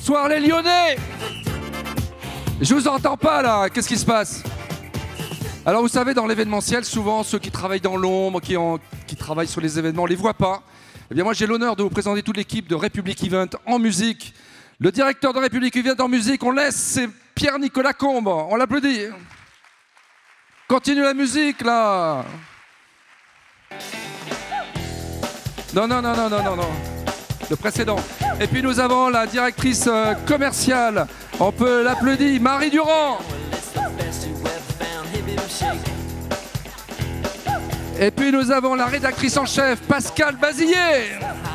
Bonsoir les Lyonnais. Je vous entends pas là, qu'est-ce qui se passe? Alors vous savez, dans l'événementiel, souvent ceux qui travaillent dans l'ombre, qui travaillent sur les événements, on les voit pas. Eh bien moi j'ai l'honneur de vous présenter toute l'équipe de République Event en musique. Le directeur de République Event en musique, on laisse, c'est Pierre-Nicolas Combe, on l'applaudit. Continue la musique là. Non, non, non, non, non, non, non. Le précédent. Et puis nous avons la directrice commerciale, on peut l'applaudir, Marie Durand. Et puis nous avons la rédactrice en chef, Pascal Bazillet.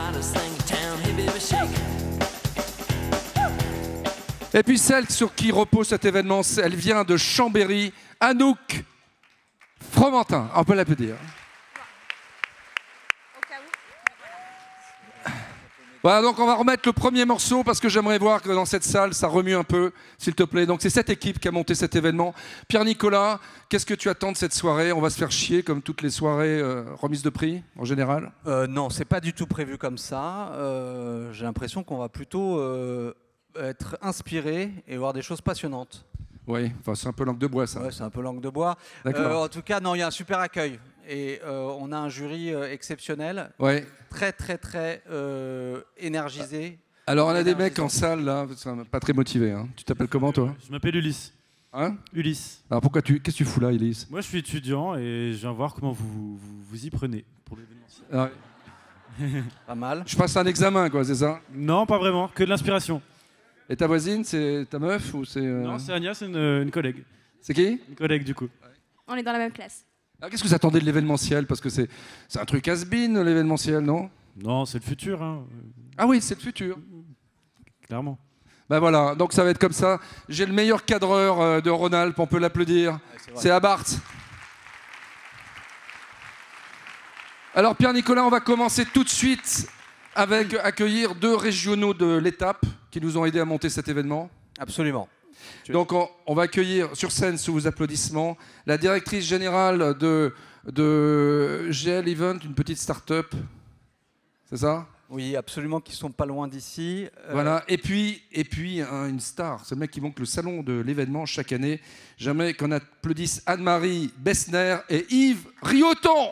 Et puis celle sur qui repose cet événement, elle vient de Chambéry, Anouk Fromentin. On peut l'applaudir. Voilà, donc on va remettre le premier morceau parce que j'aimerais voir que dans cette salle, ça remue un peu, s'il te plaît. Donc c'est cette équipe qui a monté cet événement. Pierre-Nicolas, qu'est-ce que tu attends de cette soirée? On va se faire chier comme toutes les soirées remises de prix, en général? Non, c'est pas du tout prévu comme ça. J'ai l'impression qu'on va plutôt être inspiré et voir des choses passionnantes. Oui, enfin, c'est un peu langue de bois, ça. Ouais, c'est un peu langue de bois. En tout cas, non, il y a un super accueil. Et on a un jury exceptionnel, ouais. Très énergisé. Alors on a des mecs en salle là, pas très motivés. Hein. Tu t'appelles comment toi? Je m'appelle Ulysse. Hein? Ulysse. Alors pourquoi qu'est-ce que tu fous là, Ulysse? Moi je suis étudiant et je viens voir comment vous y prenez pour l'événement. Ouais. Pas mal. Je passe un examen quoi, c'est ça? Non, pas vraiment, que de l'inspiration. Et ta voisine, c'est ta meuf ou c'est... Non, c'est Agnès, c'est une collègue. C'est qui? Une collègue du coup. On est dans la même classe. Alors qu'est-ce que vous attendez de l'événementiel? Parce que c'est un truc has-been l'événementiel, non? Non, c'est le futur. Hein. Ah oui, c'est le futur. Clairement. Ben voilà, donc ça va être comme ça. J'ai le meilleur cadreur de Rhône-Alpes, on peut l'applaudir. Ouais, c'est Abarth. Alors Pierre-Nicolas, on va commencer tout de suite avec accueillir deux régionaux de l'étape qui nous ont aidés à monter cet événement. Absolument. Donc on va accueillir sur scène, sous vos applaudissements, la directrice générale de GL Event, une petite start-up. C'est ça? Oui, absolument, qui sont pas loin d'ici. Voilà, et puis une star, c'est le mec qui monte le salon de l'événement chaque année. J'aimerais qu'on applaudisse Anne-Marie Bessner et Yves Rioton.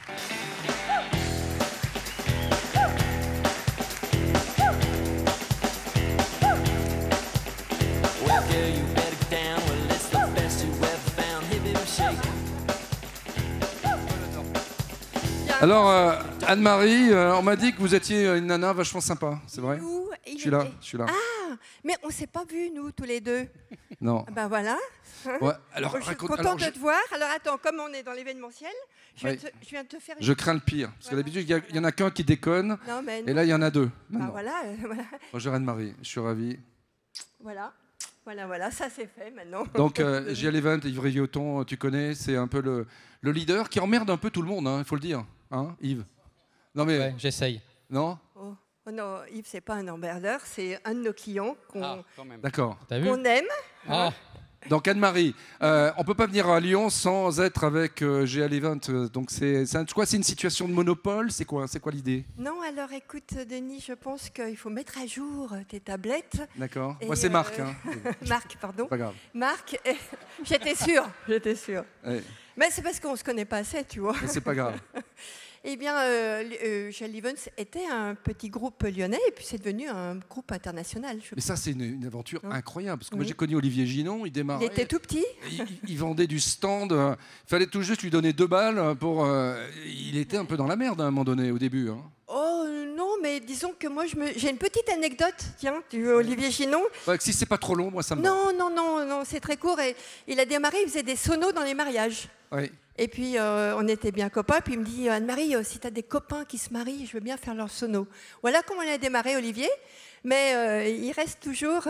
Alors, Anne-Marie, on m'a dit que vous étiez une nana vachement sympa, c'est vrai? Je suis là. Ah, mais on ne s'est pas vus, nous, tous les deux. Non. Ben voilà. Ouais, alors, je suis contente de te voir. Alors attends, comme on est dans l'événementiel, je viens de te faire... Je crains le pire, parce que d'habitude, il y en a qu'un qui déconne, non, mais non. Et là, il y en a deux. Ben voilà, voilà. Bonjour Anne-Marie, je suis ravi. Voilà. Voilà, ça c'est fait maintenant. Donc, GL Event, Yves Rioton, tu connais, c'est un peu le leader qui emmerde un peu tout le monde, il faut le dire. Hein, Yves? Non mais... Ouais, j'essaye. Non? Oh non, Yves, c'est pas un emmerdeur, c'est un de nos clients qu'on aime. Ah. Donc Anne-Marie, on peut pas venir à Lyon sans être avec GL Event. Donc c'est quoi? C'est une situation de monopole? C'est quoi l'idée? Non, alors écoute, Denis, je pense qu'il faut mettre à jour tes tablettes. D'accord. Moi, c'est Marc. Hein. Marc, pardon. Pas grave. Marc, j'étais sûre. Ouais. Mais c'est parce qu'on ne se connaît pas assez, tu vois. C'est pas grave. Eh bien, GL Events était un petit groupe lyonnais et puis c'est devenu un groupe international. Mais ça, c'est une aventure incroyable. Parce que moi, j'ai connu Olivier Ginon, il démarrait. Il était tout petit. Il vendait du stand. Il fallait tout juste lui donner 2 balles pour... il était un peu dans la merde à un moment donné, au début. Hein. Oh non, mais disons que moi, j'ai une petite anecdote, tiens, du Olivier Ginon. Ouais, si c'est pas trop long, moi, ça me... Non, c'est très court. Et il a démarré, il faisait des sonos dans les mariages. Oui. Et puis, on était bien copains. Puis il me dit, Anne-Marie, si tu as des copains qui se marient, je veux bien faire leur sono. Voilà comment on a démarré, Olivier. Mais il reste toujours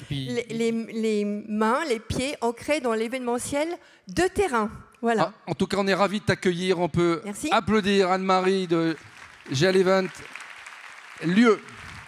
les mains, les pieds ancrés dans l'événementiel de terrain. Voilà. Ah, en tout cas, on est ravis de t'accueillir. On peut applaudir Anne-Marie de GL Event. Lieu.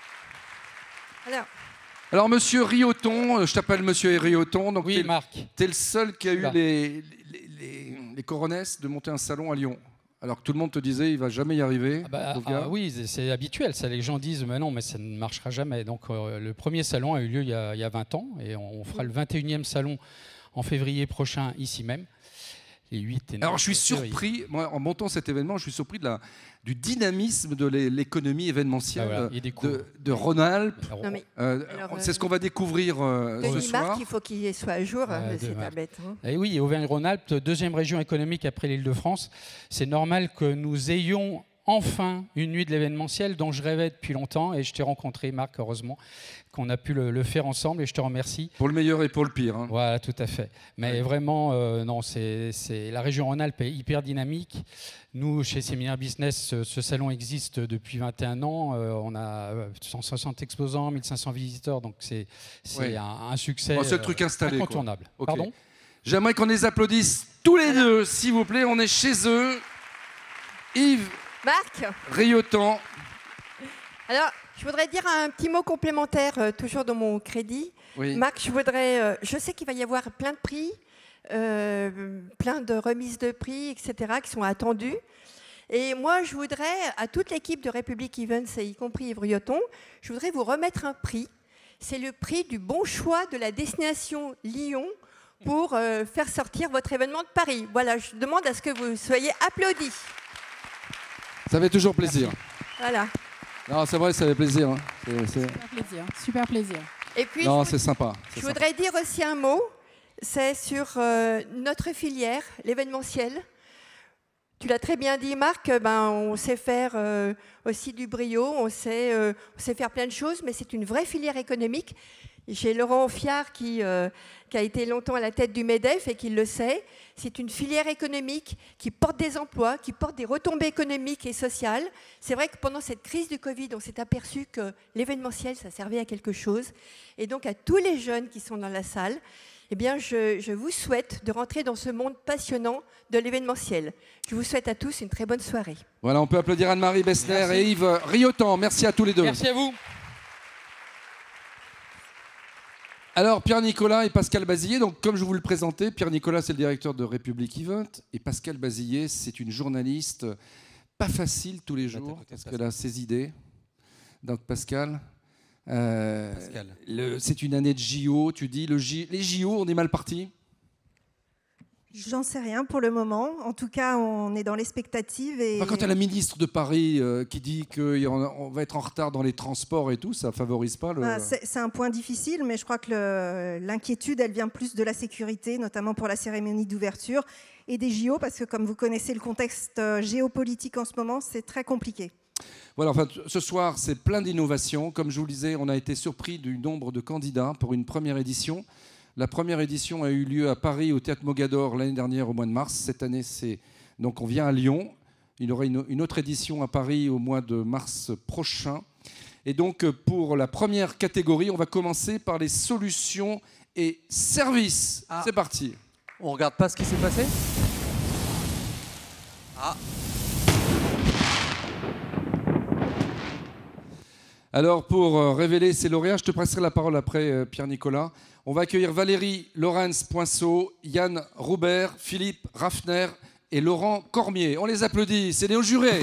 Alors, monsieur Rioton, je t'appelle monsieur Rioton. Donc oui, Marc. Tu es le seul qui a eu les coronesses de monter un salon à Lyon. Alors que tout le monde te disait, il va jamais y arriver. Oui, c'est habituel. Ça, les gens disent, mais non, mais ça ne marchera jamais. Donc, le premier salon a eu lieu il y a 20 ans, et on fera le 21e salon en février prochain, ici même. Les 8 et 9 Alors, je suis surpris, moi, en montant cet événement, je suis surpris du dynamisme de l'économie événementielle de Rhône-Alpes. C'est ce qu'on va découvrir ce soir. Marc, il faut qu'il soit à jour, c'est pas bête. Hein. Et oui, Auvergne-Rhône-Alpes, deuxième région économique après l'Île-de-France. C'est normal que nous ayons enfin une nuit de l'événementiel dont je rêvais depuis longtemps, et je t'ai rencontré, Marc, heureusement qu'on a pu le faire ensemble, et je te remercie. Pour le meilleur et pour le pire. Hein. Voilà, tout à fait. Mais vraiment, non, la région Rhône-Alpes est hyper dynamique. Nous, chez Séminaire Business, ce salon existe depuis 21 ans. On a 160 exposants, 1500 visiteurs, donc c'est un succès c'est le truc installé, incontournable. Okay. Pardon ? J'aimerais qu'on les applaudisse tous les deux, s'il vous plaît. On est chez eux. Yves, Marc Riotan. Alors, je voudrais dire un petit mot complémentaire, toujours dans mon crédit. Oui. Marc, je sais qu'il va y avoir plein de prix, plein de remises de prix, etc., qui sont attendus. Et moi, je voudrais, à toute l'équipe de Republic Events, y compris Yves Rioton, je voudrais vous remettre un prix. C'est le prix du bon choix de la destination Lyon pour faire sortir votre événement de Paris. Voilà, je demande à ce que vous soyez applaudis. Ça fait toujours plaisir. Voilà. Non, c'est vrai, ça fait plaisir. Hein. Super plaisir. Et puis, c'est sympa. Je voudrais dire aussi un mot, c'est sur notre filière, l'événementiel. Tu l'as très bien dit, Marc, on sait faire aussi du brio, on sait faire plein de choses, mais c'est une vraie filière économique. J'ai Laurent Fiard qui a été longtemps à la tête du MEDEF et qui le sait. C'est une filière économique qui porte des emplois, qui porte des retombées économiques et sociales. C'est vrai que pendant cette crise du Covid, on s'est aperçu que l'événementiel, ça servait à quelque chose. Et donc à tous les jeunes qui sont dans la salle, eh bien, je vous souhaite de rentrer dans ce monde passionnant de l'événementiel. Je vous souhaite à tous une très bonne soirée. Voilà, on peut applaudir Anne-Marie Bessner et Yves Riotan. Merci à tous les deux. Merci à vous. Alors, Pierre-Nicolas et Pascal Bazillet, donc comme je vous le présentais, Pierre-Nicolas, c'est le directeur de Republic Event, et Pascal Bazillet, c'est une journaliste pas facile tous les jours, parce qu'elle a ses idées. Donc, Pascal, c'est une année de JO, tu dis, les JO, on est mal parti ? J'en sais rien pour le moment. En tout cas, on est dans l'expectative. Et... Quand tu as la ministre de Paris qui dit qu'on va être en retard dans les transports et tout, ça ne favorise pas le... C'est un point difficile, mais je crois que l'inquiétude, elle vient plus de la sécurité, notamment pour la cérémonie d'ouverture, et des JO, parce que comme vous connaissez le contexte géopolitique en ce moment, c'est très compliqué. Voilà, enfin, ce soir, c'est plein d'innovations. Comme je vous le disais, on a été surpris du nombre de candidats pour une première édition. La première édition a eu lieu à Paris au Théâtre Mogador l'année dernière au mois de mars. Cette année, donc on vient à Lyon. Il y aura une autre édition à Paris au mois de mars prochain. Et donc pour la première catégorie, on va commencer par les solutions et services. C'est parti. On regarde pas ce qui s'est passé ? Alors pour révéler ces lauréats, je te passerai la parole après Pierre-Nicolas. On va accueillir Valérie Lorenz-Poinceau, Yann Roubert, Philippe Raffner et Laurent Cormier. On les applaudit, c'est nos jurés.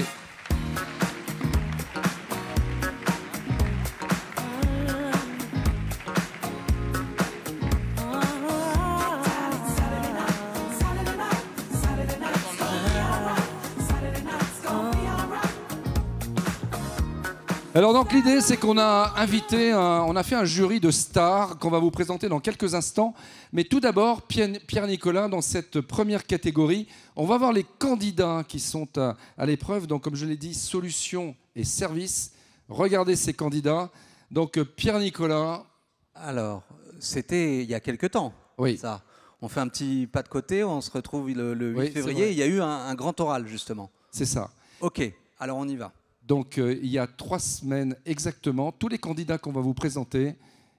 Alors donc l'idée c'est qu'on a on a fait un jury de stars qu'on va vous présenter dans quelques instants. Mais tout d'abord, Pierre-Nicolas, dans cette première catégorie, on va voir les candidats qui sont à l'épreuve. Donc comme je l'ai dit, solutions et services. Regardez ces candidats. Donc Pierre-Nicolas. Alors, c'était il y a quelques temps. Oui. Ça. On fait un petit pas de côté, on se retrouve le 8 février. Il y a eu un grand oral justement. C'est ça. Ok, alors on y va. Donc, il y a 3 semaines exactement, tous les candidats qu'on va vous présenter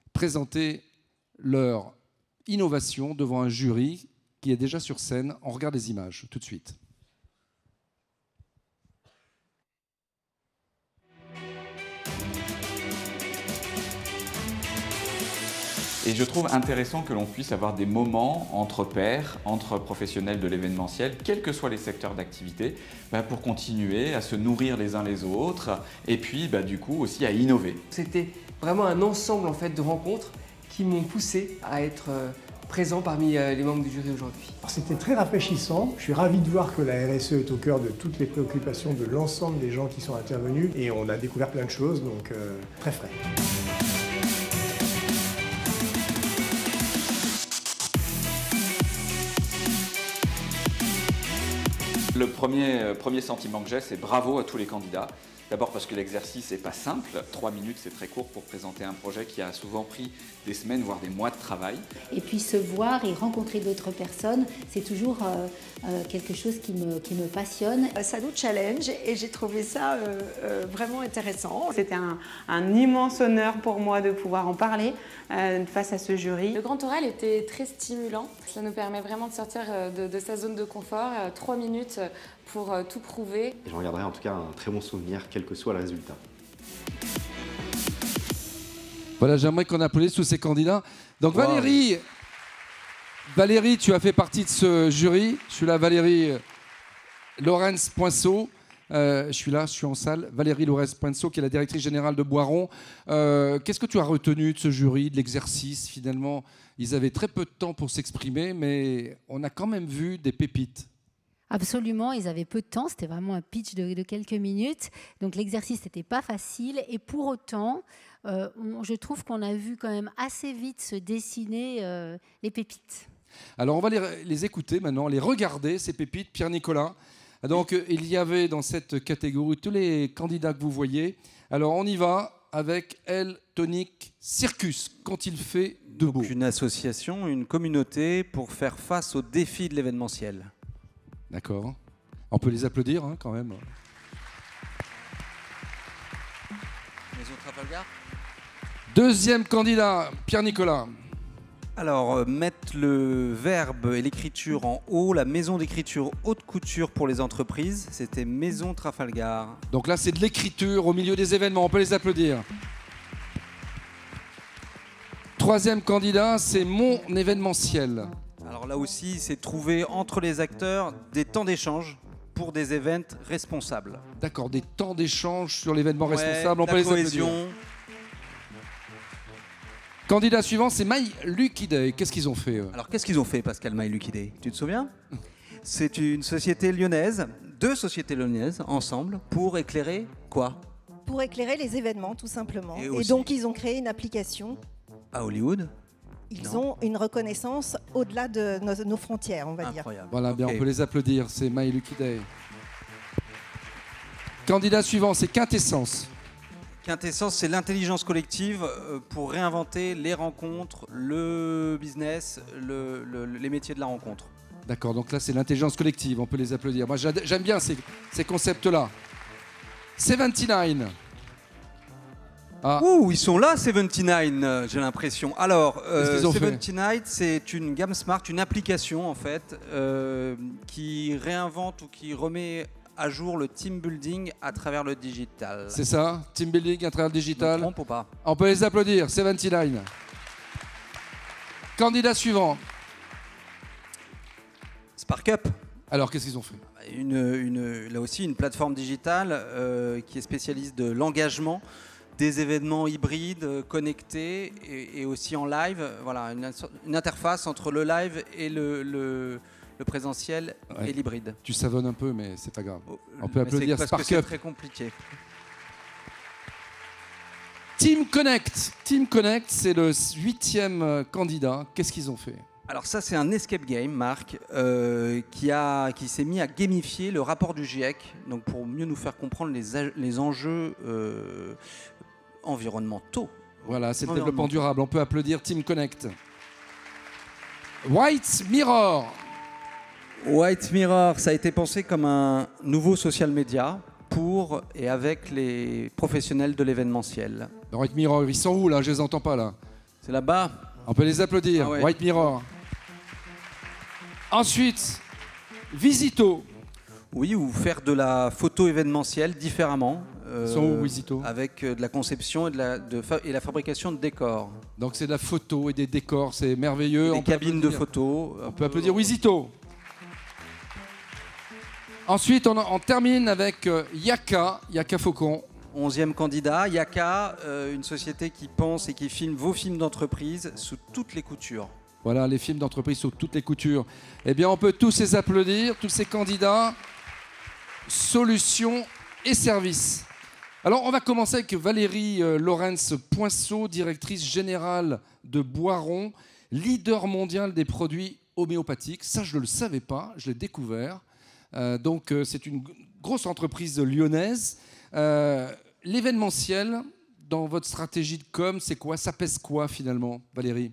leur innovation devant un jury qui est déjà sur scène. On regarde les images tout de suite. Et je trouve intéressant que l'on puisse avoir des moments entre pairs, entre professionnels de l'événementiel, quels que soient les secteurs d'activité, pour continuer à se nourrir les uns les autres et puis du coup aussi à innover. C'était vraiment un ensemble en fait de rencontres qui m'ont poussé à être présent parmi les membres du jury aujourd'hui. C'était très rafraîchissant. Je suis ravi de voir que la RSE est au cœur de toutes les préoccupations de l'ensemble des gens qui sont intervenus et on a découvert plein de choses, donc très frais. Le premier sentiment que j'ai, c'est bravo à tous les candidats. D'abord parce que l'exercice n'est pas simple. 3 minutes, c'est très court pour présenter un projet qui a souvent pris des semaines, voire des mois de travail. Et puis se voir et rencontrer d'autres personnes, c'est toujours quelque chose qui me passionne. Ça nous challenge et j'ai trouvé ça vraiment intéressant. C'était un immense honneur pour moi de pouvoir en parler face à ce jury. Le grand oral était très stimulant. Ça nous permet vraiment de sortir de sa zone de confort. 3 minutes pour tout prouver. Et j'en garderai en tout cas un très bon souvenir, quel que soit le résultat. Voilà, j'aimerais qu'on applaudisse tous ces candidats. Donc wow. Valérie, tu as fait partie de ce jury. Je suis là, Valérie Lorenz-Poinceau. Je suis en salle. Valérie Lorenz-Poinceau, qui est la directrice générale de Boiron. Qu'est-ce que tu as retenu de ce jury, de l'exercice? Finalement, ils avaient très peu de temps pour s'exprimer, mais on a quand même vu des pépites. Absolument, ils avaient peu de temps, c'était vraiment un pitch de quelques minutes, donc l'exercice n'était pas facile et pour autant, je trouve qu'on a vu quand même assez vite se dessiner les pépites. Alors on va les écouter maintenant, les regarder, ces pépites, Pierre-Nicolas. Donc il y avait dans cette catégorie tous les candidats que vous voyez. Alors on y va avec El Tonic Circus, qu'ont-ils fait de beau? Une association, une communauté pour faire face aux défis de l'événementiel. D'accord. On peut les applaudir quand même. Maison Trafalgar. Deuxième candidat, Pierre-Nicolas. Alors, mettre le verbe et l'écriture en haut, la maison d'écriture haute couture pour les entreprises, c'était Maison Trafalgar. Donc là, c'est de l'écriture au milieu des événements, on peut les applaudir. Troisième candidat, c'est Mon événementiel. Alors là aussi, c'est trouver entre les acteurs des temps d'échange pour des events responsables. D'accord, des temps d'échange sur l'événement responsable, on peut les applaudir. Candidat suivant, c'est My Lucky Day. Qu'est-ce qu'ils ont fait Alors qu'est-ce qu'ils ont fait, Pascal, My Lucky Day? Tu te souviens? C'est une société lyonnaise, 2 sociétés lyonnaises ensemble pour éclairer quoi? Pour éclairer les événements, tout simplement. Et donc ils ont créé une application. À Hollywood? Ils ont une reconnaissance au-delà de nos frontières, on va dire. Voilà, bien, on peut les applaudir, c'est My Lucky Day. Candidat suivant, c'est Quintessence. Quintessence, c'est l'intelligence collective pour réinventer les rencontres, le business, les métiers de la rencontre. D'accord, donc là, c'est l'intelligence collective, on peut les applaudir. Moi, j'aime bien ces concepts-là. 79. Ah. Ouh, ils sont là, 79, j'ai l'impression. Alors, 79, c'est une gamme smart, une application en fait, qui réinvente ou qui remet à jour le team building à travers le digital. C'est ça, team building à travers le digital. Je me trompe ou pas? On peut les applaudir, 79. Candidat suivant. SparkUp. Alors, qu'est-ce qu'ils ont fait? Là aussi, une plateforme digitale qui est spécialiste de l'engagement, des événements hybrides, connectés et aussi en live. Voilà, une interface entre le live et le présentiel et l'hybride. Tu savonnes un peu, mais c'est pas grave. On peut applaudir parce SparkUp. que c'est très compliqué. Team Connect. Team Connect, c'est le 8e candidat. Qu'est-ce qu'ils ont fait? Alors ça, c'est un escape game, Marc, qui s'est mis à gamifier le rapport du GIEC, donc pour mieux nous faire comprendre les enjeux environnementaux. Voilà, c'est le développement durable. On peut applaudir Team Connect. White Mirror. White Mirror, ça a été pensé comme un nouveau social media pour et avec les professionnels de l'événementiel. White Mirror, ils sont où là? Je les entends pas là. C'est là-bas. On peut les applaudir. Ah ouais. White Mirror. Ensuite, Visito. Oui, ou faire de la photo événementielle différemment. sont où, Wizito? Avec de la conception et la fabrication de décors. Donc c'est de la photo et des décors, c'est merveilleux. Des cabines de photo. On peut applaudir Wizito. Ensuite, on termine avec Yaka Faucon. 11e candidat, Yaka, une société qui pense et qui filme vos films d'entreprise sous toutes les coutures. Voilà, les films d'entreprise sous toutes les coutures. Eh bien, on peut tous les applaudir, tous ces candidats. Solutions et services. Alors, on va commencer avec Valérie Laurens Poinceau, directrice générale de Boiron, leader mondial des produits homéopathiques. Ça, je ne le savais pas, je l'ai découvert. Donc, c'est une grosse entreprise lyonnaise. L'événementiel, dans votre stratégie de com, c'est quoi? Ça pèse quoi, finalement, Valérie?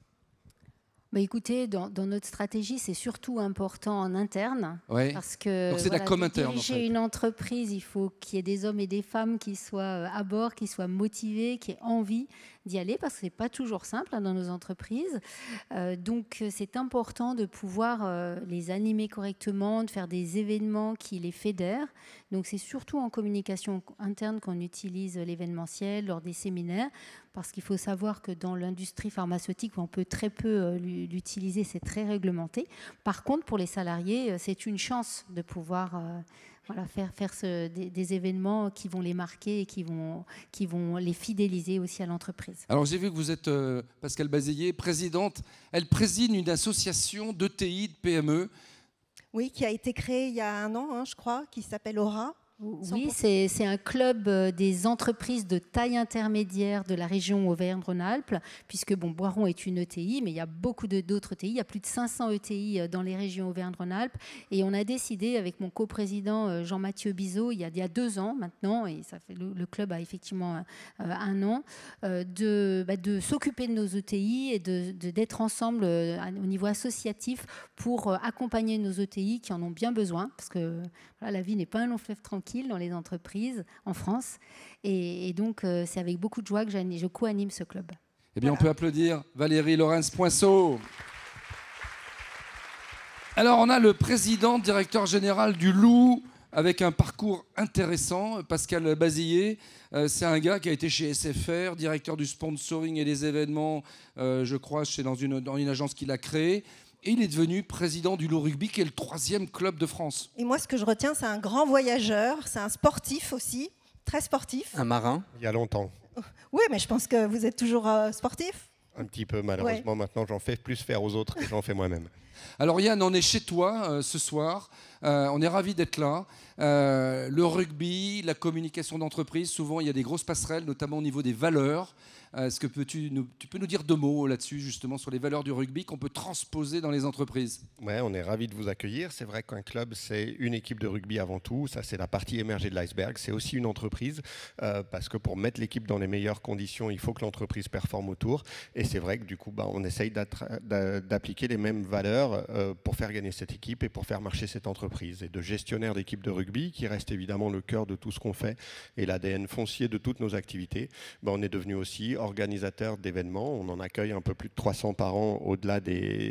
Bah écoutez, dans notre stratégie, c'est surtout important en interne. Ouais. Parce que donc c'est de la com interne, diriger en fait. une entreprise, il faut qu'il y ait des hommes et des femmes qui soient à bord, qui soient motivés, qui aient envie d'y aller, parce que ce n'est pas toujours simple dans nos entreprises. Donc c'est important de pouvoir les animer correctement, de faire des événements qui les fédèrent. Donc c'est surtout en communication interne qu'on utilise l'événementiel lors des séminaires, parce qu'il faut savoir que dans l'industrie pharmaceutique, on peut très peu l'utiliser, c'est très réglementé. Par contre, pour les salariés, c'est une chance de pouvoir faire des événements qui vont les marquer et qui vont les fidéliser aussi à l'entreprise. Alors j'ai vu que vous êtes Pascale Bazillet, présidente. Elle préside une association d'ETI, de PME. Oui, qui a été créée il y a 1 an, je crois, qui s'appelle Aura. Oui, c'est un club des entreprises de taille intermédiaire de la région Auvergne-Rhône-Alpes, puisque Boiron est une ETI, mais il y a beaucoup d'autres ETI. Il y a plus de 500 ETI dans les régions Auvergne-Rhône-Alpes. Et on a décidé, avec mon coprésident Jean-Mathieu Bizot, il y a 2 ans maintenant, et ça fait, le club a effectivement 1 an, de s'occuper de nos ETI et d'être ensemble au niveau associatif pour accompagner nos ETI qui en ont bien besoin, parce que la vie n'est pas un long fleuve tranquille dans les entreprises en France. Et donc, c'est avec beaucoup de joie que je co-anime ce club. Eh bien, on peut applaudir Valérie Laurens Poinceau. Alors, on a le président, directeur général du Loup, avec un parcours intéressant, Pascal Bazillet. C'est un gars qui a été chez SFR, directeur du sponsoring et des événements, je crois, dans une agence qu'il a créée. Et il est devenu président du Loup Rugby, qui est le 3e club de France. Et moi, ce que je retiens, c'est un grand voyageur, c'est un sportif aussi, très sportif. Un marin. Il y a longtemps. Oui, mais je pense que vous êtes toujours sportif. Un petit peu, malheureusement. Ouais. Maintenant, j'en fais plus faire aux autres que j'en fais moi-même. Alors Yann, on est chez toi ce soir. On est ravis d'être là. Le rugby, la communication d'entreprise, souvent il y a des grosses passerelles, notamment au niveau des valeurs. Est-ce que tu peux nous dire 2 mots là-dessus, justement, sur les valeurs du rugby qu'on peut transposer dans les entreprises? Ouais, on est ravis de vous accueillir. C'est vrai qu'un club, c'est une équipe de rugby avant tout. Ça, c'est la partie émergée de l'iceberg. C'est aussi une entreprise, parce que pour mettre l'équipe dans les meilleures conditions, il faut que l'entreprise performe autour. Et c'est vrai que du coup, on essaye d'appliquer les mêmes valeurs pour faire gagner cette équipe et pour faire marcher cette entreprise. Et de gestionnaire d'équipe de rugby, qui reste évidemment le cœur de tout ce qu'on fait et l'ADN foncier de toutes nos activités, on est devenu aussi organisateur d'événements. On en accueille un peu plus de 300 par an au-delà des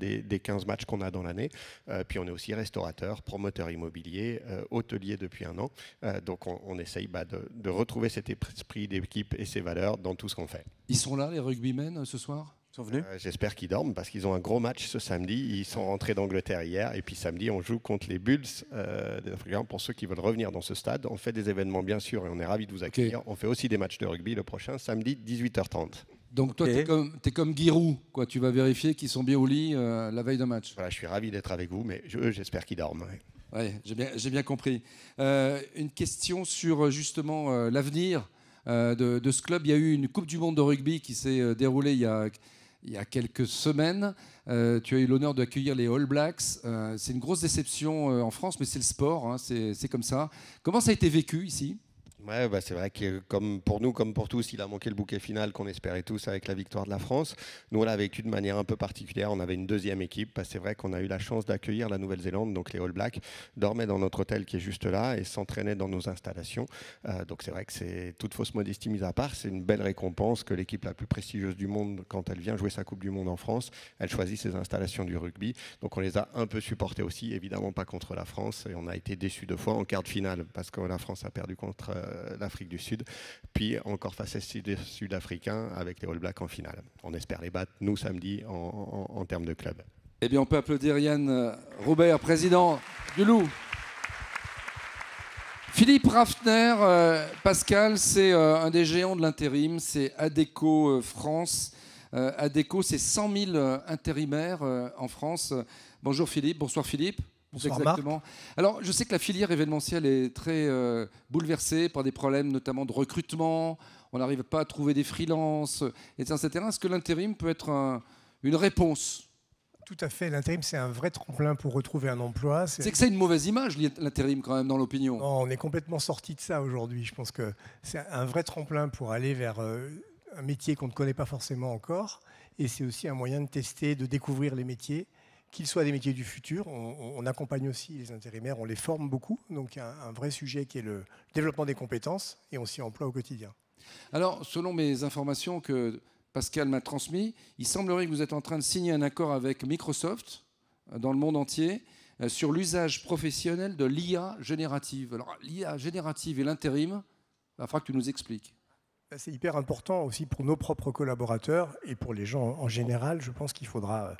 15 matchs qu'on a dans l'année. Puis on est aussi restaurateur, promoteur immobilier, hôtelier depuis 1 an. Donc on essaye de retrouver cet esprit d'équipe et ces valeurs dans tout ce qu'on fait. Ils sont là, les rugbymen, ce soir? J'espère qu'ils dorment parce qu'ils ont un gros match ce samedi. Ils sont rentrés d'Angleterre hier et puis samedi on joue contre les Bulls d'Africains. Pour ceux qui veulent revenir dans ce stade, on fait des événements bien sûr et on est ravis de vous accueillir. Okay. On fait aussi des matchs de rugby le prochain samedi 18h30. Donc toi, t'es comme Giroud, quoi. Tu vas vérifier qu'ils sont bien au lit la veille d'un match. Voilà, je suis ravi d'être avec vous, mais j'espère qu'ils dorment. Ouais, j'ai bien compris. Une question sur justement l'avenir de ce club. Il y a eu une Coupe du Monde de rugby qui s'est déroulée il y a quelques semaines. Tu as eu l'honneur d'accueillir les All Blacks. C'est une grosse déception en France, mais c'est le sport, hein, c'est comme ça. Comment ça a été vécu ici ? Ouais, c'est vrai que comme pour nous, comme pour tous, il a manqué le bouquet final qu'on espérait tous avec la victoire de la France. Nous, on l'a vécu de manière un peu particulière. On avait une 2e équipe. C'est vrai qu'on a eu la chance d'accueillir la Nouvelle-Zélande, donc les All Blacks dormaient dans notre hôtel qui est juste là et s'entraînaient dans nos installations. Donc c'est vrai que c'est toute fausse modestie mise à part. C'est une belle récompense que l'équipe la plus prestigieuse du monde, quand elle vient jouer sa Coupe du Monde en France, elle choisit ses installations du rugby. Donc on les a un peu supportés aussi, évidemment pas contre la France. Et on a été déçus 2 fois en quart de finale parce que la France a perdu contre d'Afrique du Sud, puis encore face à Sud-Africains avec les All Blacks en finale. On espère les battre, nous, samedi, en termes de club. Eh bien, on peut applaudir Yann Roubert, président du Loup. Philippe Raffner, Pascal, c'est un des géants de l'intérim, c'est Adecco France. Adecco, c'est 100 000 intérimaires en France. Bonjour Philippe, bonsoir Philippe. Bonsoir exactement. Marc. Alors, je sais que la filière événementielle est très bouleversée par des problèmes notamment de recrutement. On n'arrive pas à trouver des freelances, etc. Est-ce que l'intérim peut être une réponse ? Tout à fait. L'intérim, c'est un vrai tremplin pour retrouver un emploi. C'est que c'est une mauvaise image, l'intérim, quand même, dans l'opinion. Non, on est complètement sorti de ça aujourd'hui. Je pense que c'est un vrai tremplin pour aller vers un métier qu'on ne connaît pas forcément encore. Et c'est aussi un moyen de tester, de découvrir les métiers, qu'ils soient des métiers du futur. On accompagne aussi les intérimaires, on les forme beaucoup. Donc il y a un vrai sujet qui est le développement des compétences et on s'y emploie au quotidien. Alors, selon mes informations que Pascal m'a transmises, il semblerait que vous êtes en train de signer un accord avec Microsoft dans le monde entier sur l'usage professionnel de l'IA générative. Alors, l'IA générative et l'intérim, il va falloir que tu nous expliques. C'est hyper important aussi pour nos propres collaborateurs et pour les gens en général. Je pense qu'il faudra,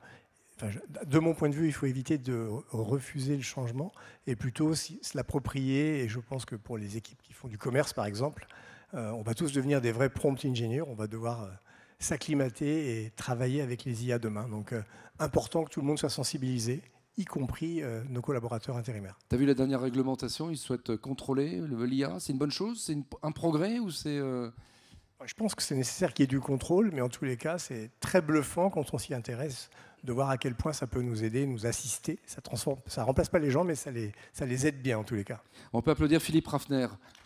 de mon point de vue, il faut éviter de refuser le changement et plutôt se l'approprier. Et je pense que pour les équipes qui font du commerce, par exemple, on va tous devenir des vrais prompt engineers. On va devoir s'acclimater et travailler avec les IA demain. Donc, important que tout le monde soit sensibilisé, y compris nos collaborateurs intérimaires. Tu as vu la dernière réglementation, ils souhaitent contrôler l'IA. C'est une bonne chose? C'est un progrès ou c'est... Je pense que c'est nécessaire qu'il y ait du contrôle, mais en tous les cas, c'est très bluffant quand on s'y intéresse de voir à quel point ça peut nous aider, nous assister. Ça ne remplace pas les gens, mais ça les aide bien en tous les cas. On peut applaudir Philippe Raffner,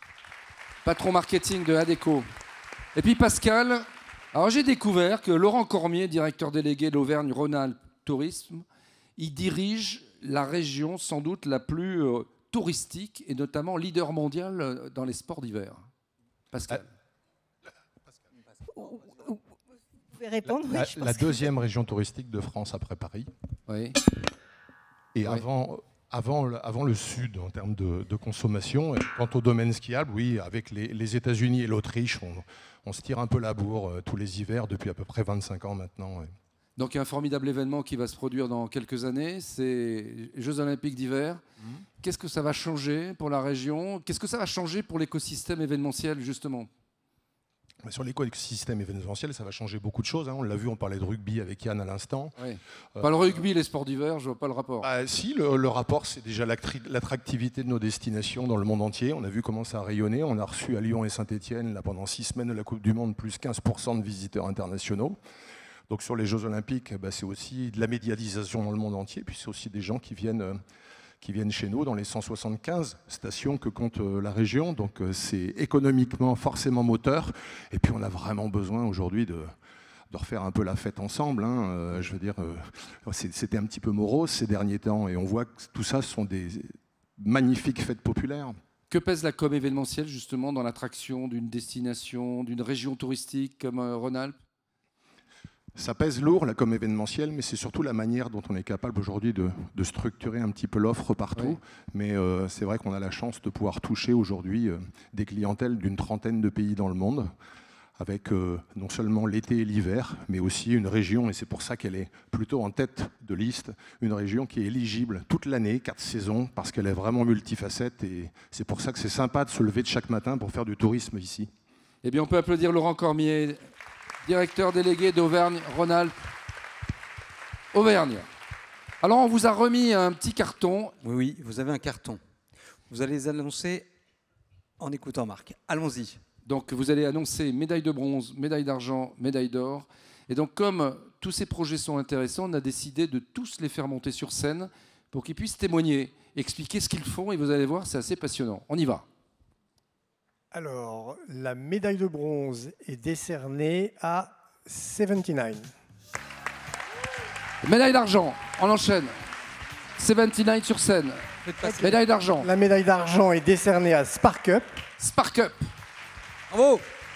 patron marketing de Adecco. Et puis Pascal, alors j'ai découvert que Laurent Cormier, directeur délégué d'Auvergne-Rhône-Alpes Tourisme, il dirige la région sans doute la plus touristique et notamment leader mondial dans les sports d'hiver. Pascal. Vous pouvez répondre. La deuxième région touristique de France après Paris. Oui. Et oui. Avant le sud en termes de consommation. Et quant au domaine skiable, oui, avec les États-Unis et l'Autriche, on se tire un peu la bourre tous les hivers depuis à peu près 25 ans maintenant. Oui. Donc il y a un formidable événement qui va se produire dans quelques années, c'est les Jeux Olympiques d'hiver. Qu'est-ce que ça va changer pour la région? Qu'est-ce que ça va changer pour l'écosystème événementiel, justement? Sur l'écosystème événementiel, ça va changer beaucoup de choses. On l'a vu, on parlait de rugby avec Yann à l'instant. Oui. Pas le rugby, les sports d'hiver, je ne vois pas le rapport. Si, le rapport, c'est déjà l'attractivité de nos destinations dans le monde entier. On a vu comment ça a rayonné. On a reçu à Lyon et Saint-Étienne, là, pendant 6 semaines de la Coupe du Monde, plus 15% de visiteurs internationaux. Donc sur les Jeux Olympiques, c'est aussi de la médiatisation dans le monde entier. Puis c'est aussi des gens qui viennent chez nous dans les 175 stations que compte la région. Donc c'est économiquement forcément moteur. Et puis on a vraiment besoin aujourd'hui de refaire un peu la fête ensemble. Je veux dire, c'était un petit peu morose ces derniers temps. Et on voit que tout ça sont des magnifiques fêtes populaires. Que pèse la com événementielle justement dans l'attraction d'une destination, d'une région touristique comme Rhône-Alpes? Ça pèse lourd, là, comme événementiel, mais c'est surtout la manière dont on est capable aujourd'hui de structurer un petit peu l'offre partout. Oui. Mais c'est vrai qu'on a la chance de pouvoir toucher aujourd'hui des clientèles d'une trentaine de pays dans le monde, avec non seulement l'été et l'hiver, mais aussi une région, et c'est pour ça qu'elle est plutôt en tête de liste, une région qui est éligible toute l'année, 4 saisons, parce qu'elle est vraiment multifacette, et c'est pour ça que c'est sympa de se lever de chaque matin pour faire du tourisme ici. Eh bien, on peut applaudir Laurent Cormier, directeur délégué d'Auvergne-Rhône-Alpes. Auvergne. Alors, on vous a remis un petit carton. Oui, vous avez un carton. Vous allez les annoncer en écoutant Marc. Allons-y. Donc, vous allez annoncer médaille de bronze, médaille d'argent, médaille d'or. Et donc, comme tous ces projets sont intéressants, on a décidé de tous les faire monter sur scène pour qu'ils puissent témoigner, expliquer ce qu'ils font. Et vous allez voir, c'est assez passionnant. On y va. Alors, la médaille de bronze est décernée à 79. Médaille d'argent, on enchaîne. 79 sur scène. Médaille d'argent. La médaille d'argent est décernée à Spark Up. Spark Up. Bravo.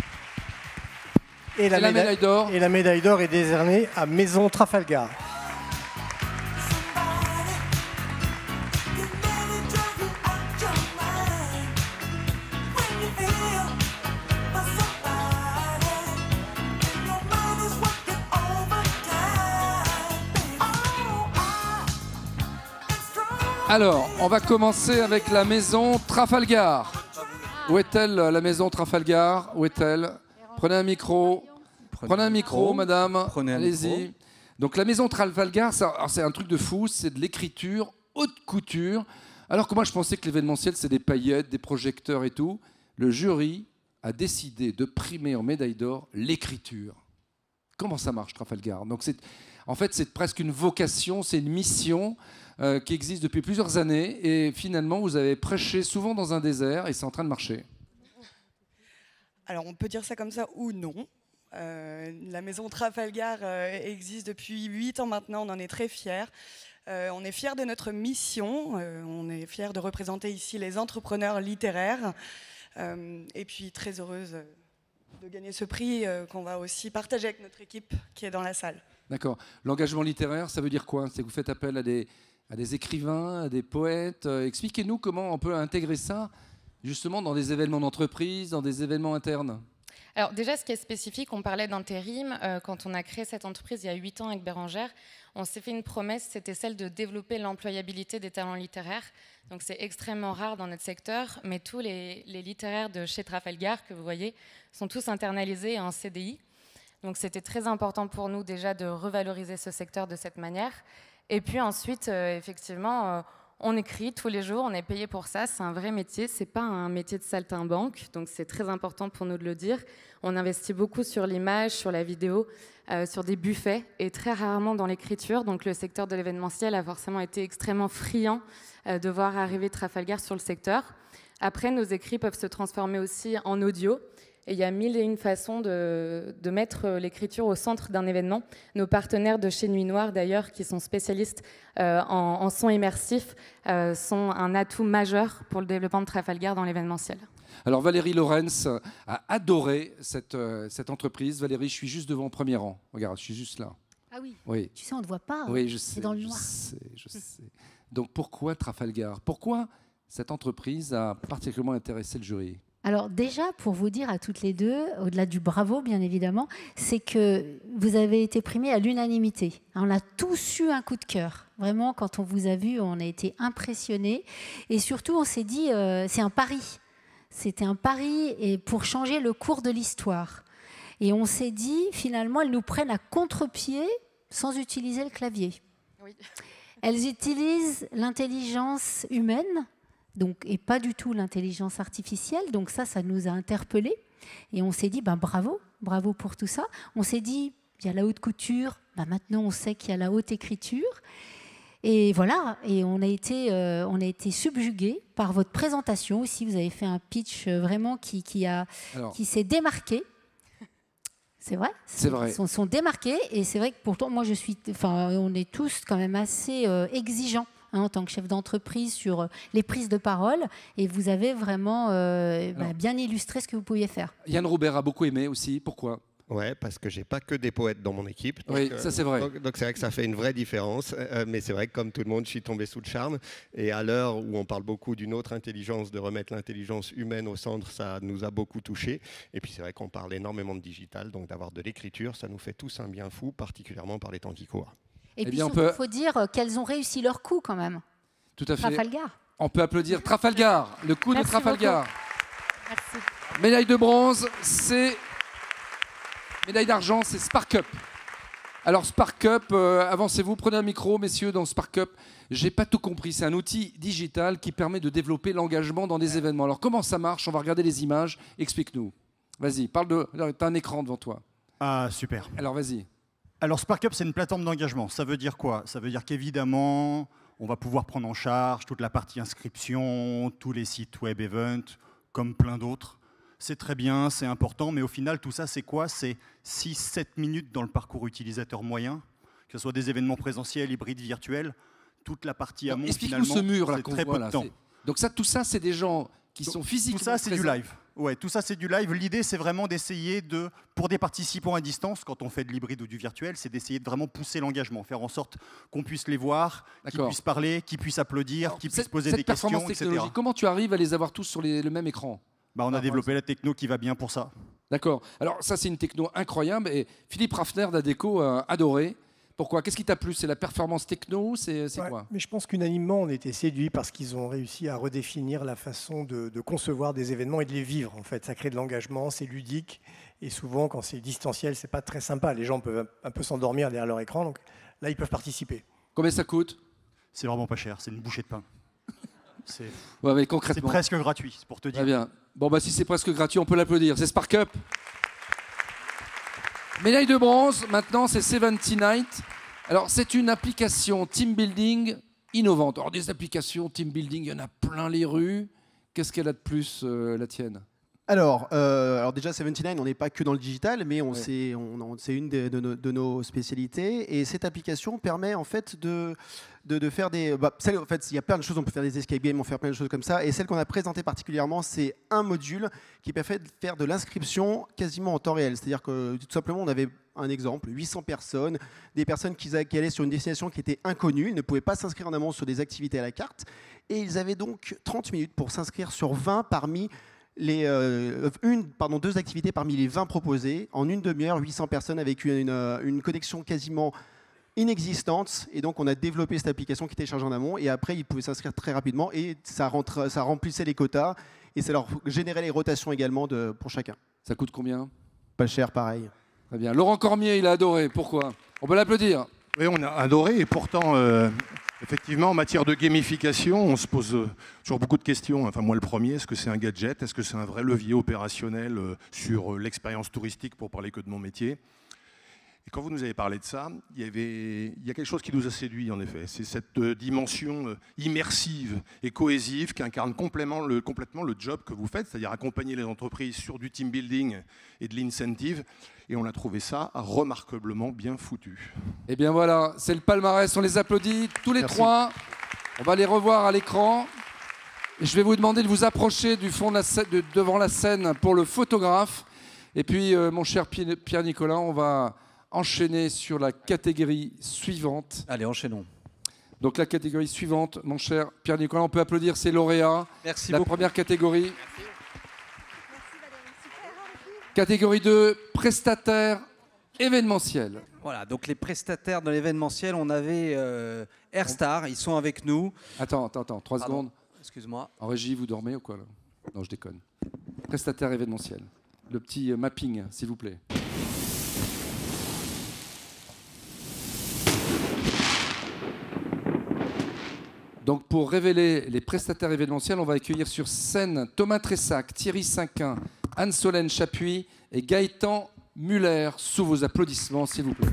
Et la médaille d'or. Et la médaille d'or est décernée à Maison Trafalgar. Alors, on va commencer avec la maison Trafalgar. Où est-elle, la maison Trafalgar? Où est-elle? Prenez un micro. Prenez un micro, madame. Allez-y. Donc, la maison Trafalgar, c'est un truc de fou. C'est de l'écriture haute couture. Alors que moi, je pensais que l'événementiel, c'est des paillettes, des projecteurs et tout. Le jury a décidé de primer en médaille d'or l'écriture. Comment ça marche, Trafalgar? Donc, en fait, c'est presque une vocation, c'est une mission qui existe depuis plusieurs années. Et finalement, vous avez prêché souvent dans un désert et c'est en train de marcher. Alors, on peut dire ça comme ça ou non. La maison Trafalgar existe depuis 8 ans maintenant, on en est très fiers. On est fiers de notre mission, on est fiers de représenter ici les entrepreneurs littéraires. Et puis très heureuse de gagner ce prix qu'on va aussi partager avec notre équipe qui est dans la salle. D'accord. L'engagement littéraire, ça veut dire quoi? C'est que vous faites appel à des écrivains, à des poètes. Expliquez-nous comment on peut intégrer ça justement dans des événements d'entreprise, dans des événements internes. Alors déjà, ce qui est spécifique, on parlait d'intérim. Quand on a créé cette entreprise il y a 8 ans avec Bérengère, on s'est fait une promesse, c'était celle de développer l'employabilité des talents littéraires. Donc c'est extrêmement rare dans notre secteur, mais tous les littéraires de chez Trafalgar, que vous voyez, sont tous internalisés en CDI. Donc c'était très important pour nous déjà de revaloriser ce secteur de cette manière. Et puis ensuite, effectivement, on écrit tous les jours, on est payé pour ça, c'est un vrai métier, c'est pas un métier de saltimbanque, donc c'est très important pour nous de le dire. On investit beaucoup sur l'image, sur la vidéo, sur des buffets et très rarement dans l'écriture, donc le secteur de l'événementiel a forcément été extrêmement friand de voir arriver Trafalgar sur le secteur. Après, nos écrits peuvent se transformer aussi en audio. Et il y a 1001 façons de mettre l'écriture au centre d'un événement. Nos partenaires de chez Nuit Noire, d'ailleurs, qui sont spécialistes en son immersif, sont un atout majeur pour le développement de Trafalgar dans l'événementiel. Alors Valérie Lorenz a adoré cette entreprise. Valérie, je suis juste devant au premier rang. Regarde, je suis juste là. Ah oui, oui. Tu sais, on ne te voit pas. Oui, je sais. C'est dans le noir. Je sais. Donc pourquoi Trafalgar? Pourquoi cette entreprise a particulièrement intéressé le jury? Alors déjà, pour vous dire à toutes les deux, au-delà du bravo bien évidemment, c'est que vous avez été primés à l'unanimité. On a tous eu un coup de cœur. Vraiment, quand on vous a vu, on a été impressionnés. Et surtout, on s'est dit, c'est un pari. C'était un pari et pour changer le cours de l'histoire. Et on s'est dit, finalement, elles nous prennent à contre-pied sans utiliser le clavier. Oui. Elles utilisent l'intelligence humaine, donc, et pas du tout l'intelligence artificielle. Donc ça nous a interpellés. Et on s'est dit, bravo pour tout ça. On s'est dit, il y a la haute couture, maintenant on sait qu'il y a la haute écriture. Et voilà, et on a été subjugués par votre présentation aussi. Vous avez fait un pitch vraiment qui s'est démarqué. C'est vrai. C'est vrai. Ils sont démarqués. Et c'est vrai que pourtant, moi, on est tous quand même assez exigeants en tant que chef d'entreprise sur les prises de parole. Et vous avez vraiment bien illustré ce que vous pouviez faire. Yann Robert a beaucoup aimé aussi. Pourquoi ? Ouais, parce que j'ai pas que des poètes dans mon équipe. Donc, oui, ça c'est vrai. Donc c'est vrai que ça fait une vraie différence. Mais c'est vrai que comme tout le monde, je suis tombé sous le charme. Et à l'heure où on parle beaucoup d'une autre intelligence, de remettre l'intelligence humaine au centre, ça nous a beaucoup touchés. Et puis c'est vrai qu'on parle énormément de digital, donc d'avoir de l'écriture, ça nous fait tous un bien fou, particulièrement par les temps qui courent. Et puis surtout, il faut dire qu'elles ont réussi leur coup quand même. Tout à fait. Trafalgar. On peut applaudir Trafalgar, le coup de Trafalgar. Beaucoup. Merci. Médaille de bronze, c'est... Médaille d'argent, c'est Spark Up. Alors Spark Up, avancez-vous, prenez un micro, messieurs, dans Spark Up. J'ai pas tout compris, c'est un outil digital qui permet de développer l'engagement dans des événements. Alors comment ça marche? On va regarder les images, explique-nous. Vas-y, t'as un écran devant toi. Ah, super. Alors vas-y. Alors Spark Up, c'est une plateforme d'engagement. Ça veut dire quoi? Ça veut dire qu'évidemment, on va pouvoir prendre en charge toute la partie inscription, tous les sites web event, comme plein d'autres. C'est très bien, c'est important, mais au final, tout ça, c'est quoi? C'est 6-7 minutes dans le parcours utilisateur moyen, que ce soit des événements présentiels, hybrides, virtuels. Toute la partie amont, finalement, explique-nous ce mur là, c'est très peu de temps. Donc ça, tout ça, c'est des gens qui sont physiquement Tout ça, c'est du présents. live. Ouais, tout ça, c'est du live. L'idée, c'est vraiment d'essayer de, pour des participants à distance, quand on fait de l'hybride ou du virtuel, c'est d'essayer de vraiment pousser l'engagement, faire en sorte qu'on puisse les voir, qu'ils puissent parler, qu'ils puissent applaudir, qu'ils puissent poser des questions, etc. Comment tu arrives à les avoir tous sur le même écran? On a développé la techno qui va bien pour ça. D'accord. Alors ça, c'est une techno incroyable. Et Philippe Raffner d'Adecco a adoré Pourquoi? Qu'est-ce qui t'a plu? C'est la performance techno? C'est Ouais, quoi? mais je pense qu'unanimement, on était séduits parce qu'ils ont réussi à redéfinir la façon de concevoir des événements et de les vivre. En fait, ça crée de l'engagement, c'est ludique. Et souvent, quand c'est distanciel, c'est pas très sympa. Les gens peuvent un peu s'endormir derrière leur écran. Donc là, ils peuvent participer. Combien ça coûte? C'est vraiment pas cher, c'est une bouchée de pain. Ouais, mais concrètement. C'est presque gratuit, c'est pour te dire. Très bien. Bon, bah, si c'est presque gratuit, on peut l'applaudir. C'est Spark Up. Médaille de bronze, maintenant, c'est 70 Night. Alors, c'est une application team building innovante. Alors, des applications team building, il y en a plein les rues. Qu'est-ce qu'elle a de plus, la tienne? Alors déjà, 79, on n'est pas que dans le digital, mais c'est une de nos spécialités. Et cette application permet en fait de faire des... en fait, il y a plein de choses, on peut faire des escape games, on peut faire plein de choses comme ça. Et celle qu'on a présentée particulièrement, c'est un module qui permet de faire de l'inscription quasiment en temps réel. C'est-à-dire que tout simplement, on avait un exemple, 800 personnes, des personnes qui allaient sur une destination qui était inconnue, ils ne pouvaient pas s'inscrire en amont sur des activités à la carte. Et ils avaient donc 30 minutes pour s'inscrire sur 20 parmi... deux activités parmi les 20 proposées. En une demi-heure, 800 personnes avec une connexion quasiment inexistante. Et donc, on a développé cette application qui télécharge en amont. Et après, ils pouvaient s'inscrire très rapidement. Et ça remplissait les quotas. Et ça leur générait les rotations également pour chacun. Ça coûte combien? Pas cher, pareil. Très bien. Laurent Cormier, il a adoré. Pourquoi? On peut l'applaudir. Oui, on a adoré. Et pourtant... effectivement, en matière de gamification, on se pose toujours beaucoup de questions. Enfin, moi, le premier, est-ce que c'est un gadget? Est-ce que c'est un vrai levier opérationnel sur l'expérience touristique, pour parler que de mon métier? Et quand vous nous avez parlé de ça, il y a quelque chose qui nous a séduit, en effet. C'est cette dimension immersive et cohésive qui incarne complètement le job que vous faites, c'est-à-dire accompagner les entreprises sur du team building et de l'incentive. Et on a trouvé ça remarquablement bien foutu. Eh bien voilà, c'est le palmarès, on les applaudit tous les trois. On va les revoir à l'écran. Et je vais vous demander de vous approcher du fond de la scène, devant la scène pour le photographe. Et puis, mon cher Pierre-Nicolas, on va enchaîner sur la catégorie suivante. Allez, enchaînons. Donc la catégorie suivante, mon cher Pierre-Nicolas, on peut applaudir ses lauréats. Merci beaucoup. La première catégorie. Catégorie 2, prestataire événementiel. Voilà, donc les prestataires de l'événementiel, on avait Airstar, ils sont avec nous. Attends, 3 secondes. Excuse-moi. En régie, vous dormez ou quoi là? Non, je déconne. Prestataire événementiel. Le petit mapping, s'il vous plaît. Donc pour révéler les prestataires événementiels, on va accueillir sur scène Thomas Tressac, Thierry Cinquin, Anne-Solène Chapuis et Gaëtan Muller. Sous vos applaudissements, s'il vous plaît.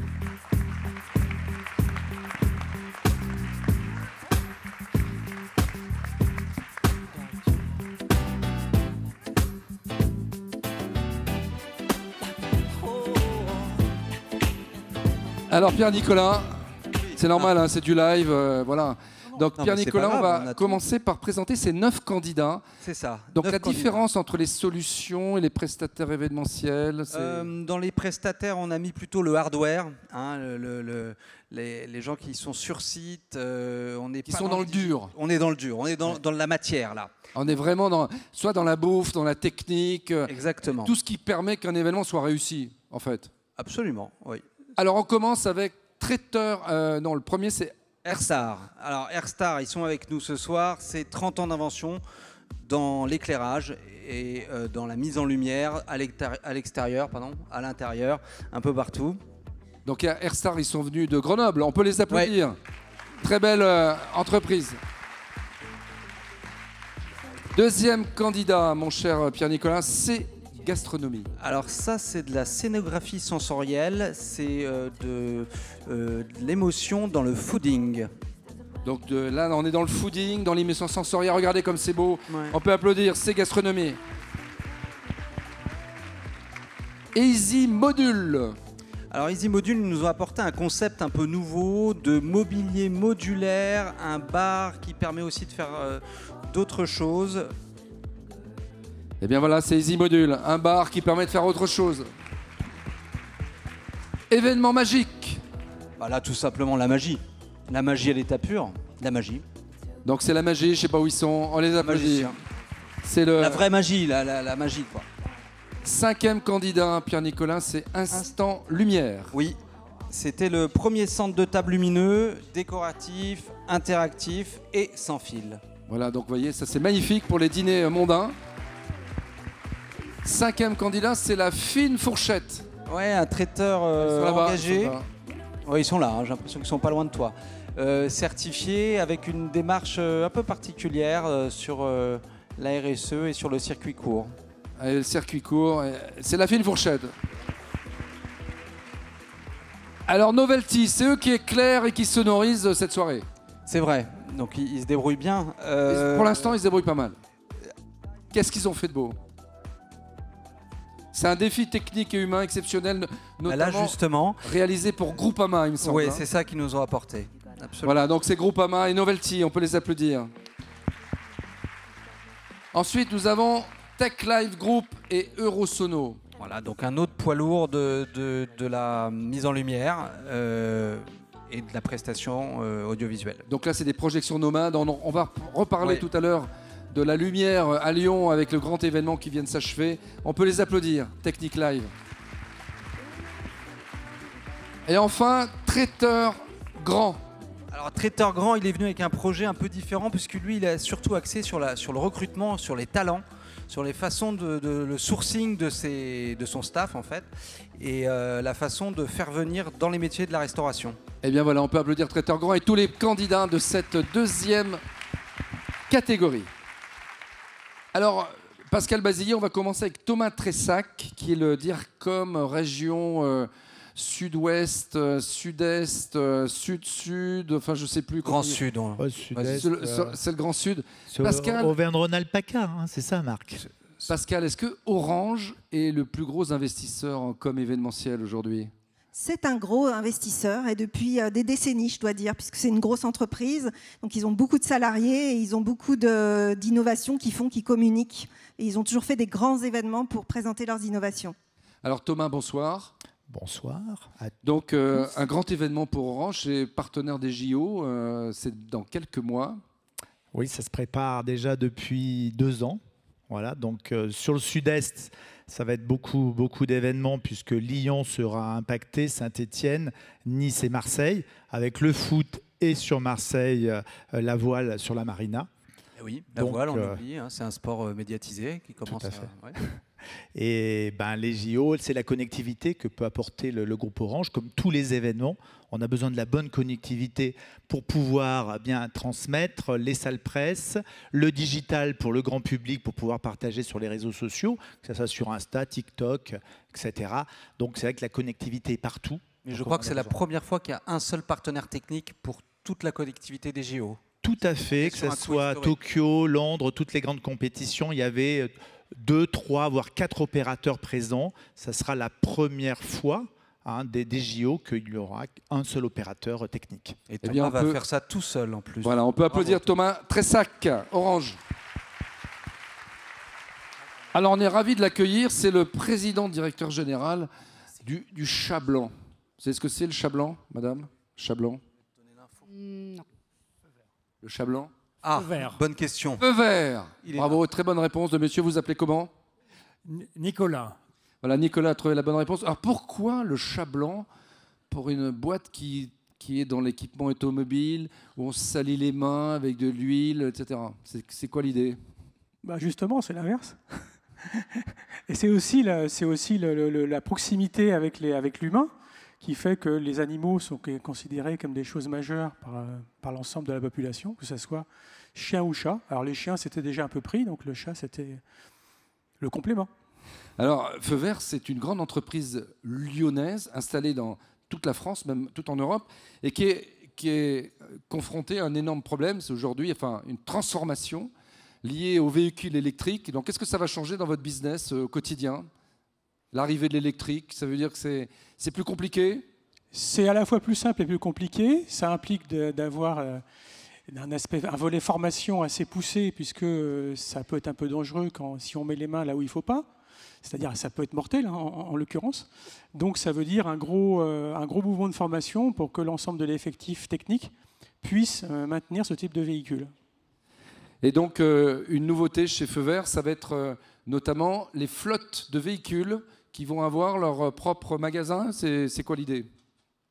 Alors Pierre-Nicolas, c'est normal, hein, c'est du live, voilà. Donc Pierre-Nicolas, on va commencer par présenter ces 9 candidats. C'est ça. Donc la différence entre les solutions et les prestataires événementiels, dans les prestataires, on a mis plutôt le hardware, hein, les gens qui sont sur site, qui sont dans le dur. On est dans le dur, on est dans la matière là. On est vraiment soit dans la bouffe, dans la technique. Exactement. Tout ce qui permet qu'un événement soit réussi, en fait. Absolument, oui. Alors on commence avec traiteur. Non, le premier c'est Airstar. Alors Airstar, ils sont avec nous ce soir. C'est 30 ans d'invention dans l'éclairage et dans la mise en lumière à l'extérieur, à l'intérieur, un peu partout. Donc Airstar, ils sont venus de Grenoble. On peut les applaudir. Ouais. Très belle entreprise. Deuxième candidat, mon cher Pierre-Nicolas, c'est gastronomie. Alors ça, c'est de la scénographie sensorielle, c'est de l'émotion dans le fooding. Donc là, on est dans le fooding, dans l'émotion sensorielle. Regardez comme c'est beau. Ouais. On peut applaudir, c'est gastronomie. Easy Module. Alors Easy Module nous a apporté un concept un peu nouveau de mobilier modulaire, un bar qui permet aussi de faire d'autres choses. Et bien voilà, c'est Easy Module, un bar qui permet de faire autre chose. Événement magique. Voilà, tout simplement la magie. La magie à l'état pur, la magie. Donc c'est la magie, je ne sais pas où ils sont, on les applaudit. C'est la vraie magie, la magie quoi. 5e candidat, Pierre-Nicolas, c'est Instant Lumière. Oui, C'était le premier centre de table lumineux, décoratif, interactif et sans fil. Voilà, donc vous voyez, ça c'est magnifique pour les dîners mondains. 5e candidat, c'est la fine fourchette. Ouais, un traiteur engagé. Ouais, ils sont là, hein, j'ai l'impression qu'ils sont pas loin de toi. Certifié avec une démarche un peu particulière sur la RSE et sur le circuit court. Allez, le circuit court, c'est la fine fourchette. Alors Novelty, c'est eux qui éclairent et qui sonorisent cette soirée. C'est vrai, donc ils se débrouillent bien. Pour l'instant, ils se débrouillent pas mal. Qu'est-ce qu'ils ont fait de beau? C'est un défi technique et humain exceptionnel, notamment là, justement, réalisé pour Groupama, il me semble. Oui, c'est ça qu'ils nous ont apporté. Absolument. Voilà, donc c'est Groupama et Novelty, on peut les applaudir. Ensuite, nous avons Tech Live Group et Eurosono. Voilà, donc un autre poids lourd de la mise en lumière et de la prestation audiovisuelle. Donc là, c'est des projections nomades. On va reparler tout à l'heure de la lumière à Lyon avec le grand événement qui vient de s'achever. On peut les applaudir, Technic Live. Et enfin, Traiteur Grand. Alors Traiteur Grand, il est venu avec un projet un peu différent puisque lui, il est surtout axé sur le recrutement, sur les talents, sur les façons le sourcing de son staff en fait, et la façon de faire venir dans les métiers de la restauration. Et bien voilà, on peut applaudir Traiteur Grand et tous les candidats de cette 2e catégorie. Alors, Pascal Bazillet, on va commencer avec Thomas Tressac, qui est le DIRCOM région sud-ouest, sud-est, sud-sud, enfin je sais plus. Grand Sud. C'est le Grand Sud. Pascal, Auvergne-Rhône-Alpes-PACA, hein, c'est ça, Marc. Pascal, est-ce que Orange est le plus gros investisseur en com événementiel aujourd'hui? C'est un gros investisseur et depuis des décennies, je dois dire, puisque c'est une grosse entreprise. Donc ils ont beaucoup de salariés et ils ont beaucoup d'innovations qu'ils communiquent. Et ils ont toujours fait des grands événements pour présenter leurs innovations. Alors Thomas, bonsoir. Bonsoir. Donc un grand événement pour Orange, c'est partenaire des JO, c'est dans quelques mois. Oui, ça se prépare déjà depuis 2 ans. Voilà, donc sur le sud-est, ça va être beaucoup d'événements puisque Lyon sera impacté, Saint-Étienne, Nice et Marseille, avec le foot et sur Marseille, la voile sur la marina. Et oui, la voile, on oublie, hein, c'est un sport médiatisé qui commence à... Ouais. Et ben, les JO, c'est la connectivité que peut apporter le groupe Orange. Comme tous les événements, on a besoin de la bonne connectivité pour pouvoir bien transmettre les salles presse, le digital pour le grand public, pour pouvoir partager sur les réseaux sociaux, que ce soit sur Insta, TikTok, etc. Donc c'est vrai que la connectivité est partout. Mais je crois que c'est la première fois qu'il y a un seul partenaire technique pour toute la connectivité des JO. Tout à fait, que ce soit Tokyo, Londres, toutes les grandes compétitions, il y avait 2, 3, voire 4 opérateurs présents. Ça sera la première fois des JO qu'il y aura un seul opérateur technique. Et Thomas va faire ça tout seul en plus. Voilà, on peut applaudir Thomas Tressac, Orange. Alors on est ravis de l'accueillir, c'est le président directeur général du Chat Blanc. Vous savez ce que c'est le Chat Blanc, madame? Chat Blanc? Non. Le Chat Blanc? Ah, bonne question. Feu vert. Bravo, très bonne réponse de monsieur. Vous appelez comment? Nicolas. Voilà, Nicolas a trouvé la bonne réponse. Alors pourquoi le Chat Blanc pour une boîte qui est dans l'équipement automobile, où on se salit les mains avec de l'huile, etc. C'est quoi l'idée? Bah justement, c'est l'inverse. Et c'est aussi la proximité avec l'humain qui fait que les animaux sont considérés comme des choses majeures par l'ensemble de la population, que ce soit chien ou chat. Alors les chiens, c'était déjà un peu pris, donc le chat, c'était le complément. Alors, Feu Vert, c'est une grande entreprise lyonnaise installée dans toute la France, même tout en Europe, et qui est confrontée à un énorme problème. C'est aujourd'hui une transformation liée aux véhicules électriques. Donc, qu'est-ce que ça va changer dans votre business au quotidien? L'arrivée de l'électrique, ça veut dire que c'est plus compliqué? C'est à la fois plus simple et plus compliqué. Ça implique d'avoir un volet formation assez poussé, puisque ça peut être un peu dangereux si on met les mains là où il ne faut pas. C'est-à-dire ça peut être mortel en l'occurrence. Donc ça veut dire un gros mouvement de formation pour que l'ensemble de l'effectif technique puisse maintenir ce type de véhicule. Et donc une nouveauté chez Feu Vert, ça va être notamment les flottes de véhicules qui vont avoir leur propre magasin. C'est quoi l'idée?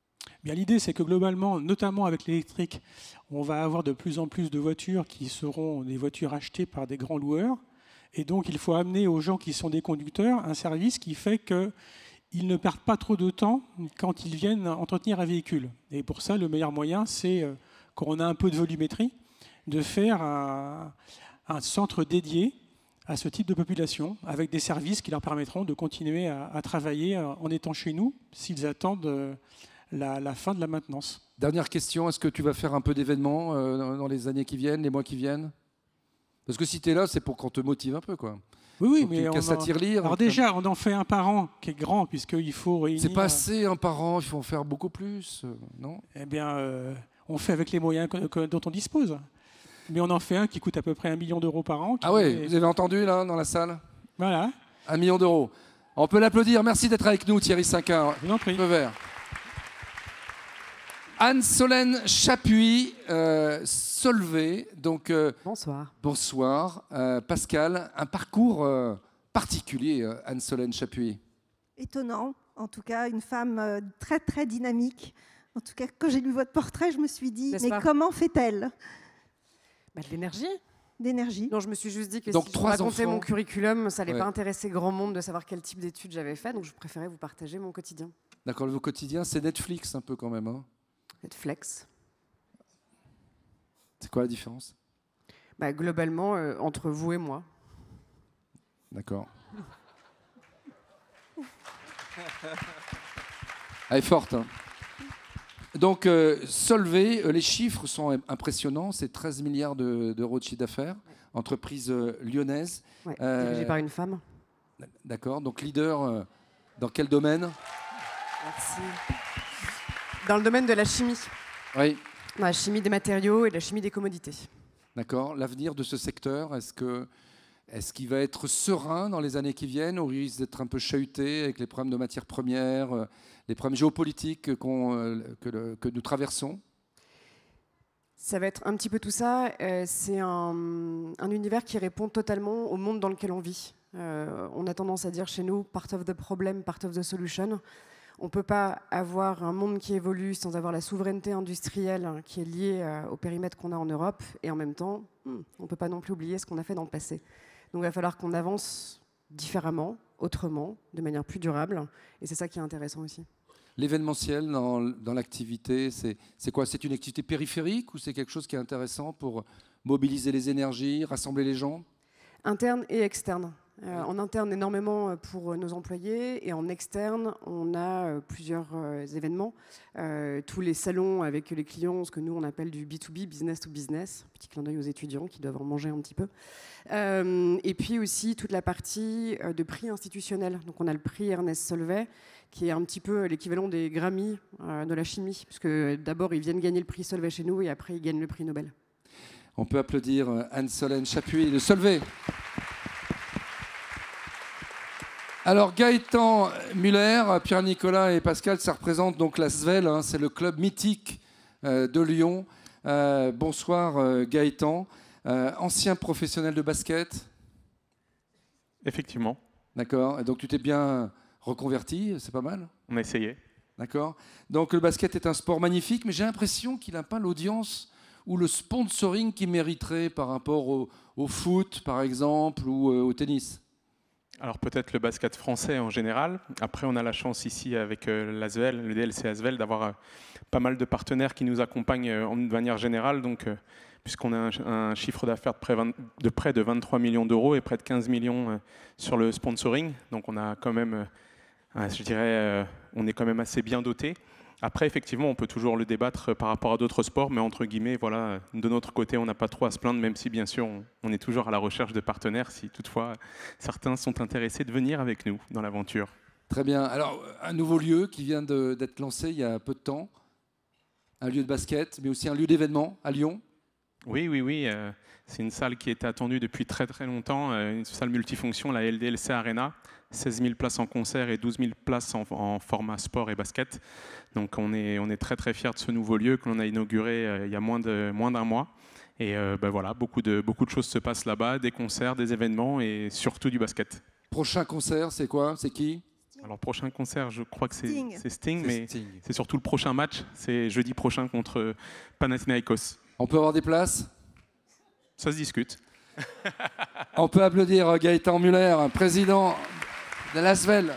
Bien, l'idée, c'est que globalement, notamment avec l'électrique, on va avoir de plus en plus de voitures qui seront des voitures achetées par des grands loueurs. Et donc, il faut amener aux gens qui sont des conducteurs un service qui fait qu'ils ne perdent pas trop de temps quand ils viennent entretenir un véhicule. Et pour ça, le meilleur moyen, c'est, quand on a un peu de volumétrie, de faire un centre dédié à ce type de population, avec des services qui leur permettront de continuer à travailler en étant chez nous, s'ils attendent la fin de la maintenance. Dernière question, est-ce que tu vas faire un peu d'événements dans les années qui viennent, les mois qui viennent? Parce que si tu es là, c'est pour qu'on te motive un peu, quoi. Oui, mais Alors déjà, on en fait un par an qui est grand, puisqu'il faut réunir... C'est pas assez un par an, il faut en faire beaucoup plus, non? Eh bien, on fait avec les moyens dont on dispose. Mais on en fait un qui coûte à peu près 1 million d'euros par an. Ah oui, vous avez entendu, là, dans la salle? Voilà. 1 million d'euros. On peut l'applaudir. Merci d'être avec nous, Thierry Cinquin. Je vous en prie. Feu vert. Anne-Solène Chapuis, Solvay. Donc, bonsoir. Bonsoir. Pascal, un parcours particulier, Anne-Solène Chapuis. Étonnant, en tout cas, une femme très très dynamique. En tout cas, quand j'ai lu votre portrait, je me suis dit, mais comment fait-elle? De l'énergie. D'énergie. Non, je me suis juste dit que donc, si je racontais mon curriculum, ça n'allait pas intéresser grand monde de savoir quel type d'études j'avais fait, donc je préférais vous partager mon quotidien. D'accord, le quotidien, c'est Netflix un peu quand même. Hein. Netflix. C'est quoi la différence? Globalement, entre vous et moi. D'accord. Elle est forte. Hein. Donc, Solvay, les chiffres sont impressionnants. C'est 13 milliards d'euros de chiffre d'affaires. Entreprise lyonnaise. Ouais, dirigée par une femme. D'accord. Donc, leader dans quel domaine? Merci. Dans le domaine de la chimie. Oui. Dans la chimie des matériaux et de la chimie des commodités. D'accord. L'avenir de ce secteur, est-ce qu'il va être serein dans les années qui viennent, ou risque d'être un peu chahuté avec les problèmes de matières premières, les problèmes géopolitiques que nous traversons? Ça va être un petit peu tout ça. C'est un univers qui répond totalement au monde dans lequel on vit. On a tendance à dire chez nous « part of the problem, part of the solution ». On ne peut pas avoir un monde qui évolue sans avoir la souveraineté industrielle qui est liée au périmètre qu'on a en Europe. Et en même temps, on ne peut pas non plus oublier ce qu'on a fait dans le passé. Donc il va falloir qu'on avance différemment, autrement, de manière plus durable. Et c'est ça qui est intéressant aussi. L'événementiel dans l'activité, c'est quoi? C'est une activité périphérique ou c'est quelque chose qui est intéressant pour mobiliser les énergies, rassembler les gens? Interne et externe. En interne, énormément pour nos employés, et en externe, on a plusieurs événements. Tous les salons avec les clients, ce que nous on appelle du B2B, business to business, petit clin d'œil aux étudiants qui doivent en manger un petit peu. Et puis aussi toute la partie de prix institutionnel. Donc on a le prix Ernest Solvay, qui est un petit peu l'équivalent des Grammy de la chimie, puisque d'abord ils viennent gagner le prix Solvay chez nous et après ils gagnent le prix Nobel. On peut applaudir Anne-Solène Chapuis de Solvay. Alors Gaëtan Muller, Pierre-Nicolas et Pascal, ça représente donc la SVEL, hein, c'est le club mythique de Lyon. Bonsoir Gaëtan, ancien professionnel de basket. Effectivement. D'accord, et donc tu t'es bien reconverti, c'est pas mal? On a essayé. D'accord, donc le basket est un sport magnifique, mais j'ai l'impression qu'il n'a pas l'audience ou le sponsoring qu'il mériterait par rapport au foot par exemple ou au tennis. Alors peut-être le basket français en général. Après, on a la chance ici avec l'ASVEL, le DLC ASVEL, d'avoir pas mal de partenaires qui nous accompagnent de manière générale. Donc, puisqu'on a un chiffre d'affaires de près de 23 millions d'euros et près de 15 millions sur le sponsoring. Donc on a quand même, je dirais, on est quand même assez bien doté. Après, effectivement, on peut toujours le débattre par rapport à d'autres sports, mais entre guillemets, voilà, de notre côté, on n'a pas trop à se plaindre, même si, bien sûr, on est toujours à la recherche de partenaires, si toutefois certains sont intéressés de venir avec nous dans l'aventure. Très bien. Alors, un nouveau lieu qui vient d'être lancé il y a peu de temps, un lieu de basket, mais aussi un lieu d'événement à Lyon. Oui. C'est une salle qui était attendue depuis très très longtemps, une salle multifonction, la LDLC Arena. 16 000 places en concert et 12 000 places en format sport et basket. Donc on est très très fiers de ce nouveau lieu que l'on a inauguré il y a moins d'un mois. Et voilà, beaucoup de choses se passent là-bas, des concerts, des événements et surtout du basket. Prochain concert, c'est quoi? C'est qui? Alors, prochain concert, je crois que Sting. c'est Sting, C'est mais Sting. c'est surtout le prochain match. C'est jeudi prochain contre Panathinaikos. On peut avoir des places? Ça se discute. On peut applaudir Gaëtan Muller, président de l'ASVEL.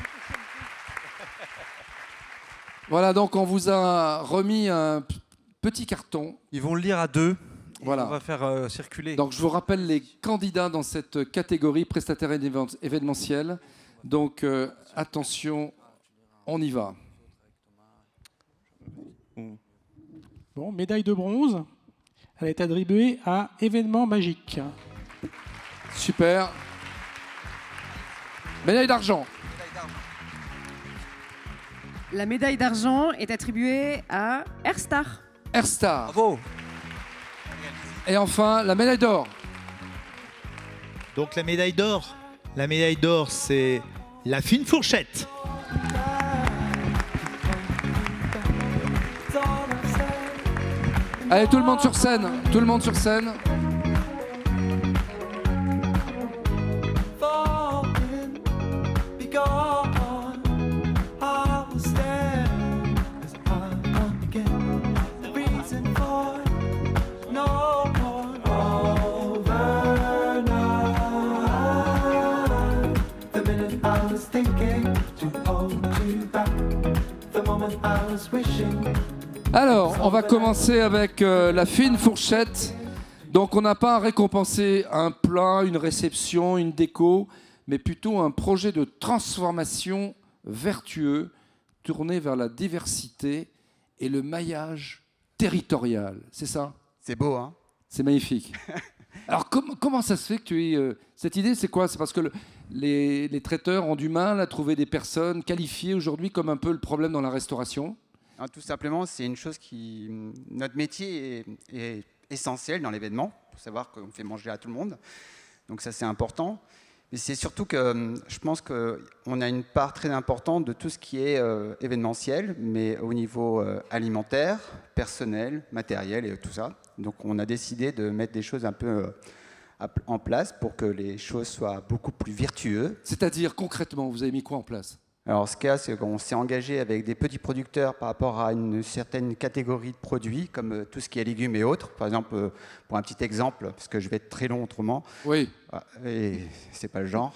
Voilà, donc on vous a remis un petit carton. Ils vont le lire à deux. Voilà. On va faire circuler. Donc je vous rappelle les candidats dans cette catégorie prestataire événementiel. Donc attention, on y va. Bon, médaille de bronze. Elle est attribuée à Événement Magique. Super. Médaille d'argent. La médaille d'argent est attribuée à Airstar. Airstar. Bravo. Et enfin, la médaille d'or. Donc la médaille d'or, c'est la fine fourchette. Allez, tout le monde sur scène. Tout le monde sur scène. Alors, on va commencer avec la fine fourchette. Donc, on n'a pas à récompenser un plat, une réception, une déco, mais plutôt un projet de transformation vertueux tourné vers la diversité et le maillage territorial. C'est ça? C'est beau, hein? C'est magnifique. Alors, comment ça se fait que tu aies... cette idée, c'est quoi? C'est parce que les traiteurs ont du mal à trouver des personnes qualifiées aujourd'hui, comme un peu le problème dans la restauration? Non, tout simplement, c'est une chose qui... Notre métier est essentiel dans l'événement, pour savoir qu'on fait manger à tout le monde. Donc ça, c'est important. Mais c'est surtout que je pense qu'on a une part très importante de tout ce qui est événementiel, mais au niveau alimentaire, personnel, matériel et tout ça. Donc on a décidé de mettre des choses un peu en place pour que les choses soient beaucoup plus vertueuses. C'est-à-dire, concrètement, vous avez mis quoi en place? Alors, ce qu'il y a, c'est qu'on s'est engagé avec des petits producteurs par rapport à une certaine catégorie de produits, comme tout ce qui est légumes et autres. Par exemple, pour un petit exemple, parce que je vais être très long autrement. Oui. Et c'est pas le genre.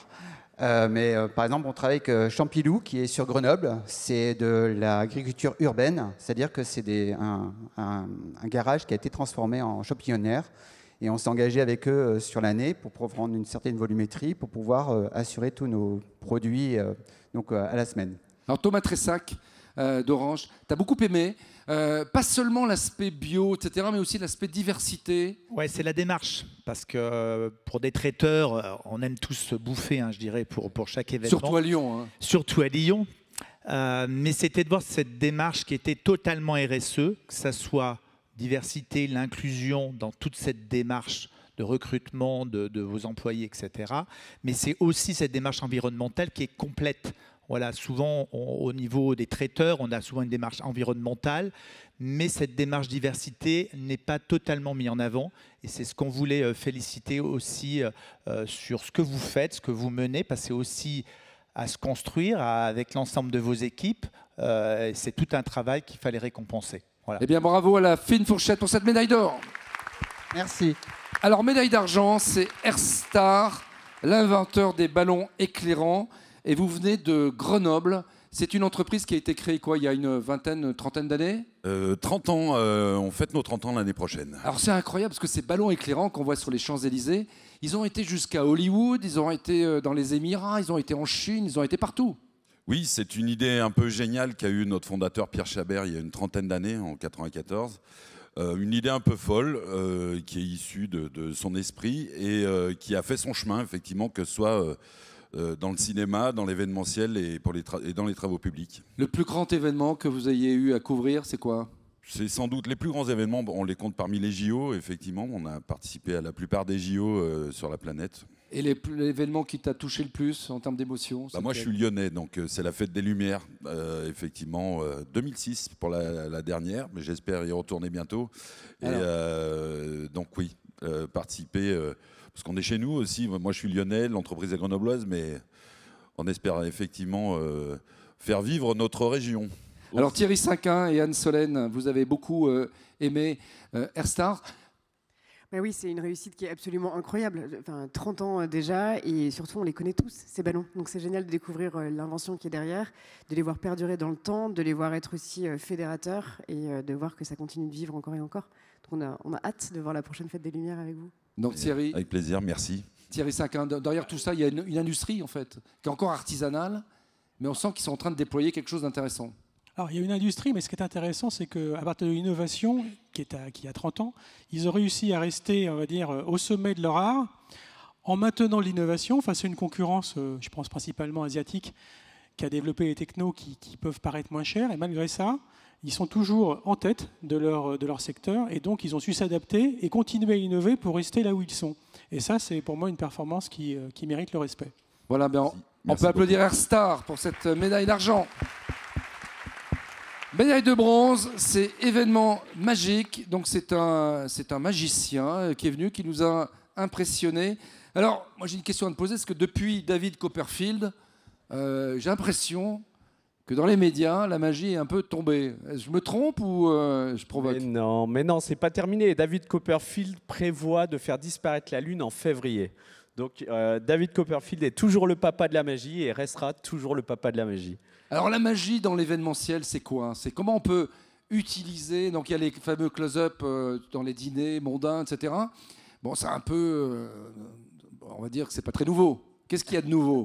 Mais par exemple, on travaille avec Champilou, qui est sur Grenoble. C'est de l'agriculture urbaine, c'est-à-dire que c'est un garage qui a été transformé en champignon-air. Et on s'est engagé avec eux sur l'année pour prendre une certaine volumétrie, pour pouvoir assurer tous nos produits donc, à la semaine. Alors Thomas Tressac d'Orange, tu as beaucoup aimé, pas seulement l'aspect bio, etc., mais aussi l'aspect diversité. Ouais, c'est la démarche, parce que pour des traiteurs, on aime tous se bouffer, hein, je dirais, pour chaque événement. Surtout à Lyon. Hein. Surtout à Lyon. Mais c'était de voir cette démarche qui était totalement RSE, que ça soit diversité, l'inclusion dans toute cette démarche de recrutement de vos employés, etc. Mais c'est aussi cette démarche environnementale qui est complète. Voilà, souvent, au niveau des traiteurs, on a souvent une démarche environnementale, mais cette démarche diversité n'est pas totalement mise en avant. Et c'est ce qu'on voulait féliciter aussi sur ce que vous faites, ce que vous menez, parce que c'est aussi à se construire avec l'ensemble de vos équipes. C'est tout un travail qu'il fallait récompenser. Voilà. Eh bien, bravo à la fine fourchette pour cette médaille d'or. Merci. Alors, médaille d'argent, c'est Airstar, l'inventeur des ballons éclairants. Et vous venez de Grenoble. C'est une entreprise qui a été créée quoi, il y a une vingtaine, trentaine d'années? 30 ans, on fête nos 30 ans l'année prochaine. Alors c'est incroyable parce que ces ballons éclairants qu'on voit sur les Champs-Élysées, ils ont été jusqu'à Hollywood, ils ont été dans les Émirats, ils ont été en Chine, ils ont été partout. Oui, c'est une idée un peu géniale qu'a eu notre fondateur Pierre Chabert il y a une trentaine d'années, en 1994. Une idée un peu folle qui est issue de son esprit et qui a fait son chemin, effectivement, que ce soit dans le cinéma, dans l'événementiel et dans les travaux publics. Le plus grand événement que vous ayez eu à couvrir, c'est quoi? C'est sans doute les plus grands événements, on les compte parmi les JO, effectivement. On a participé à la plupart des JO sur la planète. Et l'événement qui t'a touché le plus en termes d'émotion? Moi, je suis lyonnais, donc c'est la Fête des Lumières, effectivement, 2006 pour la dernière, mais j'espère y retourner bientôt. Et donc oui, participer, parce qu'on est chez nous aussi. Moi, je suis lyonnais, l'entreprise est grenobloise, mais on espère effectivement faire vivre notre région. Alors Thierry Cinquin et Anne Solène, vous avez beaucoup aimé Airstar. Ben oui, c'est une réussite qui est absolument incroyable. Enfin, 30 ans déjà, et surtout on les connaît tous, ces ballons. Donc c'est génial de découvrir l'invention qui est derrière, de les voir perdurer dans le temps, de les voir être aussi fédérateurs et de voir que ça continue de vivre encore et encore. Donc on a hâte de voir la prochaine Fête des Lumières avec vous. Donc Thierry, avec plaisir, merci. Thierry Cinquin, derrière tout ça, il y a une industrie en fait, qui est encore artisanale, mais on sent qu'ils sont en train de déployer quelque chose d'intéressant. Alors, il y a une industrie, mais ce qui est intéressant, c'est qu'à partir de l'innovation, qui a 30 ans, ils ont réussi à rester, on va dire, au sommet de leur art, en maintenant l'innovation face à une concurrence, je pense principalement asiatique, qui a développé des technos qui peuvent paraître moins chers. Et malgré ça, ils sont toujours en tête de leur secteur. Et donc, ils ont su s'adapter et continuer à innover pour rester là où ils sont. Et ça, c'est pour moi une performance qui mérite le respect. Voilà, bien, on peut applaudir Airstar pour cette médaille d'argent. Médaille de bronze, c'est événement magique. Donc c'est un magicien qui est venu, qui nous a impressionnés. Alors, moi j'ai une question à te poser, parce que depuis David Copperfield, j'ai l'impression que dans les médias, la magie est un peu tombée. Je me trompe ou je provoque? Mais non, c'est pas terminé. David Copperfield prévoit de faire disparaître la Lune en février. Donc David Copperfield est toujours le papa de la magie et restera toujours le papa de la magie. Alors la magie dans l'événementiel, c'est quoi? C'est comment on peut utiliser, donc il y a les fameux close-up dans les dîners mondains, etc. Bon, c'est un peu, on va dire que c'est pas très nouveau. Qu'est-ce qu'il y a de nouveau?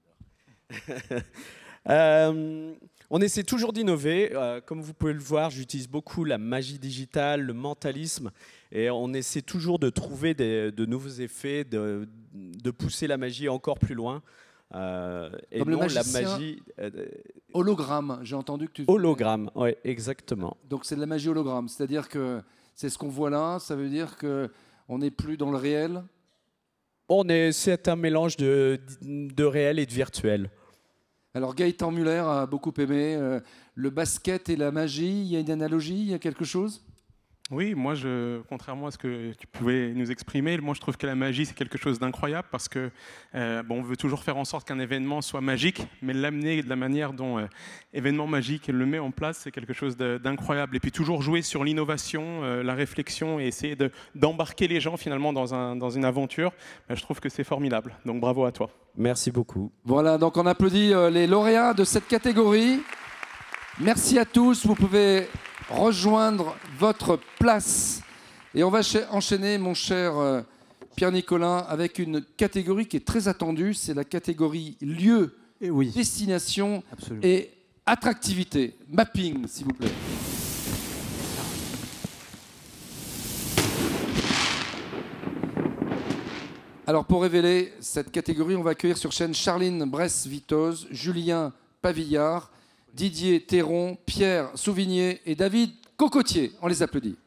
On essaie toujours d'innover. Comme vous pouvez le voir, j'utilise beaucoup la magie digitale, le mentalisme, et on essaie toujours de trouver de nouveaux effets, de pousser la magie encore plus loin. Et comme non, le la magicien magie hologramme, j'ai entendu que tu... Hologramme, oui, exactement. Donc c'est de la magie hologramme, c'est-à-dire que c'est ce qu'on voit là, ça veut dire qu'on n'est plus dans le réel? C'est un mélange de réel et de virtuel. Alors Gaëtan Muller a beaucoup aimé le basket et la magie. Il y a une analogie, il y a quelque chose? Oui, moi, contrairement à ce que tu pouvais nous exprimer, moi je trouve que la magie c'est quelque chose d'incroyable parce que on veut toujours faire en sorte qu'un événement soit magique, mais l'amener de la manière dont événement magique le met en place, c'est quelque chose d'incroyable. Et puis toujours jouer sur l'innovation, la réflexion et essayer d'embarquer les gens finalement dans une aventure, je trouve que c'est formidable. Donc bravo à toi. Merci beaucoup. Voilà, donc on applaudit les lauréats de cette catégorie. Merci à tous, vous pouvez rejoindre votre place. Et on va enchaîner, mon cher Pierre-Nicolas, avec une catégorie qui est très attendue, c'est la catégorie lieu, destination et attractivité. Mapping, s'il vous plaît. Alors pour révéler cette catégorie, on va accueillir sur chaîne Charline Bresse-Vitoz, Julien Pavillard, Didier Théron, Pierre Souvigné et David Cocotier. On les applaudit.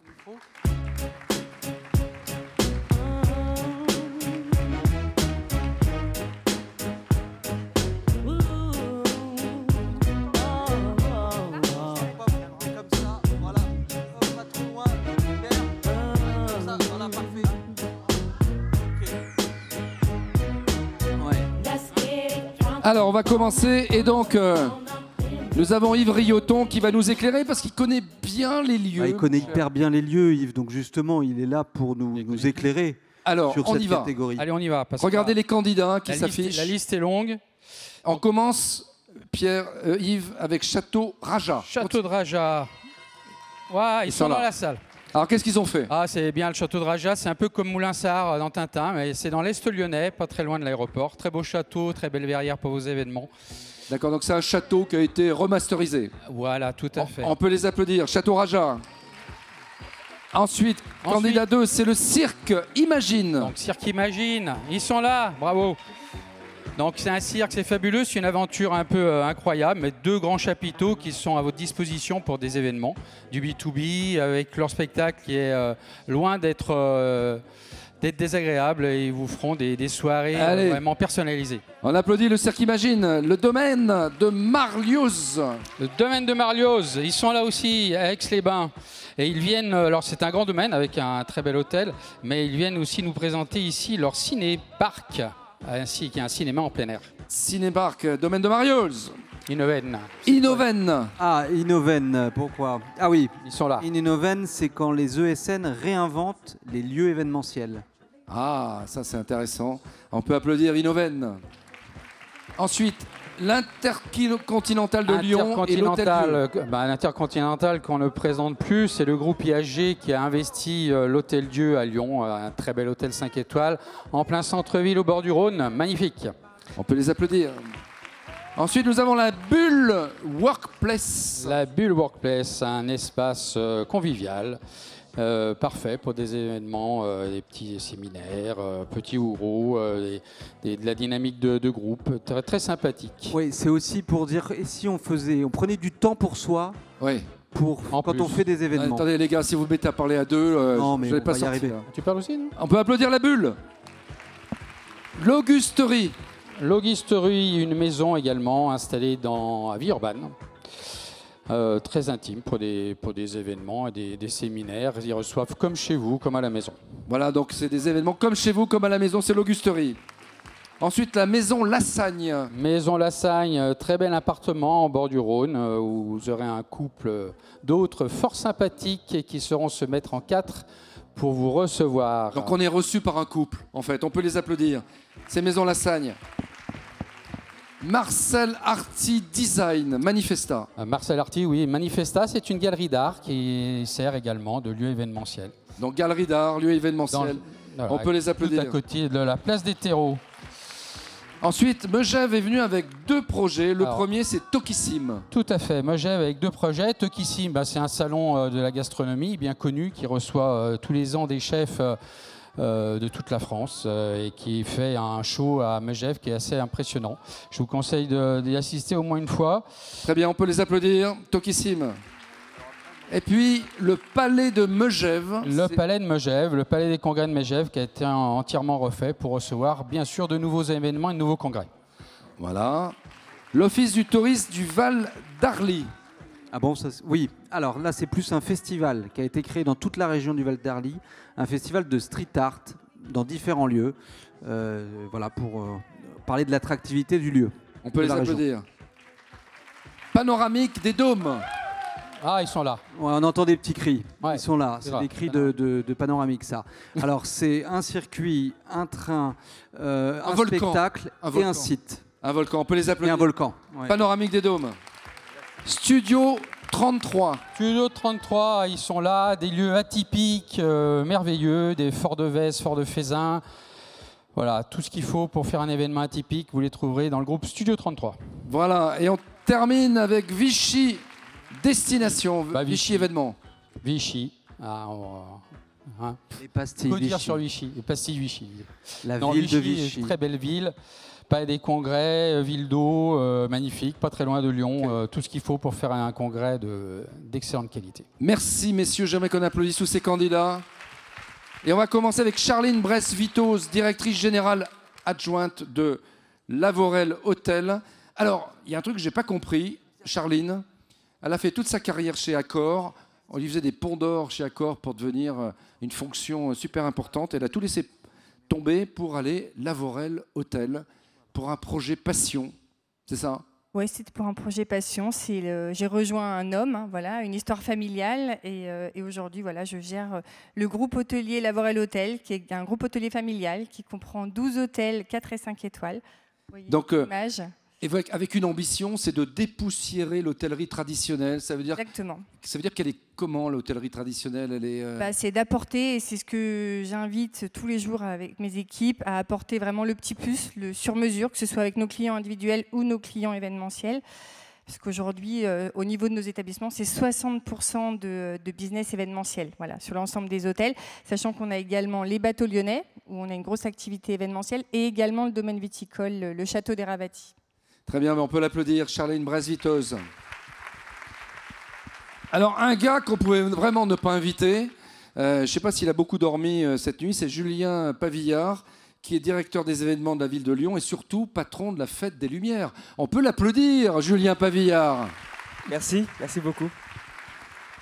Alors on va commencer et donc nous avons Yves Rioton qui va nous éclairer parce qu'il connaît bien les lieux. Il connaît hyper bien les lieux, Yves, donc justement il est là pour nous éclairer. Alors sur on cette y va. catégorie. Allez, on y va. Regardez les candidats qui s'affichent. La liste est longue. On commence, Yves, avec Château Raja. Château de Raja. Ouais, ils sont dans la salle. Alors qu'est-ce qu'ils ont fait? Ah, c'est bien le château de Raja, c'est un peu comme Moulinsart dans Tintin, mais c'est dans l'Est lyonnais, pas très loin de l'aéroport. Très beau château, très belle verrière pour vos événements. D'accord, donc c'est un château qui a été remasterisé. Voilà, tout à fait. On peut les applaudir. Château Raja. Ensuite, candidat 2, c'est le Cirque Imagine. Donc Cirque Imagine, ils sont là, bravo. Donc c'est un cirque, c'est fabuleux, c'est une aventure un peu incroyable, mais 2 grands chapiteaux qui sont à votre disposition pour des événements, du B2B, avec leur spectacle qui est loin d'être désagréable, et ils vous feront des soirées vraiment personnalisées. On applaudit le Cirque Imagine, le domaine de Marlioz. Le domaine de Marlioz, ils sont là aussi, à Aix-les-Bains. Et ils viennent, alors c'est un grand domaine avec un très bel hôtel, mais ils viennent aussi nous présenter ici leur ciné-parc. ainsi qu'un cinéma en plein air. Cinépark, domaine de Mariols. Innoven. Innoven. Ah, Innoven, pourquoi? Ah oui, ils sont là. Innoven, c'est quand les ESN réinventent les lieux événementiels. Ah, ça c'est intéressant. On peut applaudir Innoven. Ensuite, l'Intercontinental de Lyon et l'Hôtel Dieu. L'Intercontinental qu'on ne présente plus, c'est le groupe IHG qui a investi l'Hôtel Dieu à Lyon, un très bel hôtel 5 étoiles, en plein centre-ville au bord du Rhône, magnifique. On peut les applaudir. Ensuite, nous avons la Bulle Workplace. La Bulle Workplace, un espace convivial, parfait pour des événements, des petits séminaires, petits ou gros, de la dynamique de groupe, très, très sympathique. Oui, c'est aussi pour dire, et si on prenait du temps pour soi, oui. Quand on fait des événements. Attendez les gars, si vous me mettez à parler à deux, non, mais je vais pas y arriver. Tu parles aussi, non? On peut applaudir la Bulle. L'Augusterie. L'Augusterie, une maison également installée à Villeurbanne. Très intime pour des événements et des séminaires. Ils reçoivent comme chez vous, comme à la maison. Voilà, donc c'est des événements comme chez vous, comme à la maison, c'est l'Augusterie. Ensuite, la Maison Lassagne. Maison Lassagne, très bel appartement en bord du Rhône, où vous aurez un couple d'autres fort sympathiques et qui sauront se mettre en quatre pour vous recevoir. Donc on est reçu par un couple, en fait. On peut les applaudir. C'est Maison Lassagne. Marcel Arty Design, Manifesta. Marcel Arty, oui. Manifesta, c'est une galerie d'art qui sert également de lieu événementiel. Donc galerie d'art, lieu événementiel. On peut les applaudir. Tout à côté de la place des terreaux. Ensuite, Megève est venu avec deux projets. Le premier, c'est Tokissime. Tout à fait. Megève avec deux projets. Tokissime, c'est un salon de la gastronomie bien connu qui reçoit tous les ans des chefs de toute la France et qui fait un show à Megève qui est assez impressionnant. Je vous conseille d'y assister au moins une fois. Très bien, on peut les applaudir. Tokissime. Et puis, le palais de Megève. Le palais de Megève, le palais des congrès de Megève qui a été entièrement refait pour recevoir, bien sûr, de nouveaux événements et de nouveaux congrès. Voilà. L'Office du tourisme du Val d'Arly. Ah bon, oui. Alors là, c'est plus un festival qui a été créé dans toute la région du Val d'Arly. Un festival de street art dans différents lieux. Voilà, pour parler de l'attractivité du lieu. On peut les applaudir. Panoramique des Dômes. Ah, ils sont là. Ouais, on entend des petits cris. Ouais, ils sont là. C'est des cris de panoramique, ça. Alors, c'est un circuit, un train, un spectacle et un site. Un volcan, on peut les applaudir. Et un volcan. Ouais. Panoramique des Dômes. Studio 33. Studio 33, ils sont là. Des lieux atypiques, merveilleux, des forts de Vèze, forts de Fézin. Voilà, tout ce qu'il faut pour faire un événement atypique, vous les trouverez dans le groupe Studio 33. Voilà, et on termine avec Vichy. Destination, Vichy événement. Vichy. Les pastilles Vichy. dire sur Vichy, les pastilles Vichy. La ville de Vichy. Très belle ville. Pas des congrès, ville d'eau, magnifique, pas très loin de Lyon. Tout ce qu'il faut pour faire un congrès d'excellente qualité. Merci messieurs, j'aimerais qu'on applaudisse tous ces candidats. Et on va commencer avec Charline Bresse-Vitoz, directrice générale adjointe de Lavorel Hôtel. Alors, il y a un truc que je n'ai pas compris, Charline. Elle a fait toute sa carrière chez Accor. On lui faisait des ponts d'or chez Accor pour devenir une fonction super importante. Elle a tout laissé tomber pour aller Lavorel Hôtel pour un projet passion. C'est ça? Oui, c'était pour un projet passion. J'ai rejoint un homme, voilà, une histoire familiale. Et aujourd'hui, voilà, je gère le groupe hôtelier Lavorel Hôtel, qui est un groupe hôtelier familial qui comprend 12 hôtels 4 et 5 étoiles. Vous voyez l'image. Avec une ambition, c'est de dépoussiérer l'hôtellerie traditionnelle. Ça veut dire. Exactement. Ça veut dire qu'elle est comment l'hôtellerie traditionnelle? Elle est. C'est d'apporter, et c'est ce que j'invite tous les jours avec mes équipes, à apporter vraiment le petit plus, le sur-mesure, que ce soit avec nos clients individuels ou nos clients événementiels. Parce qu'aujourd'hui, au niveau de nos établissements, c'est 60% de business événementiel, voilà, sur l'ensemble des hôtels, sachant qu'on a également les bateaux lyonnais, où on a une grosse activité événementielle, et également le domaine viticole, le château des Ravati. Très bien, mais on peut l'applaudir, Charline Bresse-Vitoz. Alors, un gars qu'on pouvait vraiment ne pas inviter, je ne sais pas s'il a beaucoup dormi cette nuit, c'est Julien Pavillard, qui est directeur des événements de la ville de Lyon et surtout patron de la Fête des Lumières. On peut l'applaudir, Julien Pavillard. Merci beaucoup.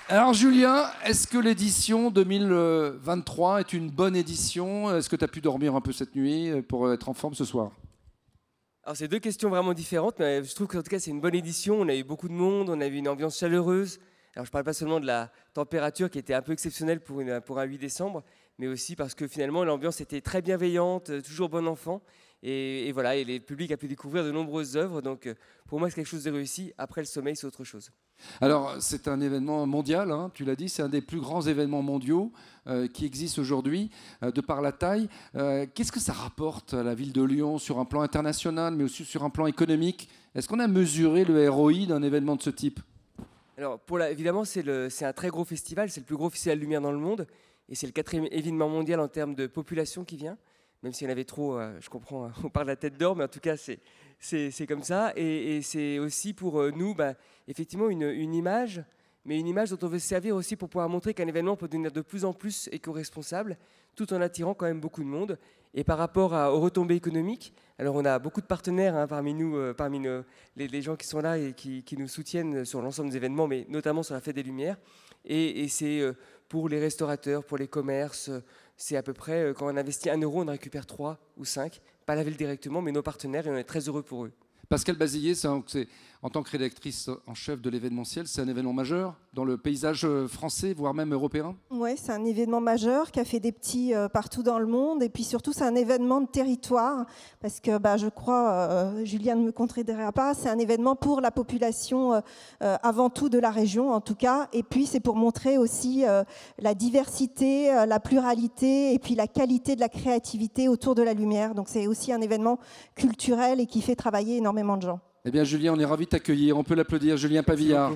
Alors Julien, est-ce que l'édition 2023 est une bonne édition? Est-ce que tu as pu dormir un peu cette nuit pour être en forme ce soir? Alors c'est deux questions vraiment différentes, mais je trouve qu'en tout cas c'est une bonne édition. On a eu beaucoup de monde, on a eu une ambiance chaleureuse. Alors je ne parle pas seulement de la température qui était un peu exceptionnelle pour un 8 décembre, mais aussi parce que finalement l'ambiance était très bienveillante, toujours bon enfant. Et voilà, et le public a pu découvrir de nombreuses œuvres. Donc pour moi c'est quelque chose de réussi. Après le sommeil c'est autre chose. Alors c'est un événement mondial, hein, tu l'as dit, c'est un des plus grands événements mondiaux qui existent aujourd'hui de par la taille. Qu'est-ce que ça rapporte à la ville de Lyon sur un plan international, mais aussi sur un plan économique? Est-ce qu'on a mesuré le ROI d'un événement de ce type? Alors évidemment c'est un très gros festival, c'est le plus gros festival de lumière dans le monde. Et c'est le 4e événement mondial en termes de population qui vient. Même s'il y en avait trop, je comprends, on parle de la tête d'or, mais en tout cas, c'est comme ça. Et c'est aussi pour nous, effectivement, une image, mais une image dont on veut se servir aussi pour pouvoir montrer qu'un événement peut devenir de plus en plus éco-responsable, tout en attirant quand même beaucoup de monde. Et par rapport aux retombées économiques, alors on a beaucoup de partenaires hein, parmi nous, les gens qui sont là et qui nous soutiennent sur l'ensemble des événements, mais notamment sur la Fête des Lumières. Et c'est pour les restaurateurs, pour les commerces, c'est à peu près, quand on investit 1 euro, on en récupère 3 ou 5. Pas la ville directement, mais nos partenaires, et on est très heureux pour eux. Pascal Bazillet, en tant que rédactrice en chef de l'événementiel, c'est un événement majeur dans le paysage français, voire même européen? Oui, c'est un événement majeur qui a fait des petits partout dans le monde. Et puis surtout, c'est un événement de territoire. Parce que je crois, Julien ne me contredira pas, c'est un événement pour la population, avant tout de la région en tout cas. Et puis c'est pour montrer aussi la diversité, la pluralité et puis la qualité de la créativité autour de la lumière. Donc c'est aussi un événement culturel et qui fait travailler énormément de gens. Eh bien, Julien, on est ravis de t'accueillir. On peut l'applaudir, Julien Pavillard.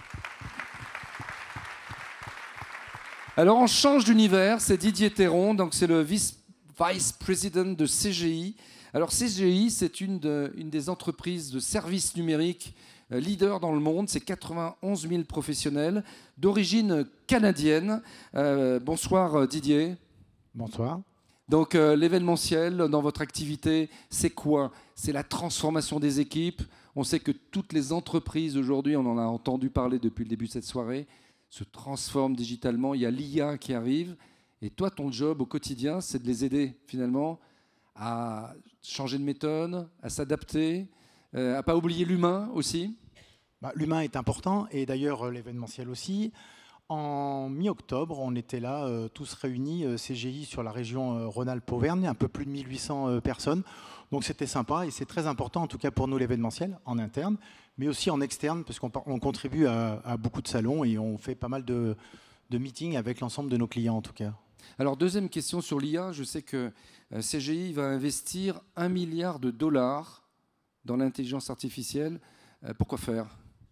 Alors, on change d'univers. C'est Didier Théron, donc c'est le vice-président de CGI. Alors, CGI, c'est une des entreprises de services numériques leader dans le monde. C'est 91 000 professionnels d'origine canadienne. Bonsoir, Didier. Bonsoir. Donc l'événementiel dans votre activité, c'est quoi? C'est la transformation des équipes. On sait que toutes les entreprises aujourd'hui, on en a entendu parler depuis le début de cette soirée, se transforment digitalement. Il y a l'IA qui arrive. Et toi, ton job au quotidien, c'est de les aider finalement à changer de méthode, à s'adapter, à ne pas oublier l'humain aussi. L'humain est important et d'ailleurs l'événementiel aussi. En mi-octobre, on était là, tous réunis, CGI sur la région Rhône-Alpes-Auvergne, un peu plus de 1800 personnes. Donc c'était sympa et c'est très important, en tout cas pour nous, l'événementiel, en interne, mais aussi en externe, parce qu'on contribue à beaucoup de salons et on fait pas mal de meetings avec l'ensemble de nos clients, en tout cas. Alors, deuxième question sur l'IA. Je sais que CGI va investir $1 milliard dans l'intelligence artificielle. Pourquoi faire?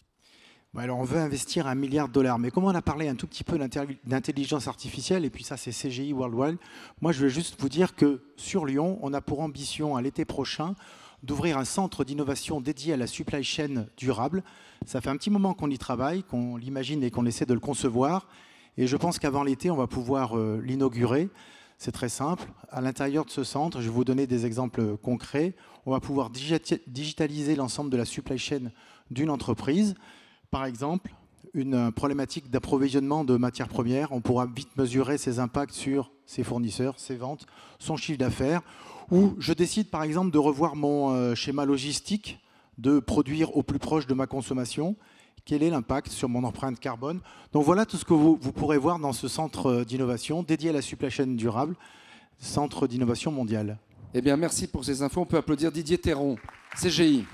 Alors on veut investir $1 milliard, mais comme on a parlé un tout petit peu d'intelligence artificielle, et puis ça c'est CGI Worldwide, moi je veux juste vous dire que sur Lyon, on a pour ambition à l'été prochain d'ouvrir un centre d'innovation dédié à la supply chain durable. Ça fait un petit moment qu'on y travaille, qu'on l'imagine et qu'on essaie de le concevoir, et je pense qu'avant l'été, on va pouvoir l'inaugurer. C'est très simple. À l'intérieur de ce centre, je vais vous donner des exemples concrets. On va pouvoir digitaliser l'ensemble de la supply chain d'une entreprise. Par exemple, une problématique d'approvisionnement de matières premières, on pourra vite mesurer ses impacts sur ses fournisseurs, ses ventes, son chiffre d'affaires. Ou je décide par exemple de revoir mon schéma logistique, de produire au plus proche de ma consommation. Quel est l'impact sur mon empreinte carbone? Donc voilà tout ce que vous pourrez voir dans ce centre d'innovation dédié à la supply chain durable, centre d'innovation mondial. Eh bien, merci pour ces infos. On peut applaudir Didier Théron, CGI.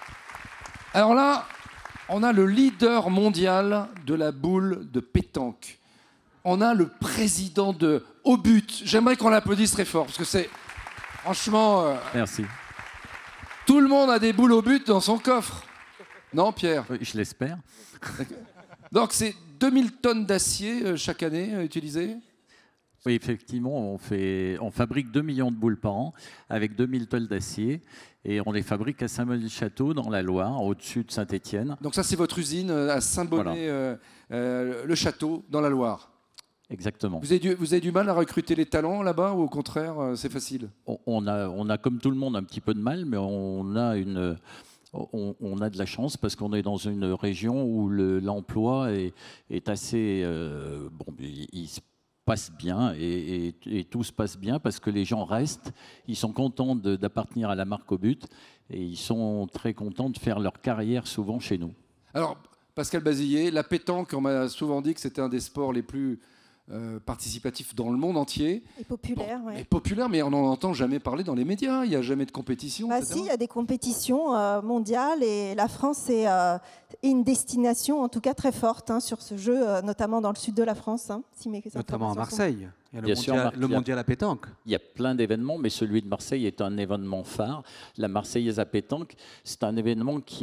Alors là, on a le leader mondial de la boule de pétanque. On a le président de Au But. J'aimerais qu'on l'applaudisse très fort, parce que c'est franchement... Merci. Tout le monde a des boules au but dans son coffre. Non, Pierre? Oui, je l'espère. Donc c'est 2000 tonnes d'acier chaque année utilisées? Oui, effectivement, on fabrique 2 millions de boules par an avec 2000 tonnes d'acier et on les fabrique à Saint-Maurice-Château dans la Loire, au-dessus de Saint-Étienne. Donc ça, c'est votre usine à Saint-Bonnet, le château, dans la Loire. Exactement. Vous avez du mal à recruter les talents là-bas ou au contraire, c'est facile? On a, comme tout le monde, un petit peu de mal, mais on a on a de la chance parce qu'on est dans une région où l'emploi est assez... il se passe bien et tout se passe bien parce que les gens restent, ils sont contents d'appartenir à la marque Au But et ils sont très contents de faire leur carrière souvent chez nous. Alors, Pascal Bazillet, la pétanque, on m'a souvent dit que c'était un des sports les plus participatifs dans le monde entier. Et populaire, oui. Et populaire, mais on n'en entend jamais parler dans les médias. Il n'y a jamais de compétition. Bah si, il y a des compétitions mondiales et la France est une destination en tout cas très forte sur ce jeu, notamment dans le sud de la France. Notamment à Marseille. Il y a Bien sûr, le mondial à pétanque. Il y a plein d'événements, mais celui de Marseille est un événement phare. La Marseillaise à pétanque, c'est un événement qui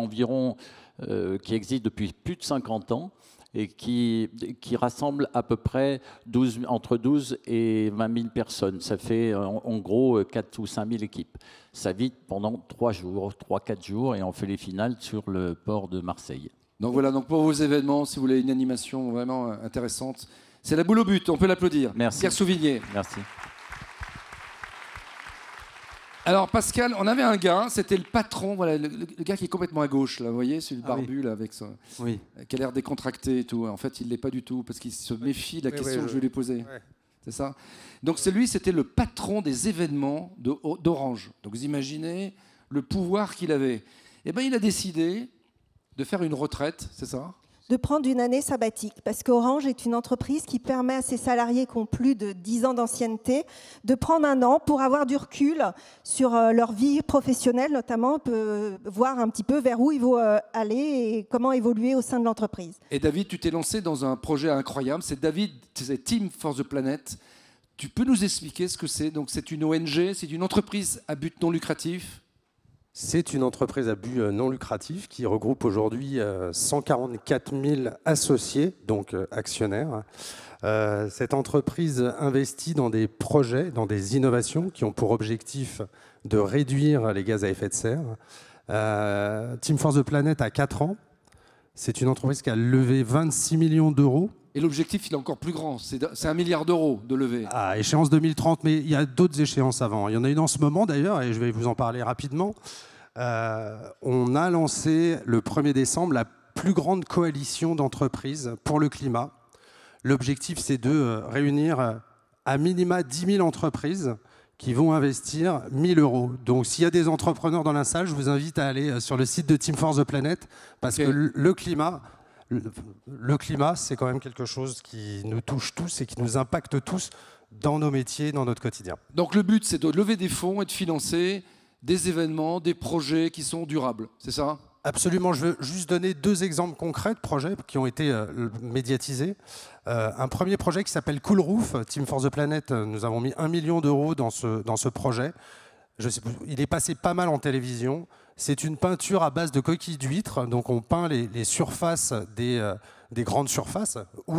existe depuis plus de 50 ans et qui rassemble à peu près entre 12 et 20 000 personnes. Ça fait en gros 4 ou 5 000 équipes. Ça vit pendant 3-4 jours, et on fait les finales sur le port de Marseille. Donc voilà, donc pour vos événements, si vous voulez une animation vraiment intéressante, c'est la boule au but, on peut l'applaudir. Merci. Pierre Souvigné. Merci. Alors Pascal, on avait un gars, c'était le patron, voilà, le gars qui est complètement à gauche, là, vous voyez, celui de barbu, là, avec son, qui a l'air décontracté et tout. En fait, il ne l'est pas du tout, parce qu'il se méfie de la question que je lui ai posée. Ouais. C'est ça. Donc c'était le patron des événements d'Orange. Donc vous imaginez le pouvoir qu'il avait. Eh bien, il a décidé de faire une retraite, c'est ça ? De prendre une année sabbatique, parce qu'Orange est une entreprise qui permet à ses salariés qui ont plus de 10 ans d'ancienneté de prendre un an pour avoir du recul sur leur vie professionnelle, notamment, voir un petit peu vers où ils vont aller et comment évoluer au sein de l'entreprise. Et David, tu t'es lancé dans un projet incroyable, c'est Team for the Planet. Tu peux nous expliquer ce que c'est ? Donc c'est une ONG, c'est une entreprise à but non lucratif ? C'est une entreprise à but non lucratif qui regroupe aujourd'hui 144 000 associés, donc actionnaires. Cette entreprise investit dans des projets, dans des innovations qui ont pour objectif de réduire les gaz à effet de serre. Team for the Planet a 4 ans. C'est une entreprise qui a levé 26 millions d'euros. Et l'objectif, il est encore plus grand. C'est 1 milliard d'euros de levée. À échéance 2030, mais il y a d'autres échéances avant. Il y en a une en ce moment d'ailleurs, et je vais vous en parler rapidement. On a lancé le 1er décembre la plus grande coalition d'entreprises pour le climat. L'objectif, c'est de réunir à minima 10 000 entreprises qui vont investir 1 000 euros. Donc s'il y a des entrepreneurs dans la salle, je vous invite à aller sur le site de Team for the Planet, parce que le climat, c'est quand même quelque chose qui nous touche tous et qui nous impacte tous dans nos métiers, dans notre quotidien. Donc le but, c'est de lever des fonds et de financer des événements, des projets qui sont durables, c'est ça ? Absolument. Je veux juste donner 2 exemples concrets de projets qui ont été médiatisés. Un premier projet qui s'appelle Cool Roof, Team for the Planet, nous avons mis 1 million d'euros dans ce projet. Il est passé pas mal en télévision. C'est une peinture à base de coquilles d'huîtres, donc on peint les surfaces des grandes surfaces.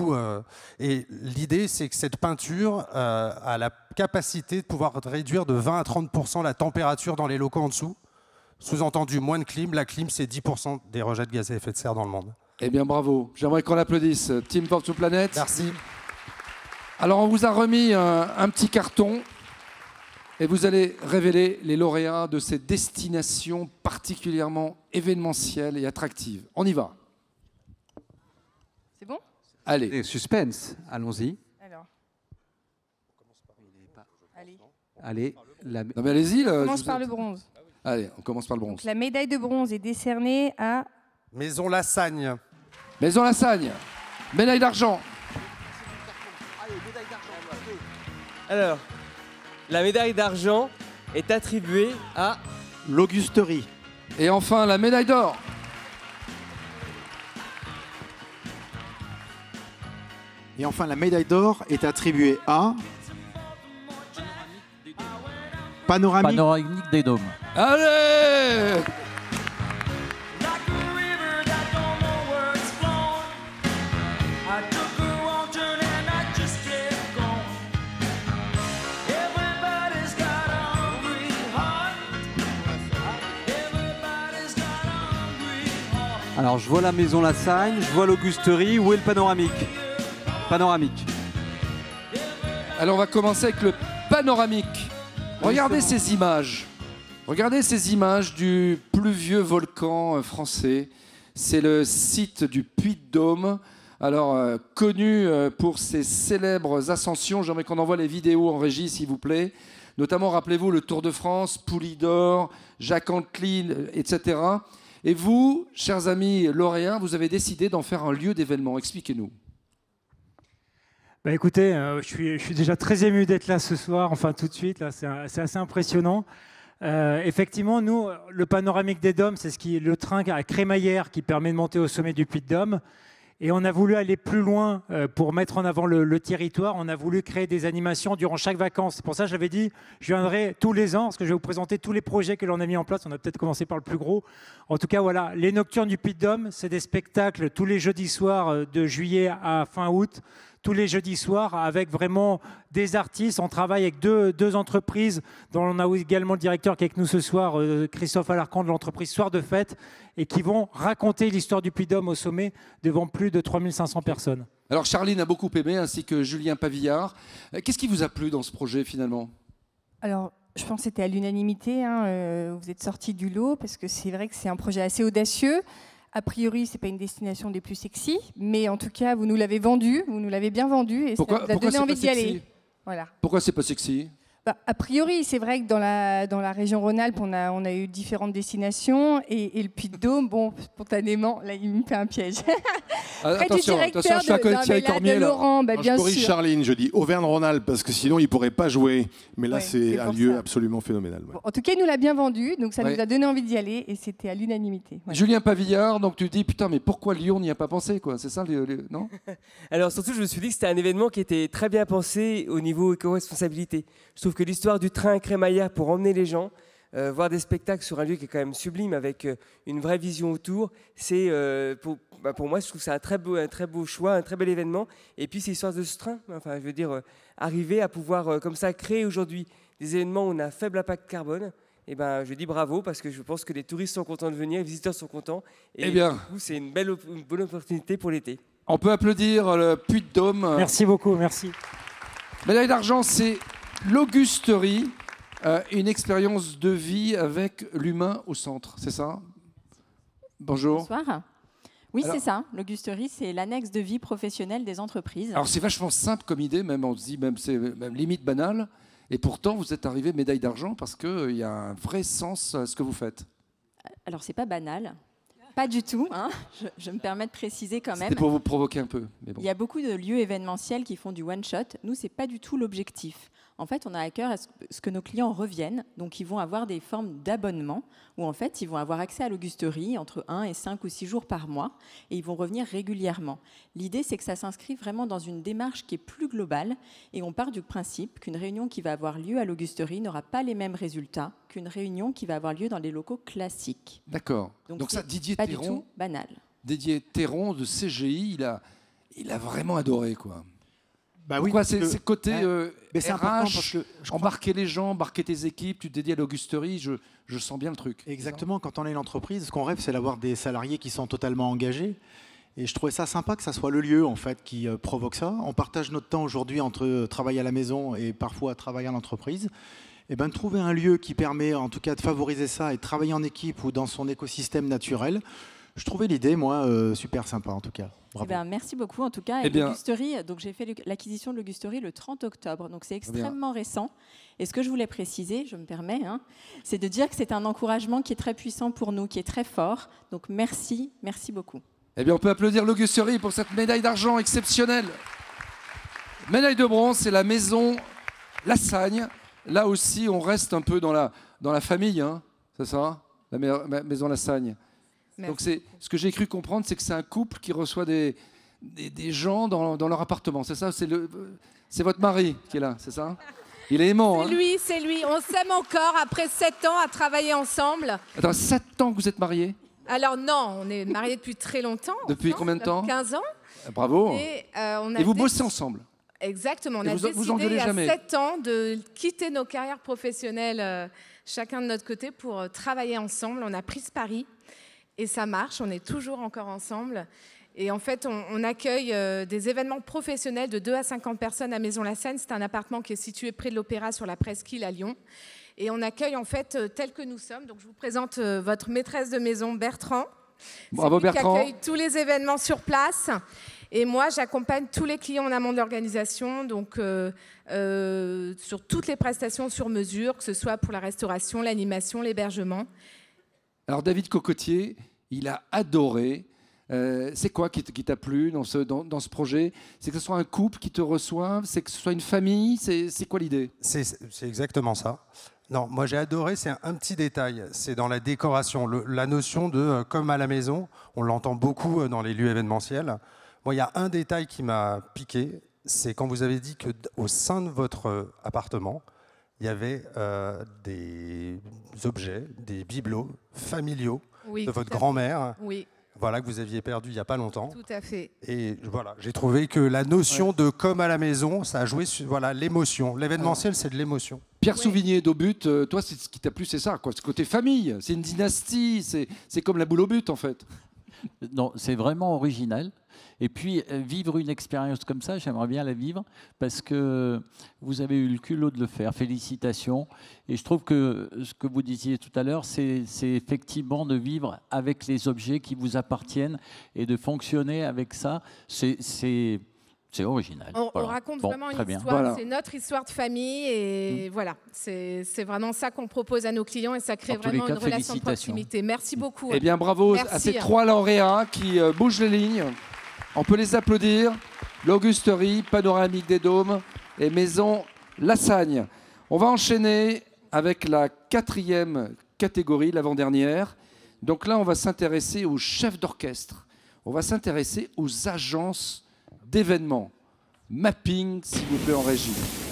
Et l'idée, c'est que cette peinture a la capacité de pouvoir réduire de 20 à 30% la température dans les locaux en dessous. Sous-entendu, moins de clim. La clim, c'est 10% des rejets de gaz à effet de serre dans le monde. Eh bien, bravo. J'aimerais qu'on l'applaudisse. Team for the Planet. Merci. Alors, on vous a remis un petit carton et vous allez révéler les lauréats de ces destinations particulièrement événementielles et attractives. On y va. C'est bon ? Allez. Et suspense. Allons-y. Alors. Allez. Non mais allez-y. On commence par le bronze. Allez, on commence par le bronze. Donc, la médaille de bronze est décernée à... Maison Lassagne. Maison Lassagne. Médaille d'argent. Alors, la médaille d'argent est attribuée à... l'Augusterie. Et enfin, la médaille d'or. Et enfin, la médaille d'or est attribuée à... Panoramique des Dômes. Allez! Alors, je vois la maison Lassagne, je vois l'Augusterie. Où est le panoramique ? Panoramique. Alors, on va commencer avec le panoramique. Regardez ces images. Regardez ces images du plus vieux volcan français. C'est le site du Puy-de-Dôme. Alors, connu pour ses célèbres ascensions. J'aimerais qu'on envoie les vidéos en régie, s'il vous plaît. Notamment, rappelez-vous, le Tour de France, Poulidor, Jacques Anquetil, etc. Et vous, chers amis lauréats, vous avez décidé d'en faire un lieu d'événement. Expliquez-nous. Bah écoutez, je suis déjà très ému d'être là ce soir, enfin tout de suite, là, c'est assez impressionnant. Effectivement, nous, le panoramique des Dômes, c'est le train à crémaillère qui permet de monter au sommet du Puy-de-Dôme. Et on a voulu aller plus loin pour mettre en avant le territoire. On a voulu créer des animations durant chaque vacances. C'est pour ça que j'avais dit, je viendrai tous les ans, parce que je vais vous présenter tous les projets que l'on a mis en place. On a peut-être commencé par le plus gros. En tout cas, voilà, les Nocturnes du Puy-de-Dôme, c'est des spectacles tous les jeudis soirs de juillet à fin août. Tous les jeudis soirs avec vraiment des artistes. On travaille avec deux entreprises dont on a également le directeur qui est avec nous ce soir, Christophe Alarcon de l'entreprise Soir de Fête, et qui vont raconter l'histoire du Puy-de-Dôme au sommet devant plus de 3500 personnes. Alors Charline a beaucoup aimé, ainsi que Julien Pavillard. Qu'est-ce qui vous a plu dans ce projet finalement? Alors, je pense que c'était à l'unanimité. Vous êtes sortis du lot parce que c'est vrai que c'est un projet assez audacieux. A priori, ce n'est pas une destination des plus sexy, mais en tout cas, vous nous l'avez vendu, vous nous l'avez bien vendu, et ça nous a donné envie d'y aller. Voilà. Pourquoi c'est pas sexy? A priori, c'est vrai que dans la région Rhône-Alpes, on a eu différentes destinations, et le Puy-de-Dôme, bon, spontanément, là, il me fait un piège. Attention, je suis à côté de Thierry Cormier. Laurent, bah, bien je corrige sûr. Charline, je dis Auvergne-Rhône-Alpes, parce que sinon, il ne pourrait pas jouer. Mais là, c'est un lieu absolument phénoménal. Ouais. Bon, en tout cas, il nous l'a bien vendu, donc ça Ouais. nous a donné envie d'y aller, et c'était à l'unanimité. Voilà. Julien Pavillard, donc tu dis, putain, mais pourquoi Lyon n'y a pas pensé, quoi? C'est ça, non? Alors surtout, je me suis dit que c'était un événement qui était très bien pensé au niveau éco-responsabilité. Je trouve que l'histoire du train crémaillère pour emmener les gens, voir des spectacles sur un lieu qui est quand même sublime avec une vraie vision autour, c'est pour moi, je trouve que c'est un très beau choix, un très bel événement. Et puis c'est l'histoire de ce train. Enfin, je veux dire, arriver à pouvoir comme ça créer aujourd'hui des événements où on a un faible impact carbone. Et ben, je dis bravo parce que je pense que les touristes sont contents de venir, les visiteurs sont contents. Et Eh bien. du coup, c'est une bonne opportunité pour l'été. On peut applaudir le Puy-de-Dôme. Merci beaucoup, merci. Médaille d'argent, c'est l'Augusterie, une expérience de vie avec l'humain au centre, c'est ça? Bonjour. Bonsoir. Oui, Alors- c'est ça. L'Augusterie, c'est l'annexe de vie professionnelle des entreprises. Alors c'est vachement simple comme idée, même on se dit, même c'est même limite banal, et pourtant vous êtes arrivé médaille d'argent parce qu'il y a un vrai sens à ce que vous faites. Alors, c'est pas banal. Pas du tout. Hein. Je me permets de préciser quand même. C'était pour vous provoquer un peu. Mais bon. Il y a beaucoup de lieux événementiels qui font du one-shot. Nous, c'est pas du tout l'objectif. En fait, on a à cœur à ce que nos clients reviennent. Donc, ils vont avoir des formes d'abonnement où, en fait, ils vont avoir accès à l'Augusterie entre 1 et 5 ou 6 jours par mois et ils vont revenir régulièrement. L'idée, c'est que ça s'inscrit vraiment dans une démarche qui est plus globale et on part du principe qu'une réunion qui va avoir lieu à l'Augusterie n'aura pas les mêmes résultats qu'une réunion qui va avoir lieu dans les locaux classiques. D'accord. Donc ça, c'est Didier pas du Théron, tout banal. Didier Théron de CGI, il a vraiment adoré, quoi. Bah oui, Pourquoi parce que- c'est côté mais c'est important RH, parce que embarquer les gens, embarquer tes équipes, tu te dédies à l'Augusterie, je sens bien le truc. Exactement, quand on est une entreprise, ce qu'on rêve, c'est d'avoir des salariés qui sont totalement engagés. Et je trouvais ça sympa que ça soit le lieu en fait qui provoque ça. On partage notre temps aujourd'hui entre travail à la maison et parfois travail à l'entreprise. Et ben, trouver un lieu qui permet en tout cas de favoriser ça et de travailler en équipe ou dans son écosystème naturel, je trouvais l'idée, moi, super sympa en tout cas. Bravo. Eh ben, merci beaucoup en tout cas. Eh Et bien- l'Augusterie, donc j'ai fait l'acquisition de l'Augusterie le 30 octobre, donc c'est Très bien. extrêmement récent. Et ce que je voulais préciser, je me permets, hein, c'est de dire que c'est un encouragement qui est très puissant pour nous, qui est très fort. Donc merci, merci beaucoup. Eh bien, on peut applaudir l'Augusterie pour cette médaille d'argent exceptionnelle. Médaille de bronze, c'est la maison Lassagne. Là aussi, on reste un peu dans la famille, hein, c'est ça, la maison Lassagne. Merci. Donc, ce que j'ai cru comprendre, c'est que c'est un couple qui reçoit des gens dans leur appartement, c'est ça? C'est votre mari qui est là, c'est ça? Il est aimant, hein? C'est lui. On s'aime encore après 7 ans à travailler ensemble. Attends, 7 ans que vous êtes mariés? Alors non, on est mariés depuis très longtemps. Depuis combien de temps? 15 ans. Bravo. Et, on a Et vous bossez ensemble? Exactement. On Et a vous décidé engueulez il y a jamais? 7 ans de quitter nos carrières professionnelles chacun de notre côté pour travailler ensemble. On a pris ce pari et ça marche. On est toujours encore ensemble. Et en fait, on accueille des événements professionnels de 2 à 50 personnes à Maison-la-Seine. C'est un appartement qui est situé près de l'Opéra sur la Presqu'île à Lyon. Et on accueille en fait tel que nous sommes. Donc je vous présente votre maîtresse de maison, Bertrand. Bravo Bertrand. Qui accueille tous les événements sur place. Et moi, j'accompagne tous les clients en amont de l'organisation, donc sur toutes les prestations sur mesure, que ce soit pour la restauration, l'animation, l'hébergement. Alors David Cocotier, il a adoré. C'est quoi qui t'a plu dans ce projet? C'est que ce soit un couple qui te reçoive, c'est que ce soit une famille, c'est quoi l'idée? C'est exactement ça. Non, moi j'ai adoré, c'est un petit détail, c'est dans la décoration, la notion de comme à la maison, on l'entend beaucoup dans les lieux événementiels. Moi, il y a un détail qui m'a piqué, c'est quand vous avez dit qu'au sein de votre appartement, il y avait des objets, des bibelots familiaux de votre grand-mère. Oui. Voilà, que vous aviez perdu il n'y a pas longtemps. Tout à fait. Et voilà, j'ai trouvé que la notion de comme à la maison, ça a joué sur l'émotion. L'événementiel, c'est de l'émotion. Pierre Souvigné d'Aubut, toi, ce qui t'a plu, c'est ça, quoi. Ce côté famille, c'est une dynastie, c'est comme la boule au but, en fait. Non, c'est vraiment original. Et puis, vivre une expérience comme ça, j'aimerais bien la vivre parce que vous avez eu le culot de le faire. Félicitations. Et je trouve que ce que vous disiez tout à l'heure, c'est effectivement de vivre avec les objets qui vous appartiennent et de fonctionner avec ça. C'est original. On raconte vraiment une histoire, Voilà. C'est notre histoire de famille et voilà, c'est vraiment ça qu'on propose à nos clients et ça crée vraiment une relation de proximité. Merci beaucoup. Eh bien, bravo Merci. à ces 3 lauréats qui bougent les lignes. On peut les applaudir. L'Augusterie, Panoramique des Dômes et Maison Lassagne. On va enchaîner avec la 4e catégorie, l'avant-dernière. Donc là, on va s'intéresser aux chefs d'orchestre. On va s'intéresser aux agences d'événements. Mapping, s'il vous plaît, en régie.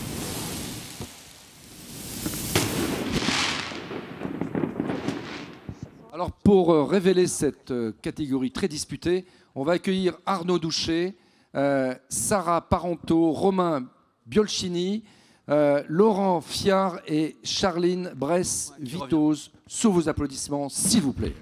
Alors, pour révéler cette catégorie très disputée, on va accueillir Arnaud Douchet, Sarah Parenteau, Romain Biolchini, Laurent Fiard et Charline Bress-Vitoz. Sous vos applaudissements, s'il vous plaît.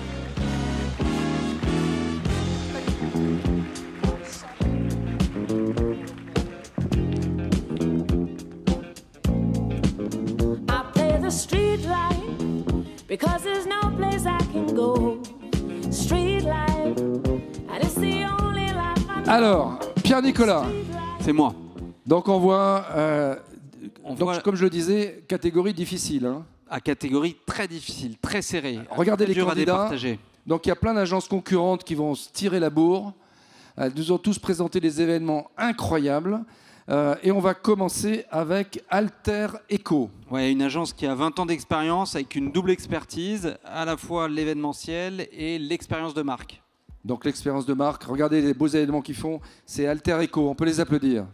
Because there's no place I can go. Street life, and it's the only life I know. Alors, Pierre-Nicolas. C'est moi. Donc on voit, comme je le disais, catégorie difficile. Hein. À catégorie très difficile, très serrée. Regardez les dur à candidats. départager. Donc il y a plein d'agences concurrentes qui vont se tirer la bourre. Elles nous ont tous présenté des événements incroyables. Et on va commencer avec Alter Echo. Ouais, une agence qui a 20 ans d'expérience avec une double expertise, à la fois l'événementiel et l'expérience de marque. Donc l'expérience de marque, regardez les beaux événements qu'ils font, c'est Alter Echo, on peut les applaudir.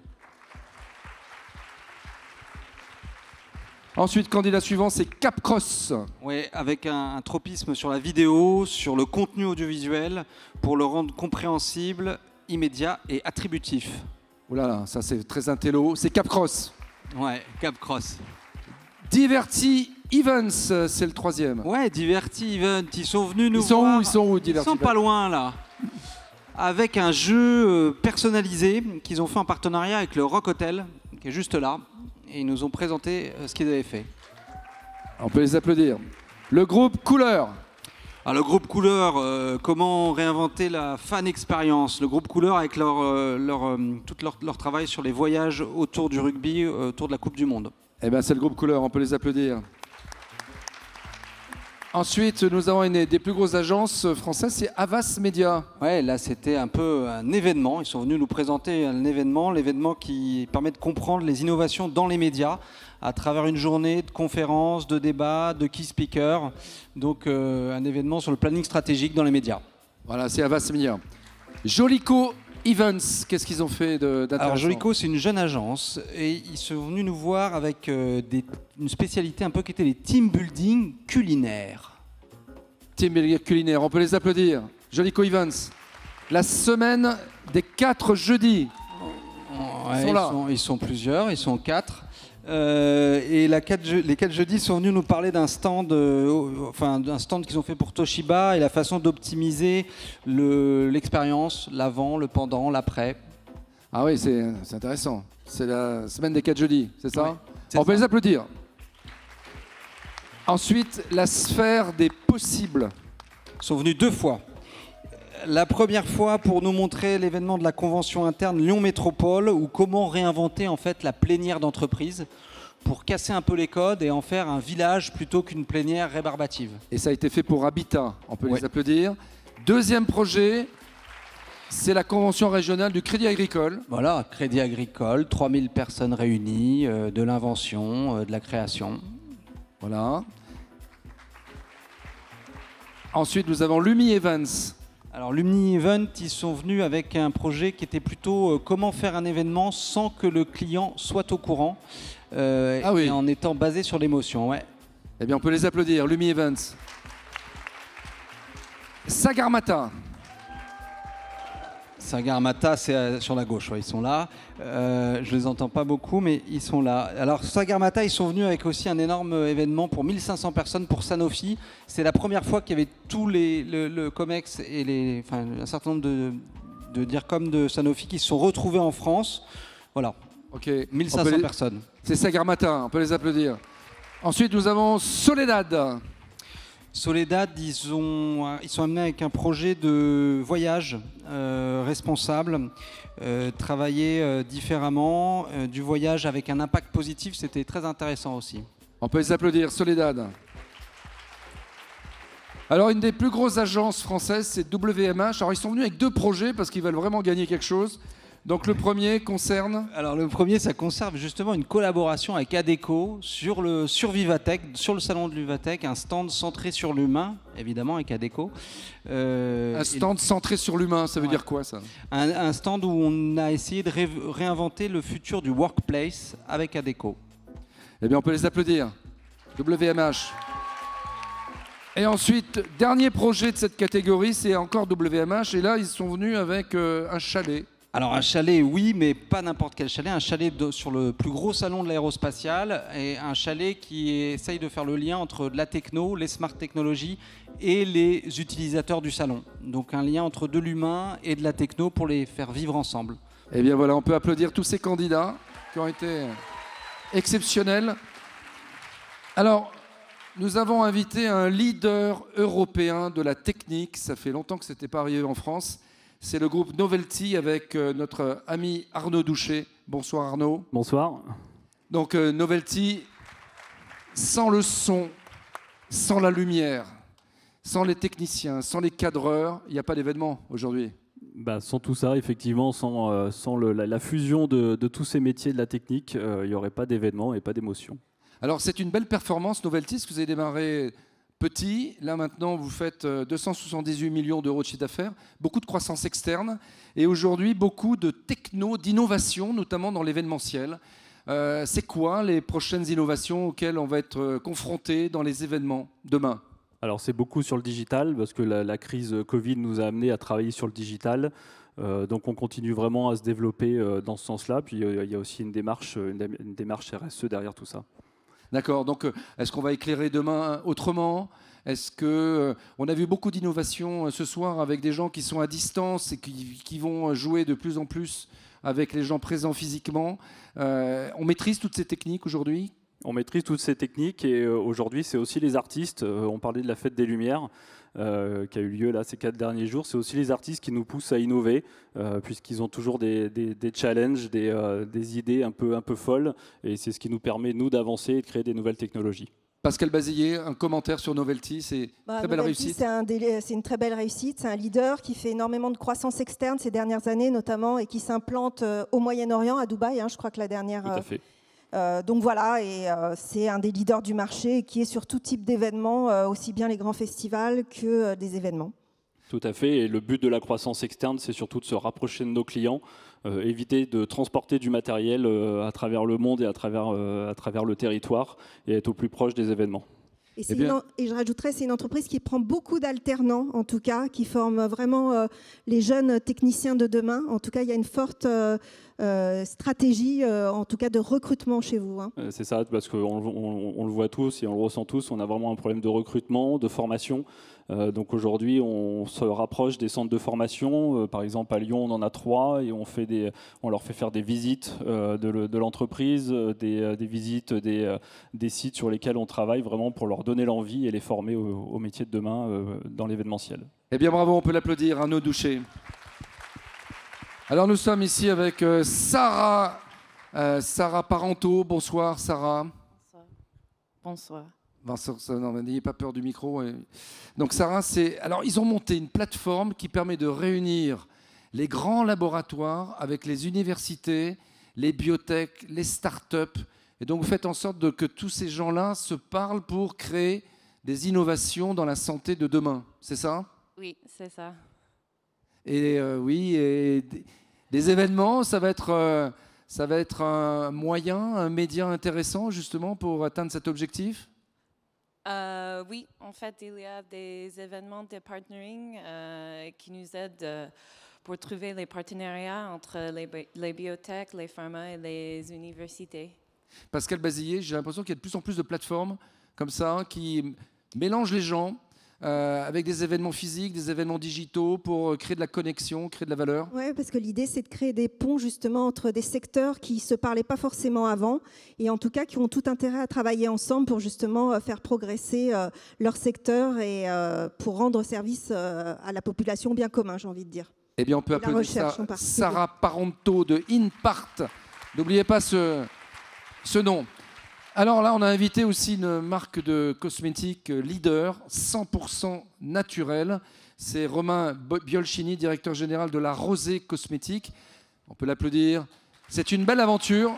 Ensuite, candidat suivant, c'est Capcross. Oui, avec un tropisme sur la vidéo, sur le contenu audiovisuel, pour le rendre compréhensible, immédiat et attributif. Oh là là, ça c'est très intello. C'est Capcross. Ouais, Capcross. Diverty Events, c'est le 3e. Ouais, Diverty Events, ils sont venus nous voir. voir. Ils sont où, Diverty Ils sont pas loin, là. Avec un jeu personnalisé qu'ils ont fait en partenariat avec le Rock Hotel, qui est juste là. Et ils nous ont présenté ce qu'ils avaient fait. On peut les applaudir. Le groupe Couleur. Alors, le groupe Couleur, comment réinventer la fan expérience? Le groupe Couleur avec tout leur travail sur les voyages autour du rugby, autour de la Coupe du Monde. Eh bien, c'est le groupe Couleur, on peut les applaudir. Ensuite, nous avons une des plus grosses agences françaises, c'est Havas Media. Ouais, là, c'était un peu un événement. Ils sont venus nous présenter l'événement qui permet de comprendre les innovations dans les médias à travers une journée de conférences, de débats, de key speakers. Donc, un événement sur le planning stratégique dans les médias. Voilà, c'est Havas Media. Jolico Events, qu'est-ce qu'ils ont fait d'intéressant? Alors Jolico, c'est une jeune agence et ils sont venus nous voir avec une spécialité un peu qui était les team building culinaires. Team building culinaire, on peut les applaudir. Jolico Events, la semaine des 4 jeudis. Ouais, ils sont plusieurs, ils sont 4. Et les 4 jeudis sont venus nous parler d'un stand, d'un stand qu'ils ont fait pour Toshiba et la façon d'optimiser l'expérience, l'avant, le pendant, l'après. Ah oui, c'est intéressant. C'est la semaine des 4 jeudis, c'est ça? Oui, on peut les applaudir. Ensuite, la sphère des possibles. Ils sont venus 2 fois. La première fois pour nous montrer l'événement de la convention interne Lyon Métropole, ou comment réinventer en fait la plénière d'entreprise pour casser un peu les codes et en faire un village plutôt qu'une plénière rébarbative. Et ça a été fait pour Habitat, on peut les applaudir. Deuxième projet, c'est la convention régionale du Crédit Agricole. Voilà, Crédit Agricole, 3000 personnes réunies, de l'invention, de la création. Voilà. Ensuite, nous avons Lumi Events. Alors Lumni Event, ils sont venus avec un projet qui était plutôt comment faire un événement sans que le client soit au courant, et en étant basé sur l'émotion. Ouais. Eh bien, on peut les applaudir, Lumi Events. Sagarmatha. Sagarmatha, c'est sur la gauche, ils sont là. Je les entends pas beaucoup, mais ils sont là. Alors Sagarmatha, ils sont venus avec aussi un énorme événement pour 1500 personnes pour Sanofi. C'est la première fois qu'il y avait tous le COMEX et un certain nombre de DIRCOM de Sanofi qui se sont retrouvés en France. Voilà. Ok. 1500 personnes. C'est Sagarmatha, on peut les applaudir. Ensuite, nous avons Soledad. Soledad, ils sont amenés avec un projet de voyage responsable, travailler différemment, du voyage avec un impact positif, c'était très intéressant aussi. On peut les applaudir, Soledad. Alors, une des plus grosses agences françaises, c'est WMH. Alors, ils sont venus avec 2 projets parce qu'ils veulent vraiment gagner quelque chose. Donc, le premier concerne... Alors, le premier, ça concerne justement une collaboration avec Adecco sur le Vivatech, sur le salon de Vivatech, un stand centré sur l'humain, évidemment, avec Adecco. Un stand centré sur l'humain, ça veut dire quoi, ça? Un stand où on a essayé de réinventer le futur du workplace avec Adecco. Eh bien, on peut les applaudir. WMH. Et ensuite, dernier projet de cette catégorie, c'est encore WMH. Et là, ils sont venus avec un chalet. Alors un chalet, oui, mais pas n'importe quel chalet. Un chalet sur le plus gros salon de l'aérospatiale et un chalet qui essaye de faire le lien entre de la techno, les smart technologies et les utilisateurs du salon. Donc un lien entre de l'humain et de la techno pour les faire vivre ensemble. Eh bien voilà, on peut applaudir tous ces candidats qui ont été exceptionnels. Alors, nous avons invité un leader européen de la technique. Ça fait longtemps que ce n'était pas arrivé en France. C'est le groupe Novelty avec notre ami Arnaud Douchet. Bonsoir Arnaud. Bonsoir. Donc Novelty, sans le son, sans la lumière, sans les techniciens, sans les cadreurs, il n'y a pas d'événement aujourd'hui. Sans tout ça, effectivement, sans la fusion de tous ces métiers de la technique, il n'y aurait pas d'événement et pas d'émotion. Alors c'est une belle performance Novelty, parce que vous avez démarré petit. Là maintenant, vous faites 278 millions d'euros de chiffre d'affaires, beaucoup de croissance externe et aujourd'hui beaucoup de techno, d'innovation, notamment dans l'événementiel. C'est quoi les prochaines innovations auxquelles on va être confronté dans les événements demain? Alors c'est beaucoup sur le digital parce que la crise Covid nous a amené à travailler sur le digital. Donc on continue vraiment à se développer dans ce sens-là. Puis il y a aussi une démarche RSE derrière tout ça. D'accord, donc est-ce qu'on va éclairer demain autrement? Est-ce que on a vu beaucoup d'innovations ce soir avec des gens qui sont à distance et qui vont jouer de plus en plus avec les gens présents physiquement. On maîtrise toutes ces techniques aujourd'hui? On maîtrise toutes ces techniques et aujourd'hui c'est aussi les artistes. On parlait de la fête des Lumières qui a eu lieu là ces 4 derniers jours. C'est aussi les artistes qui nous poussent à innover puisqu'ils ont toujours des challenges, des idées un peu folles et c'est ce qui nous permet nous d'avancer et de créer des nouvelles technologies. Pascal Bazillet, un commentaire sur Novelty, c'est très belle réussite. C'est une très belle réussite, c'est un leader qui fait énormément de croissance externe ces dernières années notamment et qui s'implante au Moyen-Orient, à Dubaï, je crois que la dernière... Tout à fait. Donc voilà, et c'est un des leaders du marché qui est sur tout type d'événements, aussi bien les grands festivals que des événements. Tout à fait, et le but de la croissance externe, c'est surtout de se rapprocher de nos clients, éviter de transporter du matériel à travers le monde et à travers le territoire, et être au plus proche des événements. Et je rajouterais, c'est une entreprise qui prend beaucoup d'alternants, en tout cas, qui forme vraiment les jeunes techniciens de demain. En tout cas, il y a une forte stratégie, en tout cas de recrutement chez vous, hein. C'est ça, parce qu'on le voit tous et on le ressent tous, on a vraiment un problème de recrutement, de formation. Donc aujourd'hui, on se rapproche des centres de formation. Par exemple, à Lyon, on en a 3 et on leur fait faire des visites de l'entreprise, des visites des sites sur lesquels on travaille, vraiment pour leur donner l'envie et les former au métier de demain dans l'événementiel. Eh bien bravo, on peut l'applaudir, Arnaud Douchet. Alors nous sommes ici avec Sarah Parenteau. Bonsoir Sarah. Bonsoir. Non, n'ayez pas peur du micro. Donc Sarah, alors ils ont monté une plateforme qui permet de réunir les grands laboratoires avec les universités, les biotech, les start-up. Et donc vous faites en sorte que tous ces gens-là se parlent pour créer des innovations dans la santé de demain. C'est ça? Oui, c'est ça. Et oui, et des événements, ça va être un moyen, un média intéressant justement pour atteindre cet objectif? Oui, en fait, il y a des événements de partnering qui nous aident pour trouver les partenariats entre les biotech, les pharma et les universités. Pascal Bazillet, j'ai l'impression qu'il y a de plus en plus de plateformes comme ça qui mélangent les gens avec des événements physiques, des événements digitaux pour créer de la connexion, créer de la valeur. Oui, parce que l'idée, c'est de créer des ponts justement entre des secteurs qui ne se parlaient pas forcément avant et en tout cas qui ont tout intérêt à travailler ensemble pour justement faire progresser leur secteur et pour rendre service à la population bien commun, j'ai envie de dire. Eh bien, on peut applaudir Sarah Parenteau de InPart. N'oubliez pas ce nom. Alors là, on a invité aussi une marque de cosmétiques leader, 100% naturel. C'est Romain Biolchini, directeur général de La Rosée Cosmétique. On peut l'applaudir. C'est une belle aventure.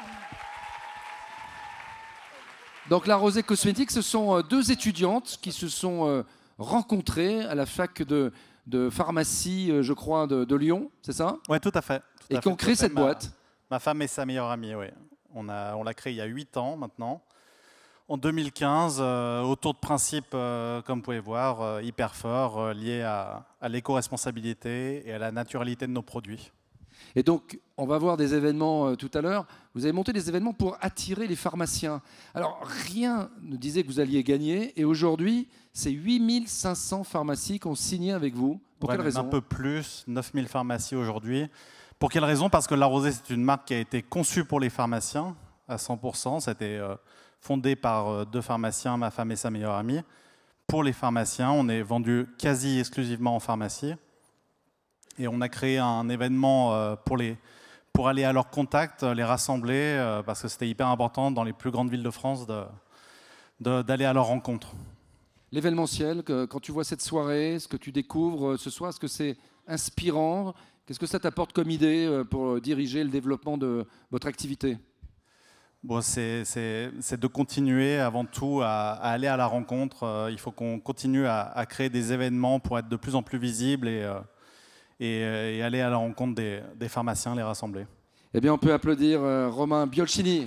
Donc La Rosée Cosmétique, ce sont 2 étudiantes qui se sont rencontrées à la fac de pharmacie, je crois, de Lyon. C'est ça? Oui, tout à fait. Et qui ont créé cette boîte. Ma femme est sa meilleure amie, oui. On l'a créé il y a 8 ans maintenant. En 2015, autour de principes, comme vous pouvez voir, hyper forts, liés à l'éco-responsabilité et à la naturalité de nos produits. Et donc, on va voir des événements tout à l'heure. Vous avez monté des événements pour attirer les pharmaciens. Alors, rien ne disait que vous alliez gagner. Et aujourd'hui, c'est 8500 pharmacies qui ont signé avec vous. Pour quelle raison? Un peu plus, 9000 pharmacies aujourd'hui. Pour quelle raison? Parce que La Rosée, c'est une marque qui a été conçue pour les pharmaciens à 100%. C'était fondé par 2 pharmaciens, ma femme et sa meilleure amie. Pour les pharmaciens, on est vendu quasi exclusivement en pharmacie. Et on a créé un événement pour aller à leur contact, les rassembler, parce que c'était hyper important dans les plus grandes villes de France d'aller à leur rencontre. L'événementiel, quand tu vois cette soirée, ce que tu découvres ce soir, est-ce que c'est inspirant? Qu'est-ce que ça t'apporte comme idée pour diriger le développement de votre activité? Bon, c'est de continuer avant tout à aller à la rencontre. Il faut qu'on continue à créer des événements pour être de plus en plus visibles et aller à la rencontre des pharmaciens, les rassembler. Eh bien, on peut applaudir Romain Biolchini.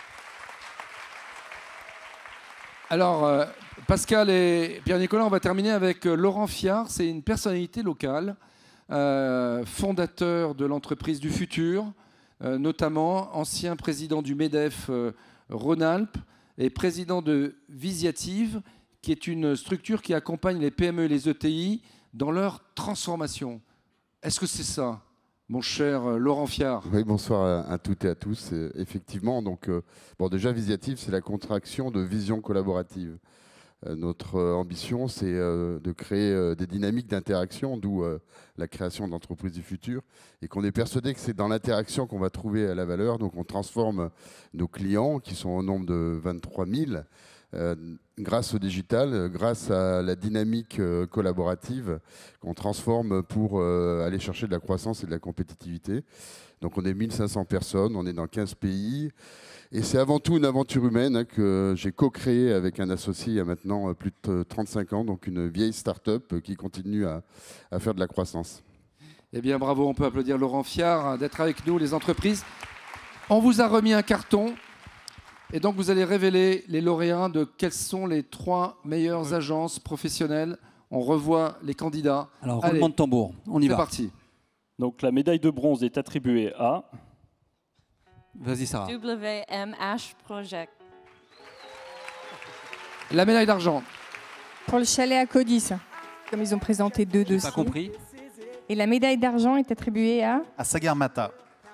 Alors, Pascal et Pierre-Nicolas, on va terminer avec Laurent Fiard. C'est une personnalité locale, fondateur de l'entreprise du futur, notamment ancien président du MEDEF Rhône-Alpes et président de Visiative, qui est une structure qui accompagne les PME et les ETI dans leur transformation. Est-ce que c'est ça, mon cher Laurent Fiard? Oui, bonsoir à toutes et à tous. Effectivement, donc, bon, déjà, Visiative, c'est la contraction de vision collaborative. Notre ambition, c'est de créer des dynamiques d'interaction, d'où la création d'entreprises du futur, et qu'on est persuadé que c'est dans l'interaction qu'on va trouver la valeur. Donc on transforme nos clients, qui sont au nombre de 23 000, grâce au digital, grâce à la dynamique collaborative qu'on transforme pour aller chercher de la croissance et de la compétitivité. Donc on est 1500 personnes, on est dans 15 pays. Et c'est avant tout une aventure humaine que j'ai co-créée avec un associé il y a maintenant plus de 35 ans, donc une vieille start-up qui continue à faire de la croissance. Eh bien bravo, on peut applaudir Laurent Fiard d'être avec nous, les entreprises. On vous a remis un carton et donc vous allez révéler les lauréats de quelles sont les 3 meilleures agences professionnelles. On revoit les candidats. Alors, roulement de tambour, on y va. C'est parti. Donc la médaille de bronze est attribuée à Vas-y, Sarah. WMH Project. La médaille d'argent. Pour le chalet à Codis, comme ils ont présenté 2 dossiers. Pas compris. Et la médaille d'argent est attribuée à Sagarmatha.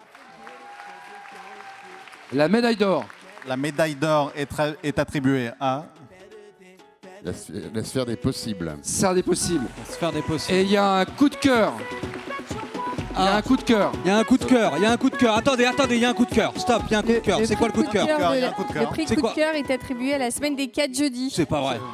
La médaille d'or. La médaille d'or est attribuée à la sphère des possibles. Sphère des possibles. Sphère des possibles. Et il y a un coup de cœur. Il y a un coup de cœur. Il y a un coup de cœur. Il y a un coup de cœur. Attendez, il y a un coup de cœur. Stop, il y a un coup de cœur. C'est quoi le coup de cœur? Le prix coup de cœur est attribué à la semaine des 4 jeudis. C'est pas vrai.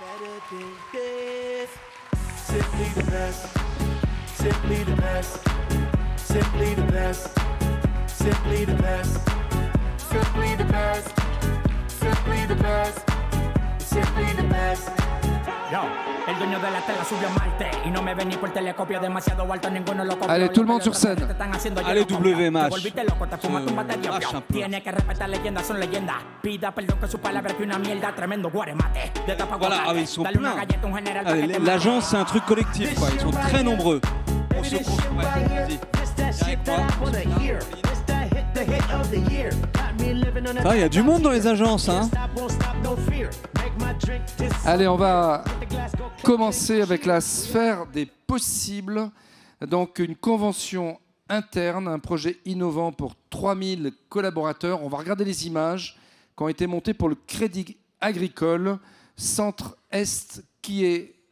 Simply the best. Simply the best. Simply the best. Simply the best. Simply the best. Simply the best. Simply the best. Yo, el dueño de la tela subió a Marte y no me ven ni por telescopio demasiado alto, ninguno lo copió. Allez, tout le monde sur scène. Allez, WMH. Tiene que respetar leyendas, son leyendas. Pida perdón que su palabra es una mierda, tremendo guaremate. Voilà, ah, ils sont pleins. L'agence, c'est un truc collectif, quoi. Ils sont très nombreux. On se il y a du monde dans les agences, hein. Allez, on va commencer avec la sphère des possibles. Donc une convention interne, un projet innovant pour 3000 collaborateurs. On va regarder les images qui ont été montées pour le Crédit Agricole Centre-Est. Qui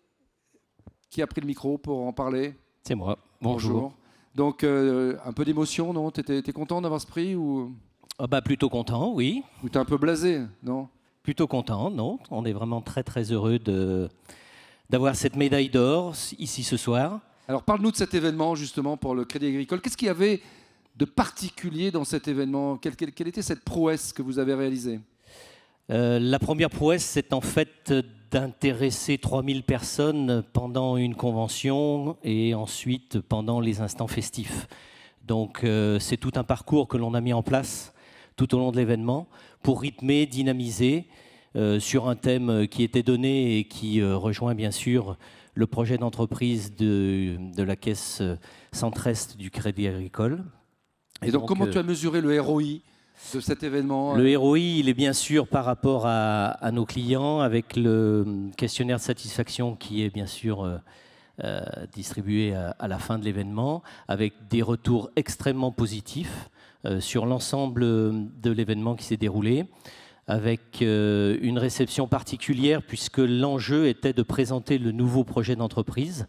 a pris le micro pour en parler? C'est moi. Bonjour. Donc un peu d'émotion, non? T'es content d'avoir ce prix ou... Plutôt content, oui. Ou t'es un peu blasé, non? Plutôt content, non. On est vraiment très très heureux d'avoir cette médaille d'or ici ce soir. Alors parle-nous de cet événement justement pour le Crédit Agricole. Qu'est-ce qu'il y avait de particulier dans cet événement? Quelle était cette prouesse que vous avez réalisée? La première prouesse, c'est en fait d'intéresser 3000 personnes pendant une convention et ensuite pendant les instants festifs. Donc c'est tout un parcours que l'on a mis en place tout au long de l'événement pour rythmer, dynamiser sur un thème qui était donné et qui rejoint bien sûr le projet d'entreprise de la Caisse Centre-Est du Crédit Agricole. Et donc comment tu as mesuré le ROI de cet événement? Le ROI, il est bien sûr par rapport à nos clients avec le questionnaire de satisfaction qui est bien sûr distribué à la fin de l'événement avec des retours extrêmement positifs sur l'ensemble de l'événement qui s'est déroulé, avec une réception particulière puisque l'enjeu était de présenter le nouveau projet d'entreprise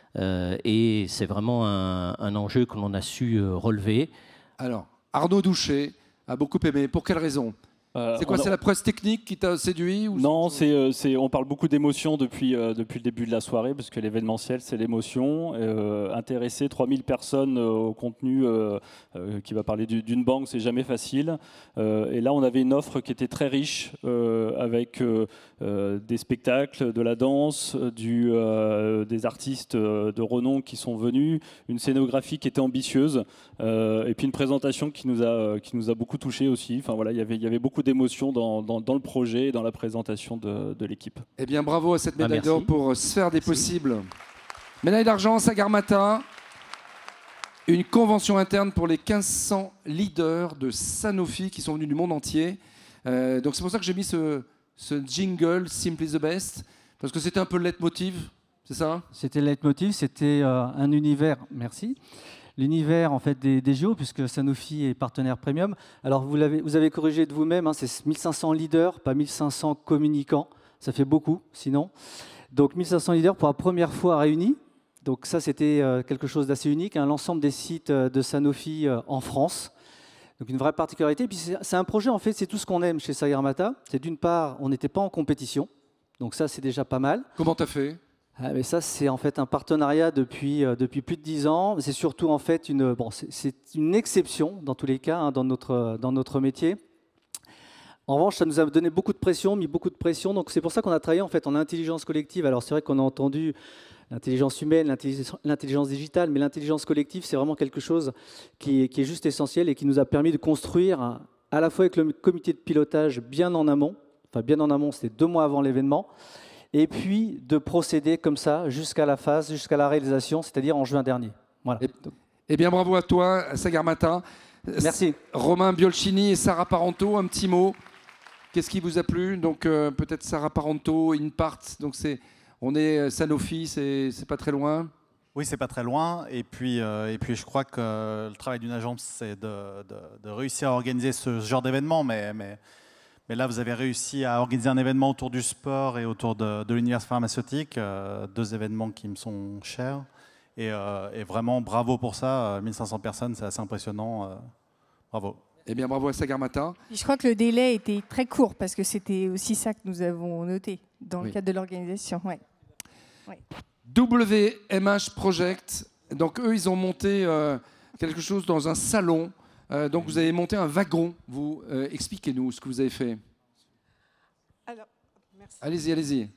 et c'est vraiment un enjeu que l'on a su relever. Alors, Arnaud Douchet a beaucoup aimé. Pour quelle raison? C'est quoi, c'est la presse technique qui t'a séduit ou... Non, on parle beaucoup d'émotion depuis le début de la soirée, parce que l'événementiel, c'est l'émotion. Intéresser 3000 personnes au contenu qui va parler d'une banque, c'est jamais facile. Et là, on avait une offre qui était très riche, avec des spectacles, de la danse, des artistes de renom qui sont venus, une scénographie qui était ambitieuse, et puis une présentation qui nous a beaucoup touchés aussi. Enfin, voilà, il y avait beaucoup d'émotion dans le projet et dans la présentation de l'équipe. Eh bien, bravo à cette médaille d'or pour Sphère des possibles. Médaille d'argent, Sagarmatha. Une convention interne pour les 1500 leaders de Sanofi qui sont venus du monde entier. Donc c'est pour ça que j'ai mis ce jingle, Simply the Best, parce que c'était un peu le leitmotiv, c'est ça? C'était le leitmotiv, c'était un univers, merci. L'univers en fait des JO, puisque Sanofi est partenaire premium. Alors vous avez corrigé de vous-même, hein, c'est 1500 leaders, pas 1500 communicants. Ça fait beaucoup, sinon. Donc 1500 leaders pour la première fois réunis. Donc ça, c'était quelque chose d'assez unique, hein, l'ensemble des sites de Sanofi en France. Donc une vraie particularité. Et puis c'est un projet, en fait, c'est tout ce qu'on aime chez Sagarmatha. C'est d'une part, on n'était pas en compétition. Donc ça, c'est déjà pas mal. Comment tu as fait? Mais ça, c'est en fait un partenariat depuis plus de 10 ans. C'est surtout en fait c'est une exception dans tous les cas, hein, dans notre métier. En revanche, ça nous a donné beaucoup de pression, mis beaucoup de pression. Donc c'est pour ça qu'on a travaillé en fait en intelligence collective. Alors c'est vrai qu'on a entendu l'intelligence humaine, l'intelligence digitale, mais l'intelligence collective, c'est vraiment quelque chose qui est juste essentiel et qui nous a permis de construire à la fois avec le comité de pilotage bien en amont. Enfin bien en amont, c'était 2 mois avant l'événement. Et puis de procéder comme ça jusqu'à la phase, jusqu'à la réalisation, c'est-à-dire en juin dernier. Voilà. Eh bien, bravo à toi, Sagarmatha. Merci. Romain Biolchini et Sarah Parento, un petit mot. Qu'est-ce qui vous a plu? Donc peut-être Sarah Parento, InPart. Donc on est Sanofi, c'est pas très loin. Oui, c'est pas très loin. Et puis je crois que le travail d'une agence, c'est de réussir à organiser ce genre d'événement. Mais là, vous avez réussi à organiser un événement autour du sport et autour de l'univers pharmaceutique, 2 événements qui me sont chers. Et vraiment, bravo pour ça. 1500 personnes, c'est assez impressionnant. Bravo. Eh bien, bravo à Sagarmatha. Je crois que le délai était très court parce que c'était aussi ça que nous avons noté dans le cadre de l'organisation. Ouais. Ouais. WMH Project. Donc, eux, ils ont monté quelque chose dans un salon. Donc, vous avez monté un wagon. Vous expliquez-nous ce que vous avez fait. Alors, merci. Allez-y, allez-y.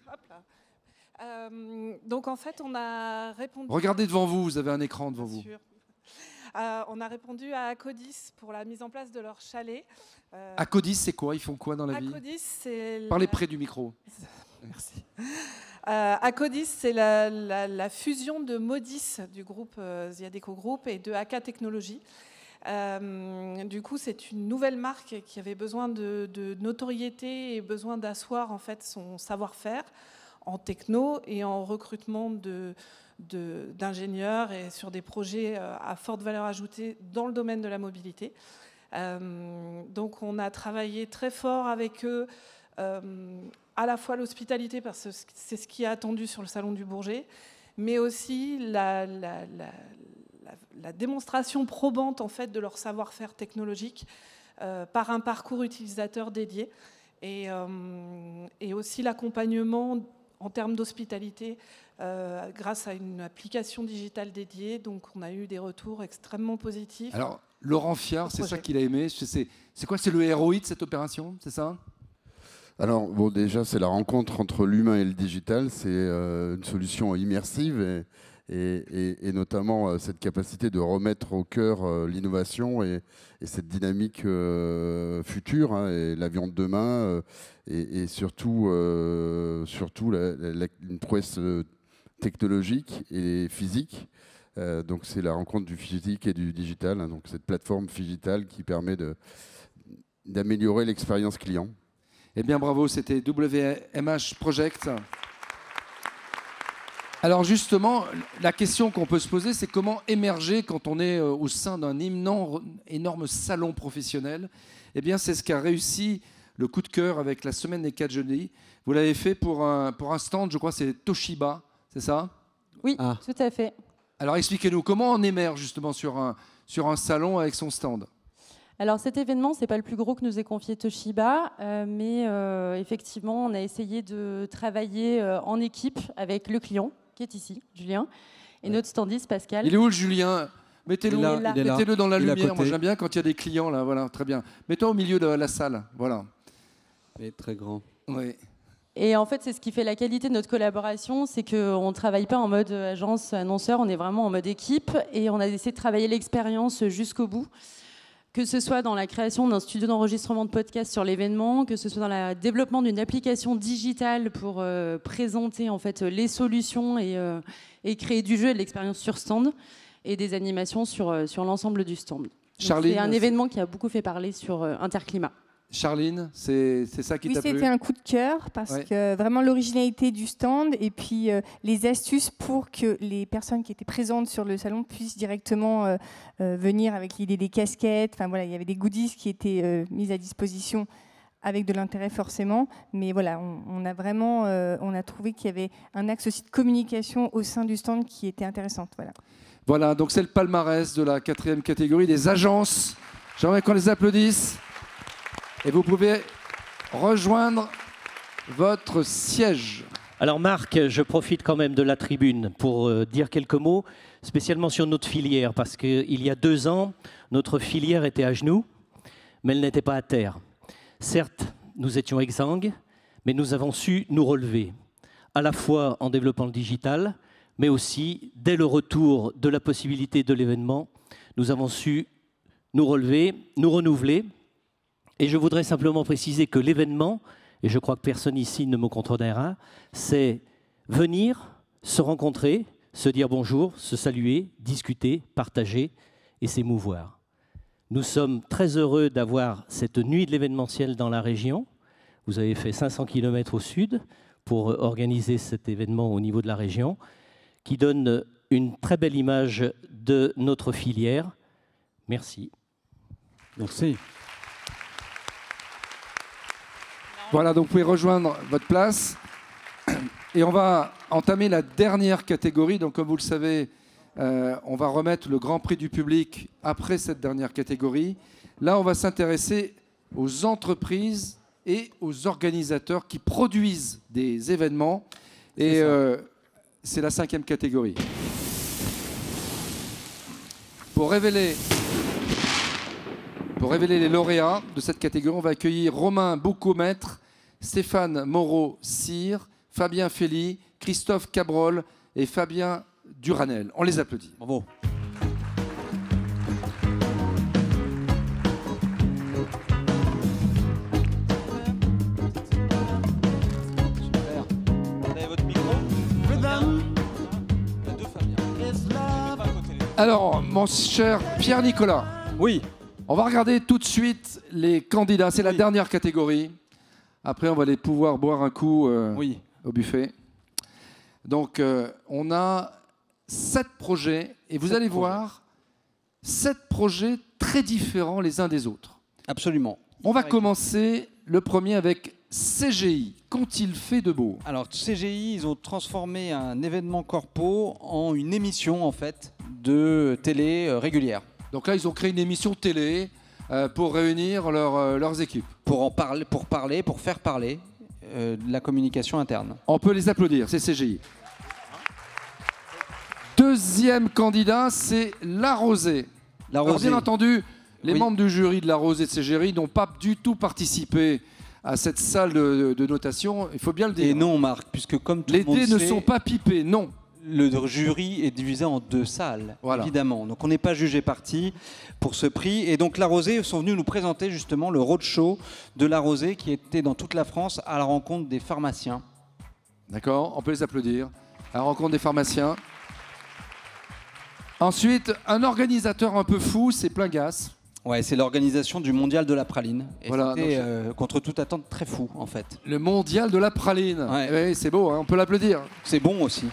Donc, en fait, on a répondu... Regardez devant vous, vous avez un écran devant vous. On a répondu à Acodis pour la mise en place de leur chalet. Acodis, c'est quoi? Ils font quoi dans la vie? Acodis, c'est... Parlez près du micro. Merci. Acodis, c'est la fusion de Modis du groupe Ziadeco Group et de AK Technologies. Du coup, c'est une nouvelle marque qui avait besoin de notoriété et besoin d'asseoir en fait son savoir-faire en techno et en recrutement d'ingénieurs et sur des projets à forte valeur ajoutée dans le domaine de la mobilité. Donc on a travaillé très fort avec eux, à la fois l'hospitalité, parce que c'est ce qui est attendu sur le Salon du Bourget, mais aussi la démonstration probante en fait, de leur savoir-faire technologique par un parcours utilisateur dédié et aussi l'accompagnement en termes d'hospitalité grâce à une application digitale dédiée. Donc on a eu des retours extrêmement positifs. Alors Laurent Fiard, c'est ça qu'il a aimé. C'est quoi? C'est le ROI de cette opération, c'est ça? Alors bon, déjà c'est la rencontre entre l'humain et le digital. C'est une solution immersive et notamment cette capacité de remettre au cœur l'innovation et cette dynamique future, hein, et l'avion de demain et surtout une prouesse technologique et physique. Donc c'est la rencontre du physique et du digital, hein, donc cette plateforme digitale qui permet d'améliorer l'expérience client. Eh bien bravo, c'était WMH Project. Alors justement, la question qu'on peut se poser, c'est comment émerger quand on est au sein d'un énorme salon professionnel. Eh bien c'est ce qu'a réussi le coup de cœur avec la semaine des 4 jeudis. Vous l'avez fait pour un stand, je crois c'est Toshiba, c'est ça? Oui, tout à fait. Alors expliquez-nous, comment on émerge justement sur un salon avec son stand? Alors cet événement, ce n'est pas le plus gros que nous ait confié Toshiba, mais effectivement, on a essayé de travailler en équipe avec le client, qui est ici, Julien, et notre standiste, Pascal. Il est où le Julien? Mettez-le dans la Il est à lumière. côté. Moi j'aime bien quand il y a des clients là, voilà, très bien. Mets-toi au milieu de la salle, voilà. Il est très grand. Oui. Et en fait, c'est ce qui fait la qualité de notre collaboration, c'est qu'on ne travaille pas en mode agence annonceur, on est vraiment en mode équipe, et on a essayé de travailler l'expérience jusqu'au bout. Que ce soit dans la création d'un studio d'enregistrement de podcast sur l'événement, que ce soit dans le développement d'une application digitale pour présenter en fait les solutions et créer du jeu et de l'expérience sur stand, et des animations sur l'ensemble du stand. C'est un événement qui a beaucoup fait parler sur Interclimat. Charline, c'est ça qui t'a plu? Oui, c'était un coup de cœur parce que vraiment l'originalité du stand et puis les astuces pour que les personnes qui étaient présentes sur le salon puissent directement venir avec l'idée des casquettes. Enfin voilà, il y avait des goodies qui étaient mis à disposition avec de l'intérêt forcément, mais voilà, on a vraiment, on a trouvé qu'il y avait un axe aussi de communication au sein du stand qui était intéressante. Voilà. Voilà, donc c'est le palmarès de la 4e catégorie des agences. J'aimerais qu'on les applaudisse. Et vous pouvez rejoindre votre siège. Alors Marc, je profite quand même de la tribune pour dire quelques mots, spécialement sur notre filière, parce qu'il y a 2 ans, notre filière était à genoux, mais elle n'était pas à terre. Certes, nous étions exsangues, mais nous avons su nous relever, à la fois en développant le digital, mais aussi, dès le retour de la possibilité de l'événement, nous avons su nous relever, nous renouveler. Et je voudrais simplement préciser que l'événement, et je crois que personne ici ne me contredira, c'est venir, se rencontrer, se dire bonjour, se saluer, discuter, partager et s'émouvoir. Nous sommes très heureux d'avoir cette nuit de l'événementiel dans la région. Vous avez fait 500 km au sud pour organiser cet événement au niveau de la région, qui donne une très belle image de notre filière. Merci. Merci. Voilà, donc vous pouvez rejoindre votre place. Et on va entamer la dernière catégorie. Donc comme vous le savez, on va remettre le Grand Prix du public après cette dernière catégorie. Là, on va s'intéresser aux entreprises et aux organisateurs qui produisent des événements. Et c'est la 5e catégorie. Pour révéler les lauréats de cette catégorie, on va accueillir Romain Boucaumètre, Stéphane Moreau-Cyr, Fabien Fely, Christophe Cabrol et Fabien Duranel. On les applaudit. Bravo. Alors, mon cher Pierre-Nicolas. Oui. On va regarder tout de suite les candidats. C'est la dernière catégorie. Après, on va aller pouvoir boire un coup au buffet. Donc, on a 7 projets. Et vous allez voir, 7 projets très différents les uns des autres. Absolument. On va commencer le premier avec CGI. Qu'ont-ils fait de beau? Alors, CGI, ils ont transformé un événement corpo en une émission, en fait, de télé régulière. Donc là, ils ont créé une émission télé pour réunir leurs équipes. Pour faire parler de la communication interne. On peut les applaudir, c'est CGI. Deuxième candidat, c'est La Rosée. Alors, bien entendu, les membres du jury de La Rosée de CGI n'ont pas du tout participé à cette salle de notation, il faut bien le dire. Et non, Marc, puisque comme tout les le monde dés ne sait, sont pas pipés, non. Le jury est divisé en 2 salles, évidemment. Donc on n'est pas jugé parti pour ce prix. Et donc La Rosée sont venus nous présenter justement le roadshow de La Rosée qui était dans toute la France à la rencontre des pharmaciens. D'accord, on peut les applaudir. À la rencontre des pharmaciens. Ensuite, un organisateur un peu fou, c'est Plingas. Ouais, c'est l'organisation du Mondial de la Praline. Et voilà, c'était contre toute attente très fou en fait. Le Mondial de la Praline. Ouais. Oui, c'est beau, hein, on peut l'applaudir. C'est bon aussi.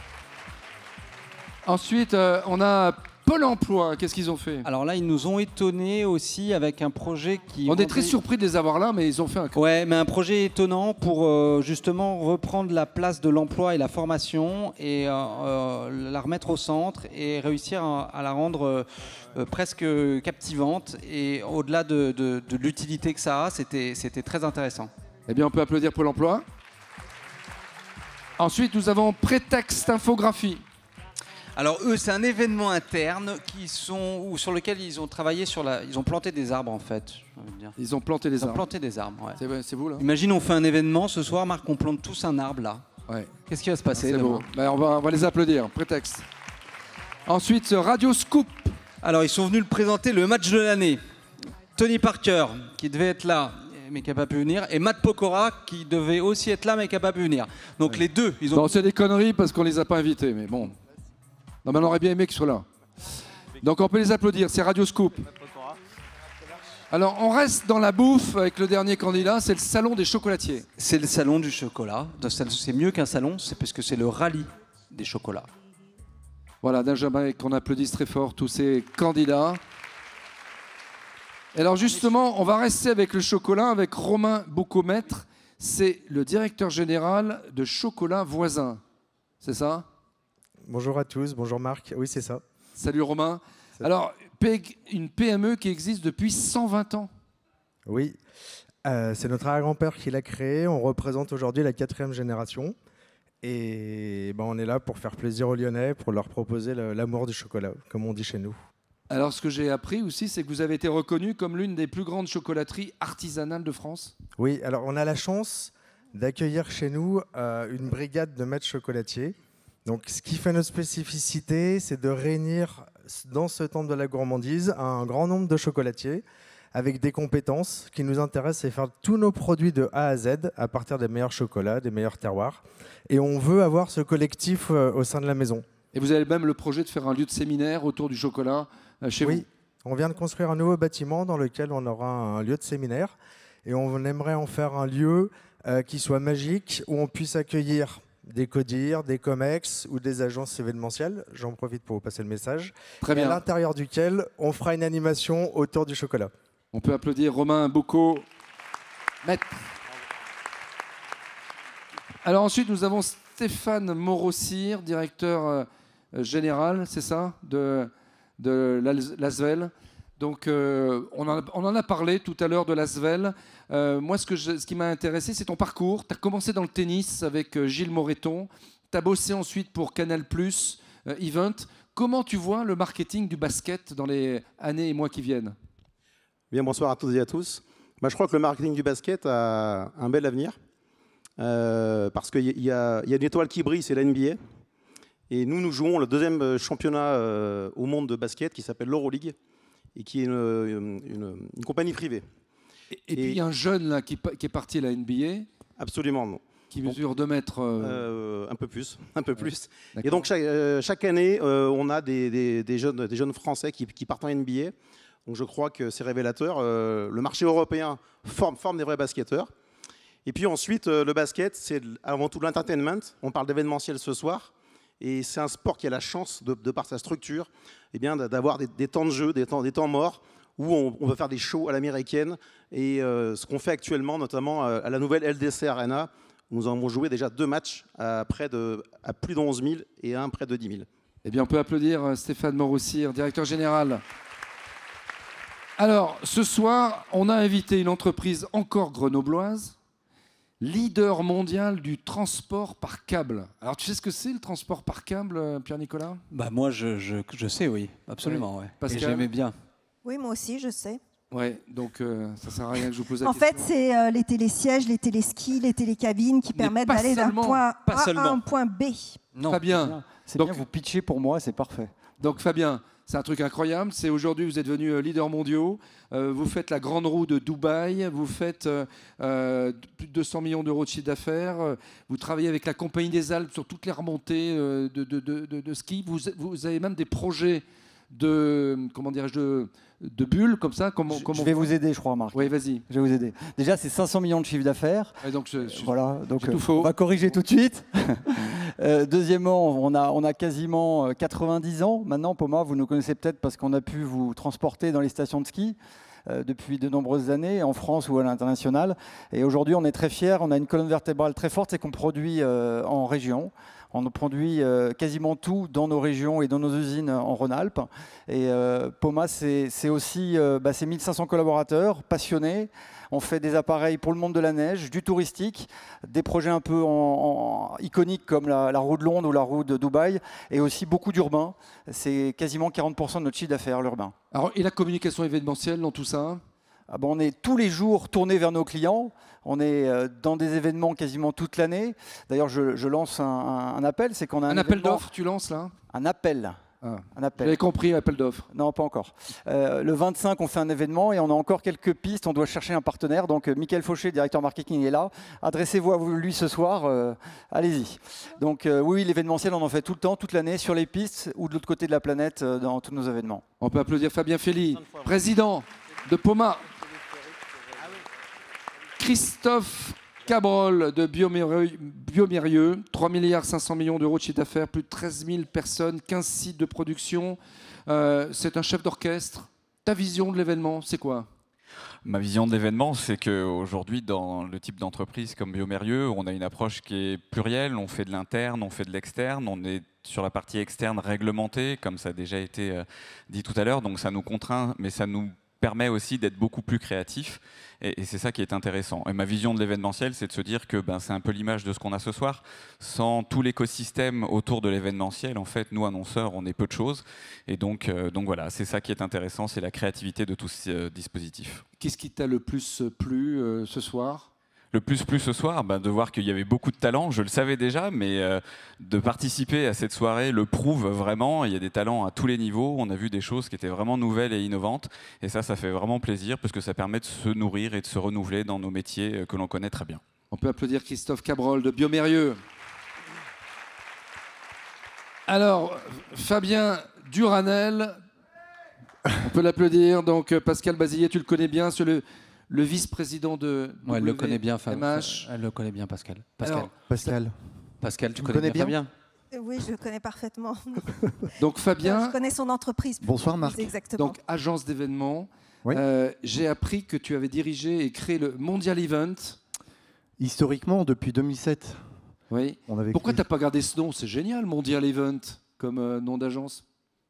Ensuite, on a Pôle emploi. Qu'est-ce qu'ils ont fait? Alors là, ils nous ont étonnés aussi avec un projet qui... On est très surpris de les avoir là, mais ils ont fait un... Ouais, mais un projet étonnant pour justement reprendre la place de l'emploi et la formation et la remettre au centre et réussir à la rendre presque captivante. Et au-delà de l'utilité que ça a, c'était très intéressant. Eh bien, on peut applaudir Pôle emploi. Ensuite, nous avons Prétexte Infographie. Alors eux, c'est un événement interne sur lequel ils ont travaillé ils ont planté des arbres en fait. Ils ont planté des arbres. Ils ont planté des arbres, ouais. C'est vous là. Imagine, on fait un événement ce soir, Marc, on plante tous un arbre là. Ouais. Qu'est-ce qui va se passer C'est demain? beau. Ben, on va les applaudir. Prétexte. Ensuite, Radio Scoop. Alors ils sont venus présenter le match de l'année. Tony Parker qui devait être là mais qui n'a pas pu venir, et Matt Pokora qui devait aussi être là mais qui n'a pas pu venir. Donc les deux, ils ont... Bon, c'est des conneries parce qu'on les a pas invités, mais bon. Non, mais on aurait bien aimé qu'ils soient là. Donc on peut les applaudir, c'est Radio Scoop. Alors on reste dans la bouffe avec le dernier candidat, c'est le Salon des chocolatiers. C'est le Salon du chocolat. C'est mieux qu'un salon, c'est parce que c'est le rallye des chocolats. Voilà, d'un jamais qu'on applaudisse très fort tous ces candidats. Et alors justement, on va rester avec le chocolat, avec Romain Boucaumètre. C'est le directeur général de Chocolat Voisin. C'est ça? Bonjour à tous, bonjour Marc, oui c'est ça. Salut Romain. Alors, une PME qui existe depuis 120 ans. Oui, c'est notre arrière-grand-père qui l'a créé, on représente aujourd'hui la 4e génération. Et on est là pour faire plaisir aux Lyonnais, pour leur proposer l'amour du chocolat, comme on dit chez nous. Alors ce que j'ai appris aussi, c'est que vous avez été reconnu comme l'une des plus grandes chocolateries artisanales de France. Oui, alors on a la chance d'accueillir chez nous une brigade de maîtres chocolatiers. Donc, ce qui fait notre spécificité, c'est de réunir dans ce temple de la gourmandise un grand nombre de chocolatiers avec des compétences qui nous intéressent, c'est faire tous nos produits de A à Z à partir des meilleurs chocolats, des meilleurs terroirs. Et on veut avoir ce collectif au sein de la maison. Et vous avez même le projet de faire un lieu de séminaire autour du chocolat chez vous. On vient de construire un nouveau bâtiment dans lequel on aura un lieu de séminaire et on aimerait en faire un lieu qui soit magique, où on puisse accueillir des CODIR, des COMEX ou des agences événementielles. J'en profite pour vous passer le message. Très bien. À l'intérieur duquel on fera une animation autour du chocolat. On peut applaudir Romain Bocco. Maître. Alors ensuite, nous avons Stéphane Morossir, directeur général, c'est ça, de l'ASVEL. Donc on en a parlé tout à l'heure de l'ASVEL. Moi, ce qui m'a intéressé, c'est ton parcours. Tu as commencé dans le tennis avec Gilles Moreton. Tu as bossé ensuite pour Canal+, Event. Comment tu vois le marketing du basket dans les années et mois qui viennent? Bien, bonsoir à toutes et à tous. Je crois que le marketing du basket a un bel avenir. Parce qu'il y a une étoile qui brille, c'est la NBA. Et nous jouons le deuxième championnat au monde de basket qui s'appelle l'Euroleague et qui est une compagnie privée. Et puis il y a un jeune là, qui est parti à la NBA. Absolument, non. Qui mesure 2 mètres. Un peu plus. Et donc chaque année, on a des jeunes Français qui partent en NBA. Donc je crois que c'est révélateur. Le marché européen forme des vrais basketteurs. Et puis ensuite, le basket, c'est avant tout l'entertainment. On parle d'événementiel ce soir. Et c'est un sport qui a la chance, de par sa structure, d'avoir des temps de jeu, des temps morts, où on va faire des shows à l'américaine. Et ce qu'on fait actuellement, notamment à la nouvelle LDC Arena, nous avons joué déjà 2 matchs à plus de 11 000 et un près de 10 000. Eh bien, on peut applaudir Stéphane Morossir, directeur général. Alors, ce soir, on a invité une entreprise encore grenobloise, leader mondial du transport par câble. Alors, tu sais ce que c'est le transport par câble, Pierre-Nicolas? Moi, je sais, oui, absolument. Ouais. Pascal? Et j'aimais bien. Oui, moi aussi, je sais. Ouais, donc ça ne sert à rien que je vous pose la question. En fait, c'est les télésièges, les téléskis, les télécabines qui permettent d'aller d'un point A à un point B. Non, Fabien, c'est bien, vous pitchez pour moi, c'est parfait. Donc Fabien, c'est un truc incroyable. C'est aujourd'hui, vous êtes devenus leaders mondiaux. Vous faites la grande roue de Dubaï. Vous faites plus de 200 millions d'euros de chiffre d'affaires. Vous travaillez avec la Compagnie des Alpes sur toutes les remontées de ski. Vous avez même des projets de bulles comme ça. Je vais vous aider, je crois, Marc. Oui, vas-y. Je vais vous aider. Déjà, c'est 500 millions de chiffre d'affaires. Voilà, donc on va corriger tout de suite. Deuxièmement, on a quasiment 90 ans. Maintenant, Poma, vous nous connaissez peut-être parce qu'on a pu vous transporter dans les stations de ski depuis de nombreuses années, en France ou à l'international. Et aujourd'hui, on est très fiers. On a une colonne vertébrale très forte, c'est qu'on produit en région. On produit quasiment tout dans nos régions et dans nos usines en Rhône-Alpes. Et Poma, c'est aussi c'est 1500 collaborateurs passionnés. On fait des appareils pour le monde de la neige, du touristique, des projets un peu iconiques comme la roue de Londres ou la roue de Dubaï, et aussi beaucoup d'urbain. C'est quasiment 40% de notre chiffre d'affaires, l'urbain. Alors, et la communication événementielle dans tout ça? On est tous les jours tournés vers nos clients. On est dans des événements quasiment toute l'année. D'ailleurs, je lance un appel. C'est qu'on a un appel d'offres, tu lances là? Un appel. Un appel. J'avais compris, appel d'offres. Non, pas encore. Le 25, on fait un événement et on a encore quelques pistes. On doit chercher un partenaire. Donc, Mickaël Fauché, directeur marketing, est là. Adressez-vous à lui ce soir. Allez-y. Donc, oui, l'événementiel, on en fait tout le temps, toute l'année, sur les pistes ou de l'autre côté de la planète, dans tous nos événements. On peut applaudir Fabien Fely, président de Poma. Christophe Cabrol de Biomérieux, 3 500 millions d'euros de chiffre d'affaires, plus de 13 000 personnes, 15 sites de production. C'est un chef d'orchestre. Ta vision de l'événement, c'est quoi? Ma vision de l'événement, c'est qu'aujourd'hui, dans le type d'entreprise comme Biomérieux, on a une approche qui est plurielle. On fait de l'interne, on fait de l'externe. On est sur la partie externe réglementée, comme ça a déjà été dit tout à l'heure. Donc ça nous contraint, mais ça nous permet aussi d'être beaucoup plus créatif et c'est ça qui est intéressant. Et ma vision de l'événementiel, c'est de se dire que c'est un peu l'image de ce qu'on a ce soir. Sans tout l'écosystème autour de l'événementiel, en fait, nous, annonceurs, on est peu de choses. Et donc voilà, c'est ça qui est intéressant, c'est la créativité de tout ce dispositif. Qu'est-ce qui t'a le plus plu ce soir ? Le plus ce soir, de voir qu'il y avait beaucoup de talents, je le savais déjà, mais de participer à cette soirée le prouve vraiment. Il y a des talents à tous les niveaux, on a vu des choses qui étaient vraiment nouvelles et innovantes, et ça fait vraiment plaisir, parce que ça permet de se nourrir et de se renouveler dans nos métiers que l'on connaît très bien. On peut applaudir Christophe Cabrol de Biomérieux. Alors, Fabien Duranel, On peut l'applaudir. Donc Pascal Bazillet, tu le connais bien, c'est le vice-président de Ouais, elle le connaît bien, MH. elle le connaît bien, Pascal. Alors, Pascal, tu connais bien Fabien? Oui, je le connais parfaitement. Donc Fabien, je connais son entreprise. Bonsoir Marc. Exactement. donc agence d'événements. Oui. J'ai appris que tu avais dirigé et créé le Mondial Event. Historiquement, depuis 2007. Oui. Pourquoi tu n'as pas gardé ce nom? C'est génial, Mondial Event, comme nom d'agence.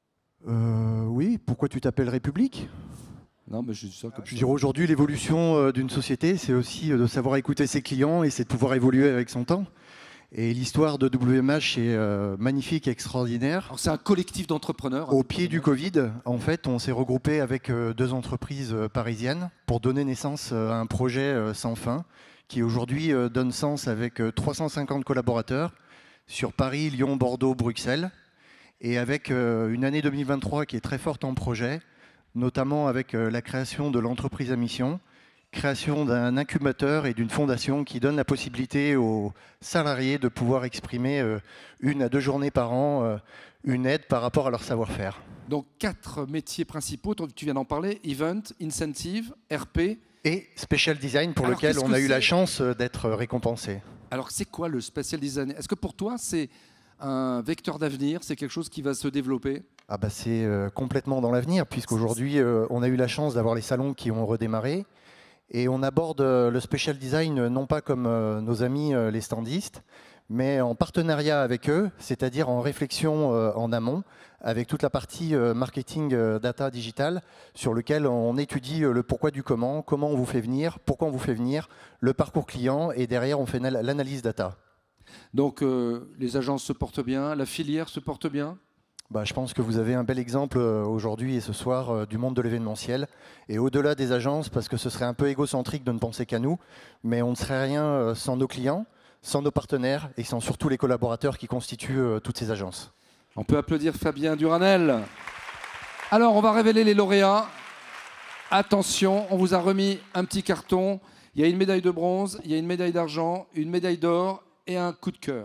Oui, pourquoi tu t'appelles République? Non, mais je dis ça comme Je dirais aujourd'hui, l'évolution d'une société, c'est aussi de savoir écouter ses clients et c'est de pouvoir évoluer avec son temps. Et l'histoire de WMH est magnifique et extraordinaire. C'est un collectif d'entrepreneurs. Au pied du Covid, en fait, on s'est regroupé avec 2 entreprises parisiennes pour donner naissance à un projet sans fin qui aujourd'hui donne sens avec 350 collaborateurs sur Paris, Lyon, Bordeaux, Bruxelles. Et avec une année 2023 qui est très forte en projet, notamment avec la création de l'entreprise à mission, création d'un incubateur et d'une fondation qui donne la possibilité aux salariés de pouvoir exprimer 1 à 2 journées par an une aide par rapport à leur savoir-faire. Donc 4 métiers principaux, tu viens d'en parler, Event, Incentive, RP. Et Special Design pour lequel on a eu la chance d'être récompensé. Alors c'est quoi le Special Design? Est-ce que pour toi c'est un vecteur d'avenir, c'est quelque chose qui va se développer? Ah bah c'est complètement dans l'avenir, puisqu'aujourd'hui on a eu la chance d'avoir les salons qui ont redémarré. Et on aborde le special design non pas comme nos amis les standistes, mais en partenariat avec eux, c'est-à-dire en réflexion en amont, avec toute la partie marketing data digital, sur lequel on étudie le pourquoi du comment on vous fait venir, pourquoi on vous fait venir, le parcours client, et derrière on fait l'analyse data. Donc les agences se portent bien, la filière se porte bien? Bah, je pense que vous avez un bel exemple aujourd'hui et ce soir du monde de l'événementiel. Et au-delà des agences, parce que ce serait un peu égocentrique de ne penser qu'à nous, mais on ne serait rien sans nos clients, sans nos partenaires et sans surtout les collaborateurs qui constituent toutes ces agences. On peut applaudir Fabien Duranel. Alors, on va révéler les lauréats. Attention, on vous a remis un petit carton. Il y a une médaille de bronze, il y a une médaille d'argent, une médaille d'or et un coup de cœur.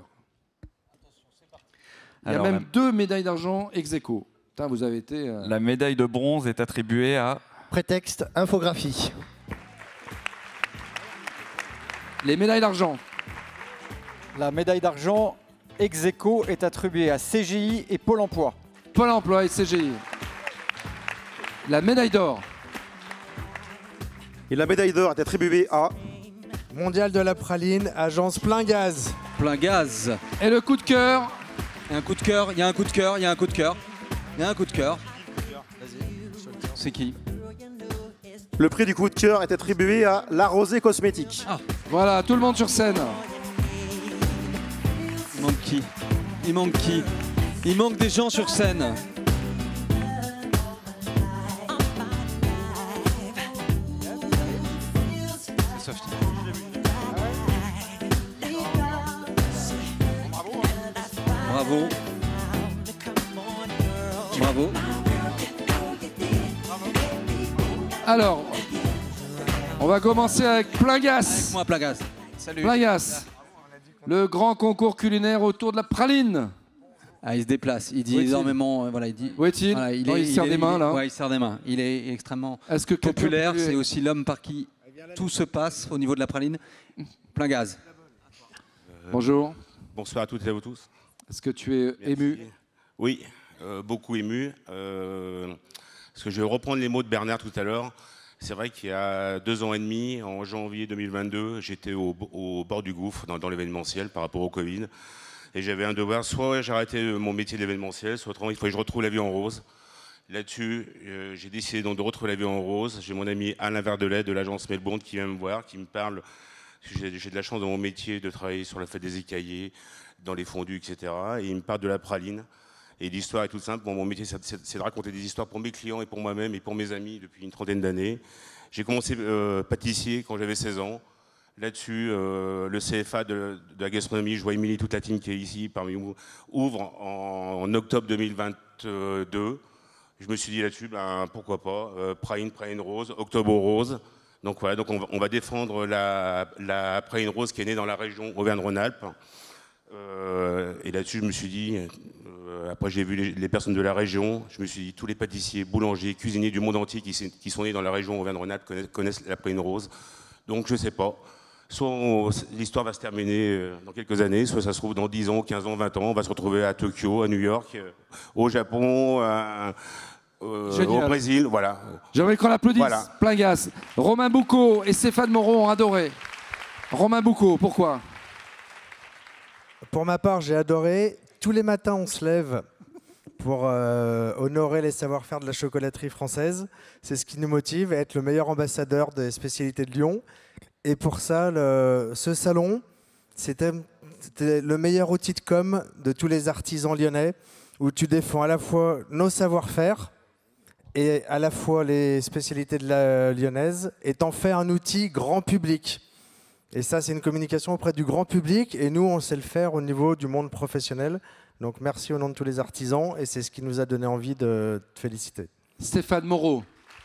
Il y a même 2 médailles d'argent ex aequo. Putain, vous avez été... La médaille de bronze est attribuée à... Prétexte infographie. Les médailles d'argent. La médaille d'argent ex aequo est attribuée à CGI et Pôle emploi. Pôle emploi et CGI. La médaille d'or. Et la médaille d'or est attribuée à... Mondial de la praline, agence Plein Gaz. Plein Gaz. Et le coup de cœur. Un coup de cœur, il y a un coup de cœur, il y a un coup de cœur. Il y a un coup de cœur. C'est qui? Le prix du coup de cœur est attribué à La Rosée Cosmétique. Ah. Voilà, tout le monde sur scène. Il manque qui? Il manque qui? Il manque des gens sur scène. C'est Sophie. Bravo. Bravo. Alors, on va commencer avec Plein Gaz. Moi, Plein Gaz. Salut. Plein Gaz. Le grand concours culinaire autour de la praline. Ah, il se déplace, il dit énormément. Voilà, il dit. Où est-il? Voilà, il serre des mains là. Ouais, il serre des mains. Il est extrêmement que populaire. C'est aussi l'homme par qui tout se passe au niveau de la praline. Plein Gaz. Bonjour. Bonsoir à toutes et à vous tous. Est-ce que tu es ému? Oui, beaucoup ému. Parce que je vais reprendre les mots de Bernard tout à l'heure. C'est vrai qu'il y a 2 ans et demi, en janvier 2022, j'étais au bord du gouffre dans l'événementiel par rapport au Covid. Et j'avais un devoir, soit j'arrêtais mon métier d'événementiel, soit autrement il fallait que je retrouve la vie en rose. Là-dessus, j'ai décidé donc de retrouver la vie en rose. J'ai mon ami Alain Verdelet de l'agence Melbourne qui vient me voir, qui me parle. J'ai de la chance dans mon métier de travailler sur la fête des écaillés, dans les fondus, etc. Et il me parle de la praline. Et l'histoire est toute simple. Bon, mon métier, c'est de raconter des histoires pour mes clients et pour moi-même et pour mes amis depuis une trentaine d'années. J'ai commencé pâtissier quand j'avais 16 ans. Là-dessus, le CFA de la gastronomie, je vois Émilie, toute la team qui est ici parmi nous, ouvre en octobre 2022. Je me suis dit là-dessus, ben, pourquoi pas, Praline Rose, Octobre Rose. Donc voilà, donc on va défendre la Praline Rose qui est née dans la région Auvergne-Rhône-Alpes. Et là-dessus, je me suis dit, après j'ai vu les personnes de la région, je me suis dit, tous les pâtissiers, boulangers, cuisiniers du monde entier qui sont nés dans la région Auvergne-Rhône-Alpes connaissent la praline rose. Donc je ne sais pas. Soit l'histoire va se terminer dans quelques années, soit ça se trouve dans 10 ans, 15 ans, 20 ans, on va se retrouver à Tokyo, à New York, au Japon, au Brésil, voilà. J'aimerais qu'on l'applaudisse, Voilà. plein gaz. Romain Boucaud et Stéphane Moreau ont adoré. Romain Boucaud, pourquoi? Pour ma part, j'ai adoré. Tous les matins, on se lève pour honorer les savoir-faire de la chocolaterie française. C'est ce qui nous motive à être le meilleur ambassadeur des spécialités de Lyon. Et pour ça, ce salon, c'était le meilleur outil de com de tous les artisans lyonnais, où tu défends à la fois nos savoir-faire et à la fois les spécialités de la lyonnaise, et t'en fais un outil grand public. Et ça, c'est une communication auprès du grand public, et nous, on sait le faire au niveau du monde professionnel. Donc merci au nom de tous les artisans, et c'est ce qui nous a donné envie de te féliciter. Stéphane Moreau.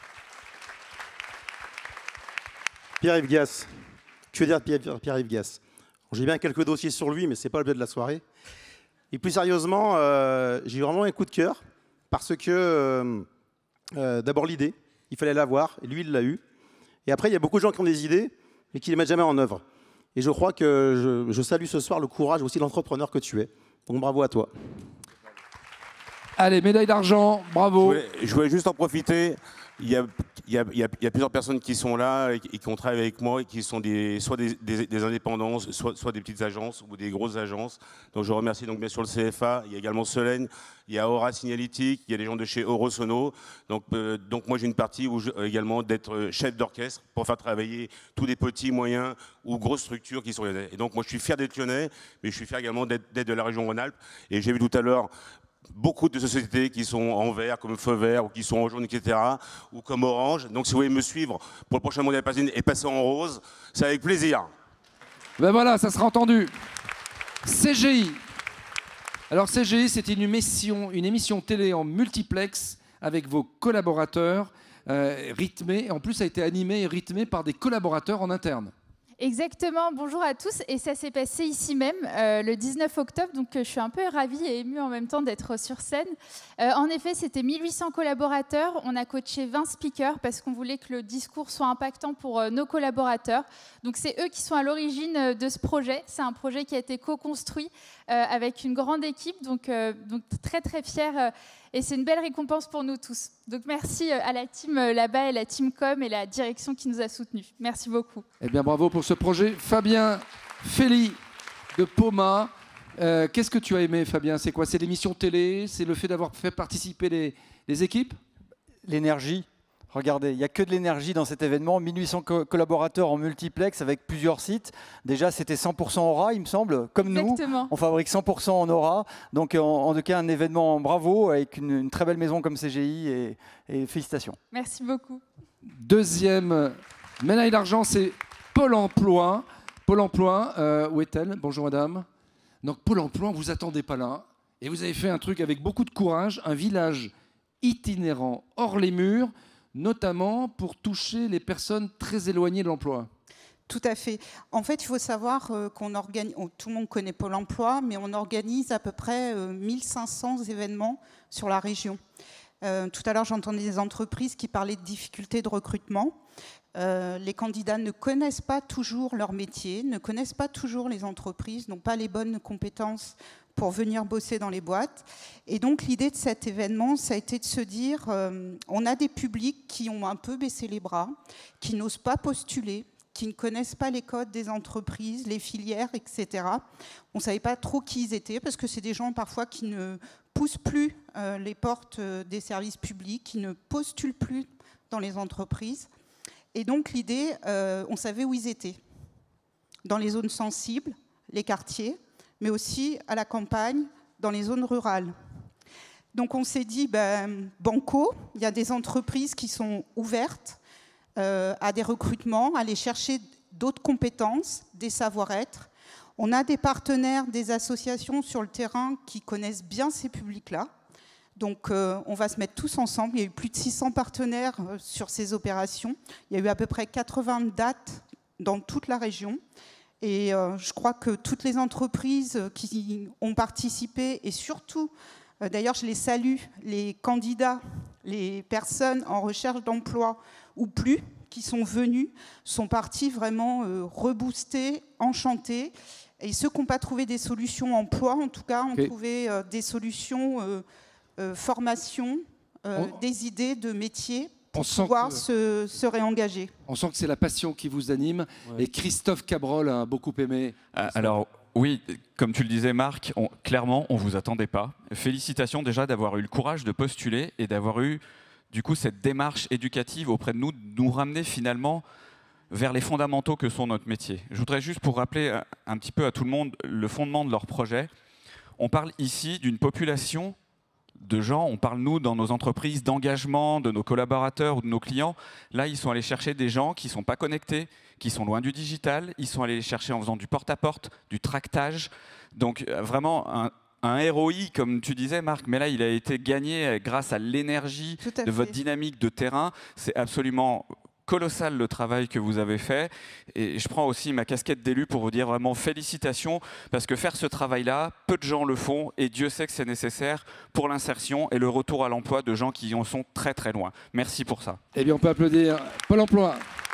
Pierre-Yves Gass. Que dire de Pierre-Yves Gass? J'ai bien quelques dossiers sur lui, mais ce n'est pas le but de la soirée. Et plus sérieusement, j'ai eu vraiment un coup de cœur, parce que d'abord l'idée, il fallait l'avoir, et lui, il l'a eu. Et après, il y a beaucoup de gens qui ont des idées, mais qui ne les mettent jamais en œuvre. Et je crois que je salue ce soir le courage aussi de l'entrepreneur que tu es. Donc bravo à toi. Allez, médaille d'argent, bravo. Je voulais juste en profiter. Il y a plusieurs personnes qui sont là et qui ont travaillé avec moi et qui sont soit des indépendants, soit des petites agences ou des grosses agences. Donc je remercie donc bien sûr le CFA. Il y a également Solène, il y a Aura Signalétique, il y a les gens de chez Eurosono. Donc moi j'ai une partie où également d'être chef d'orchestre pour faire travailler tous les petits, moyens ou grosses structures qui sont lyonnais. Et donc moi je suis fier d'être lyonnais, mais je suis fier également d'être de la région Rhône-Alpes. Et j'ai vu tout à l'heure beaucoup de sociétés qui sont en vert, comme Feu Vert, ou qui sont en jaune, etc., ou comme Orange. Donc si vous voulez me suivre pour le prochain Mondial Parisien et passer en rose, c'est avec plaisir. Ben voilà, ça sera entendu. CGI. Alors CGI, c'est une émission télé en multiplex avec vos collaborateurs, rythmée. En plus, ça a été animé et rythmé par des collaborateurs en interne. Exactement, bonjour à tous. Et ça s'est passé ici même, le 19 octobre, donc je suis un peu ravie et émue en même temps d'être sur scène. En effet, c'était 1800 collaborateurs. On a coaché 20 speakers parce qu'on voulait que le discours soit impactant pour nos collaborateurs. Donc c'est eux qui sont à l'origine de ce projet. C'est un projet qui a été co-construit avec une grande équipe, donc très très fière. Et c'est une belle récompense pour nous tous. Donc merci à la team là-bas et la team com et la direction qui nous a soutenus. Merci beaucoup. Eh bien, bravo pour ce projet. Fabien Feli de Poma. Qu'est-ce que tu as aimé, Fabien? C'est quoi? C'est l'émission télé? C'est le fait d'avoir fait participer les équipes? L'énergie. Regardez, il n'y a que de l'énergie dans cet événement. 1800 collaborateurs en multiplex avec plusieurs sites. Déjà, c'était 100% Aura, il me semble. Comme Exactement. nous, on fabrique 100% en Aura. Donc, en tout cas, un événement bravo avec une très belle maison comme CGI et félicitations. Merci beaucoup. Deuxième médaille d'argent, c'est Pôle emploi. Pôle emploi, où est-elle? Bonjour madame. Donc Pôle emploi, vous attendez pas là. Et vous avez fait un truc avec beaucoup de courage, un village itinérant hors les murs, notamment pour toucher les personnes très éloignées de l'emploi. Tout à fait. En fait, il faut savoir qu'on organise, tout le monde connaît Pôle emploi, mais on organise à peu près 1500 événements sur la région. Tout à l'heure, j'entendais des entreprises qui parlaient de difficultés de recrutement. Les candidats ne connaissent pas toujours leur métier, ne connaissent pas toujours les entreprises, n'ont pas les bonnes compétences pour venir bosser dans les boîtes. Et donc l'idée de cet événement, ça a été de se dire, on a des publics qui ont un peu baissé les bras, qui n'osent pas postuler, qui ne connaissent pas les codes des entreprises, les filières, etc. On ne savait pas trop qui ils étaient, parce que c'est des gens parfois qui ne poussent plus les portes des services publics, qui ne postulent plus dans les entreprises. Et donc l'idée, on savait où ils étaient, dans les zones sensibles, les quartiers, mais aussi à la campagne, dans les zones rurales. Donc on s'est dit, banco, il y a des entreprises qui sont ouvertes à des recrutements, à aller chercher d'autres compétences, des savoir-être. On a des partenaires, des associations sur le terrain qui connaissent bien ces publics-là. Donc on va se mettre tous ensemble. Il y a eu plus de 600 partenaires sur ces opérations. Il y a eu à peu près 80 dates dans toute la région. Et je crois que toutes les entreprises qui ont participé, et surtout, d'ailleurs je les salue, les candidats, les personnes en recherche d'emploi ou plus, qui sont venus, sont partis vraiment reboostés, enchantés. Et ceux qui n'ont pas trouvé des solutions emploi, en tout cas, ont trouvé des solutions formation, des idées de métiers pour pouvoir se réengager. On sent que c'est la passion qui vous anime. Ouais. Et Christophe Cabrol a beaucoup aimé. Alors, oui, comme tu le disais, Marc, clairement, on ne vous attendait pas. Félicitations déjà d'avoir eu le courage de postuler et d'avoir eu, du coup, cette démarche éducative auprès de nous ramener finalement vers les fondamentaux que sont notre métier. Je voudrais juste, pour rappeler un petit peu à tout le monde le fondement de leur projet, on parle ici d'une population de gens, on parle nous dans nos entreprises d'engagement, de nos collaborateurs ou de nos clients. Là, ils sont allés chercher des gens qui ne sont pas connectés, qui sont loin du digital, ils sont allés les chercher en faisant du porte-à-porte, du tractage. Donc vraiment un ROI, comme tu disais Marc, mais là il a été gagné grâce à l'énergie de votre dynamique de terrain. C'est absolument colossal le travail que vous avez fait, et je prends aussi ma casquette d'élu pour vous dire vraiment félicitations, parce que faire ce travail-là, peu de gens le font, et Dieu sait que c'est nécessaire pour l'insertion et le retour à l'emploi de gens qui en sont très très loin. Merci pour ça. Eh bien on peut applaudir Pôle emploi.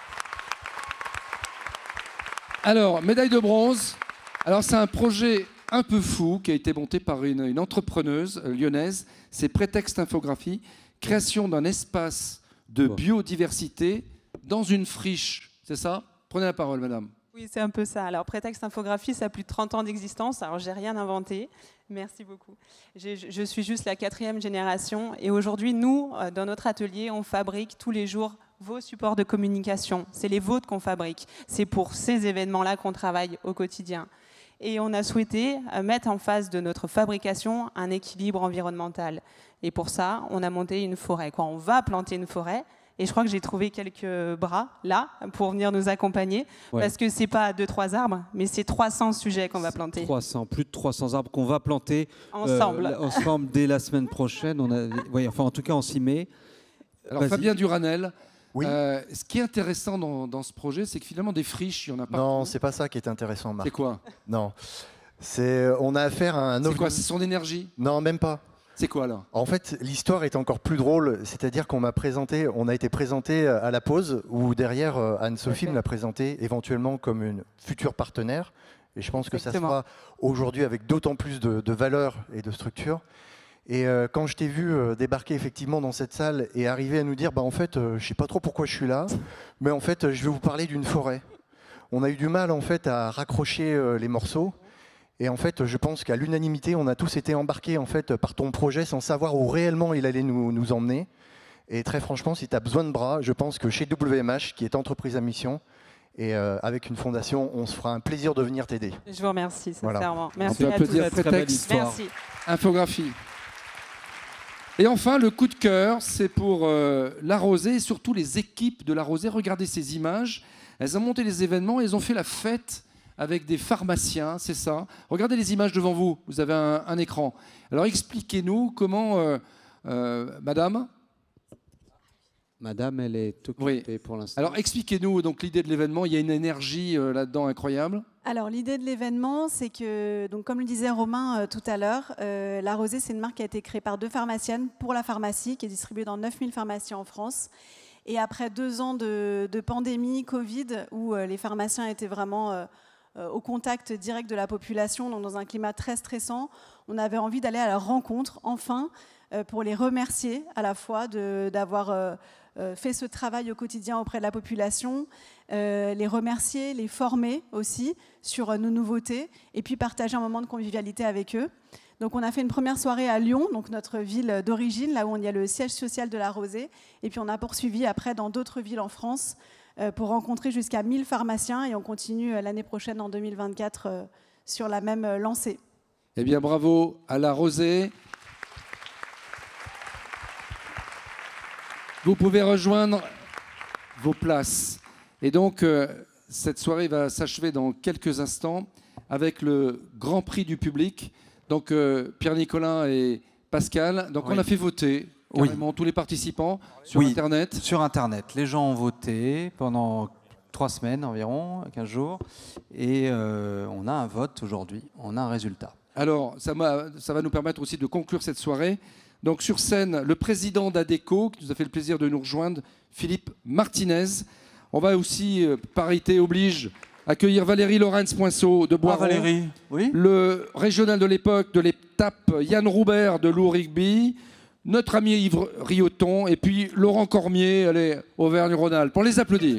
Alors, médaille de bronze, alors c'est un projet un peu fou qui a été monté par une entrepreneuse lyonnaise, c'est Prétexte Infographie, création d'un espace de biodiversité dans une friche, c'est ça? Prenez la parole, madame. Oui, c'est un peu ça. Alors, Prétexte Infographie, ça a plus de 30 ans d'existence. Alors, j'ai rien inventé. Merci beaucoup. Je suis juste la 4e génération. Et aujourd'hui, nous, dans notre atelier, on fabrique tous les jours vos supports de communication. C'est les vôtres qu'on fabrique. C'est pour ces événements-là qu'on travaille au quotidien. Et on a souhaité mettre en face de notre fabrication un équilibre environnemental. Et pour ça, on a monté une forêt. On va planter une forêt. Et je crois que j'ai trouvé quelques bras là pour venir nous accompagner. Ouais. Parce que ce n'est pas 2-3 arbres, mais c'est 300 sujets qu'on va planter. Plus de 300 arbres qu'on va planter ensemble dès la semaine prochaine. Enfin, en tout cas, on s'y met. Alors Fabien Duranel, ce qui est intéressant dans ce projet, c'est que finalement des friches, il y en a pas. Non, c'est pas ça qui est intéressant, Marc. C'est quoi? Non, on a affaire à un... C'est quoi? C'est son énergie? Non, même pas. C'est quoi là? En fait, l'histoire est encore plus drôle, c'est-à-dire qu'on a été présenté à la pause, où derrière Anne-Sophie me l'a présenté éventuellement comme une future partenaire. Et je pense que ça se fera aujourd'hui avec d'autant plus de valeur et de structure. Et quand je t'ai vu débarquer effectivement dans cette salle et arriver à nous dire, en fait, je ne sais pas trop pourquoi je suis là, mais en fait, je vais vous parler d'une forêt. On a eu du mal en fait à raccrocher les morceaux. Et en fait, je pense qu'à l'unanimité, on a tous été embarqués en fait, par ton projet sans savoir où réellement il allait nous emmener. Et très franchement, si tu as besoin de bras, je pense que chez WMH, qui est entreprise à mission, et avec une fondation, on se fera un plaisir de venir t'aider. Je vous remercie, sincèrement. Voilà. Merci à tous. Prétexte. Merci. Infographie. Et enfin, le coup de cœur, c'est pour La Rosée et surtout les équipes de La Rosée. Regardez ces images. Elles ont monté les événements et elles ont fait la fête avec des pharmaciens, c'est ça. Regardez les images devant vous, vous avez un écran. Alors expliquez-nous comment, madame. Madame, elle est occupée pour l'instant. Alors expliquez-nous donc l'idée de l'événement, il y a une énergie là-dedans incroyable. Alors l'idée de l'événement, c'est que, donc, comme le disait Romain tout à l'heure, La Rosée, c'est une marque qui a été créée par 2 pharmaciennes pour la pharmacie, qui est distribuée dans 9000 pharmacies en France. Et après 2 ans de pandémie, Covid, où les pharmaciens étaient vraiment au contact direct de la population, donc dans un climat très stressant, on avait envie d'aller à leur rencontre, enfin, pour les remercier à la fois d'avoir fait ce travail au quotidien auprès de la population, les remercier, les former aussi sur nos nouveautés, et puis partager un moment de convivialité avec eux. Donc on a fait une première soirée à Lyon, donc notre ville d'origine, là où il y a le siège social de La Rosée, et puis on a poursuivi après dans d'autres villes en France, pour rencontrer jusqu'à 1000 pharmaciens, et on continue l'année prochaine, en 2024, sur la même lancée. Eh bien, bravo à La Rosée. Vous pouvez rejoindre vos places. Et donc, cette soirée va s'achever dans quelques instants avec le Grand Prix du public. Donc, Pierre-Nicolas et Pascal. Donc, on a fait voter. Carrément, tous les participants sur Internet. Sur Internet. Les gens ont voté pendant 3 semaines environ, 15 jours. Et on a un vote aujourd'hui, on a un résultat. Alors, ça va nous permettre aussi de conclure cette soirée. Donc sur scène, le président d'ADECO, qui nous a fait le plaisir de nous rejoindre, Philippe Martinez. On va aussi, parité oblige, accueillir Valérie Lorenz-Poinceau de Boiron. Valérie, oui. Le régional de l'époque de l'étape, Yann Roubert de Loup Rugby. Notre ami Yves Rioton. Et puis Laurent Cormier, allez, Auvergne-Rhône-Alpes. On les applaudit.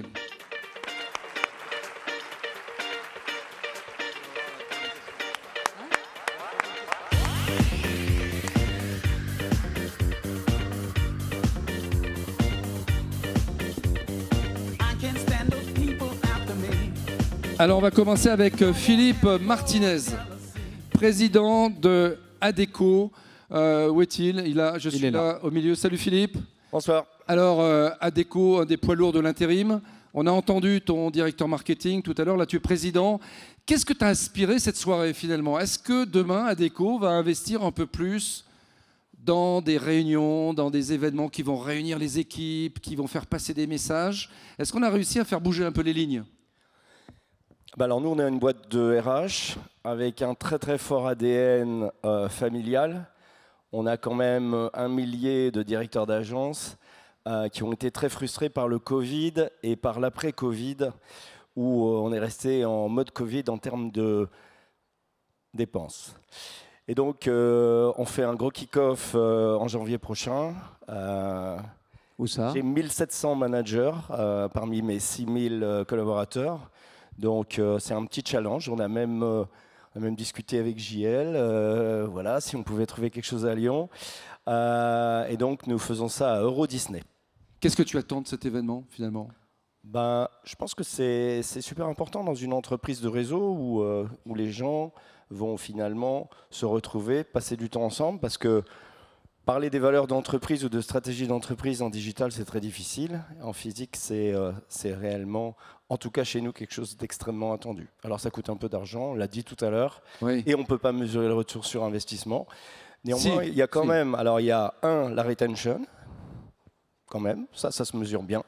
Alors on va commencer avec Philippe Martinez, président de ADECO. Où est-il? Je suis là au milieu. Salut Philippe. Bonsoir. Alors ADECO, un des poids lourds de l'intérim. On a entendu ton directeur marketing tout à l'heure, là tu es président. Qu'est-ce que t'a inspiré cette soirée finalement? Est-ce que demain ADECO va investir un peu plus dans des réunions, dans des événements qui vont réunir les équipes, qui vont faire passer des messages? Est-ce qu'on a réussi à faire bouger un peu les lignes? Alors nous, on est une boîte de RH avec un très très fort ADN familial. On a quand même 1 millier de directeurs d'agence qui ont été très frustrés par le Covid et par l'après-Covid, où on est resté en mode Covid en termes de dépenses. Et donc, on fait un gros kick-off en janvier prochain. Où ça? J'ai 1700 managers parmi mes 6000 collaborateurs. Donc c'est un petit challenge. On a même discuté avec JL, voilà, si on pouvait trouver quelque chose à Lyon. Et donc nous faisons ça à Euro Disney. Qu'est-ce que tu attends de cet événement finalement? Je pense que c'est super important dans une entreprise de réseau où les gens vont finalement se retrouver, passer du temps ensemble, parce que parler des valeurs d'entreprise ou de stratégie d'entreprise en digital, c'est très difficile. En physique, c'est réellement, en tout cas chez nous, quelque chose d'extrêmement attendu. Alors ça coûte un peu d'argent, on l'a dit tout à l'heure, et on ne peut pas mesurer le retour sur investissement. Néanmoins, il y a quand même, alors il y a la retention, quand même, ça se mesure bien.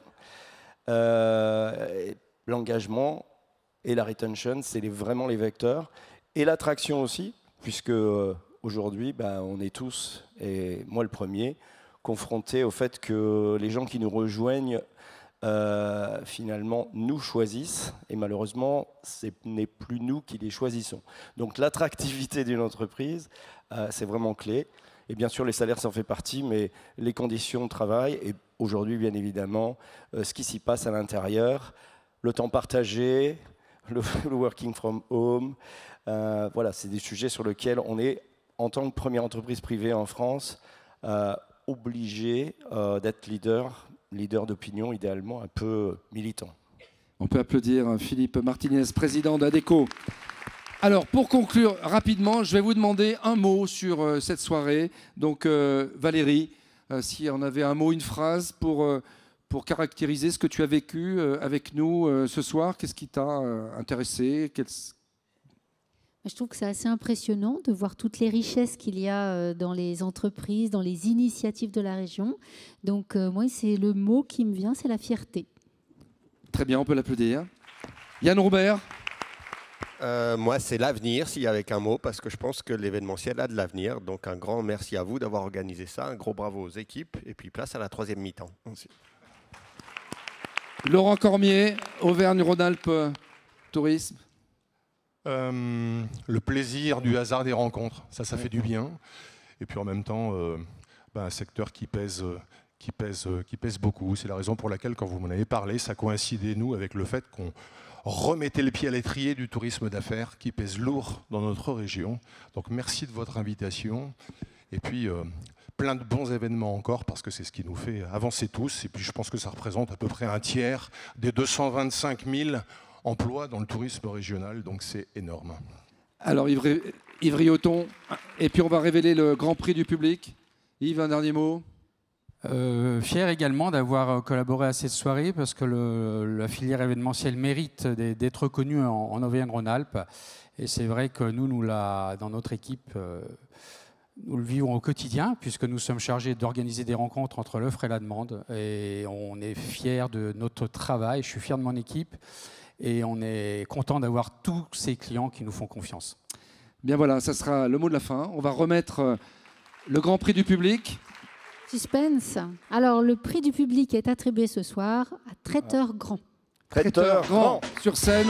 L'engagement et la retention, c'est vraiment les vecteurs. Et l'attraction aussi, puisque aujourd'hui, on est tous, et moi le premier, confrontés au fait que les gens qui nous rejoignent, finalement, nous choisissent. Et malheureusement, ce n'est plus nous qui les choisissons. Donc l'attractivité d'une entreprise, c'est vraiment clé. Et bien sûr, les salaires, ça en fait partie, mais les conditions de travail, et aujourd'hui, bien évidemment, ce qui s'y passe à l'intérieur, le temps partagé, le working from home, voilà, c'est des sujets sur lesquels on est, en tant que première entreprise privée en France, obligé d'être leader d'opinion, idéalement un peu militant. On peut applaudir Philippe Martinez, président d'ADECO. Alors, pour conclure rapidement, je vais vous demander un mot sur cette soirée. Donc, Valérie, si on avait un mot, une phrase pour caractériser ce que tu as vécu avec nous ce soir, qu'est-ce qui t'a intéressé? Je trouve que c'est assez impressionnant de voir toutes les richesses qu'il y a dans les entreprises, dans les initiatives de la région. Donc, moi, c'est le mot qui me vient, c'est la fierté. Très bien, on peut l'applaudir. Yann Roubert. Moi, c'est l'avenir, s'il y a avec un mot, parce que je pense que l'événementiel a de l'avenir. Donc, un grand merci à vous d'avoir organisé ça. Un gros bravo aux équipes. Et puis, place à la 3e mi-temps. Laurent Cormier, Auvergne-Rhône-Alpes Tourisme. Le plaisir du hasard des rencontres, ça fait du bien. Et puis en même temps, un secteur qui pèse beaucoup. C'est la raison pour laquelle, quand vous m'en avez parlé, ça coïncidait, nous, avec le fait qu'on remettait le pied à l'étrier du tourisme d'affaires qui pèse lourd dans notre région. Donc merci de votre invitation. Et puis plein de bons événements encore, parce que c'est ce qui nous fait avancer tous. Et puis je pense que ça représente à peu près un tiers des 225 000 emplois dans le tourisme régional, donc c'est énorme. Alors Yves Rioton, et puis on va révéler le grand prix du public. Yves, un dernier mot. Fier également d'avoir collaboré à cette soirée, parce que la filière événementielle mérite d'être reconnue en Auvergne-Rhône-Alpes. Et c'est vrai que nous dans notre équipe, nous le vivons au quotidien, puisque nous sommes chargés d'organiser des rencontres entre l'offre et la demande. Et on est fiers de notre travail, je suis fier de mon équipe, et on est content d'avoir tous ces clients qui nous font confiance. Bien voilà, ça sera le mot de la fin. On va remettre le grand prix du public. Suspense. Alors, le prix du public est attribué ce soir à Traiteur Grand. Traiteur Grand, sur scène.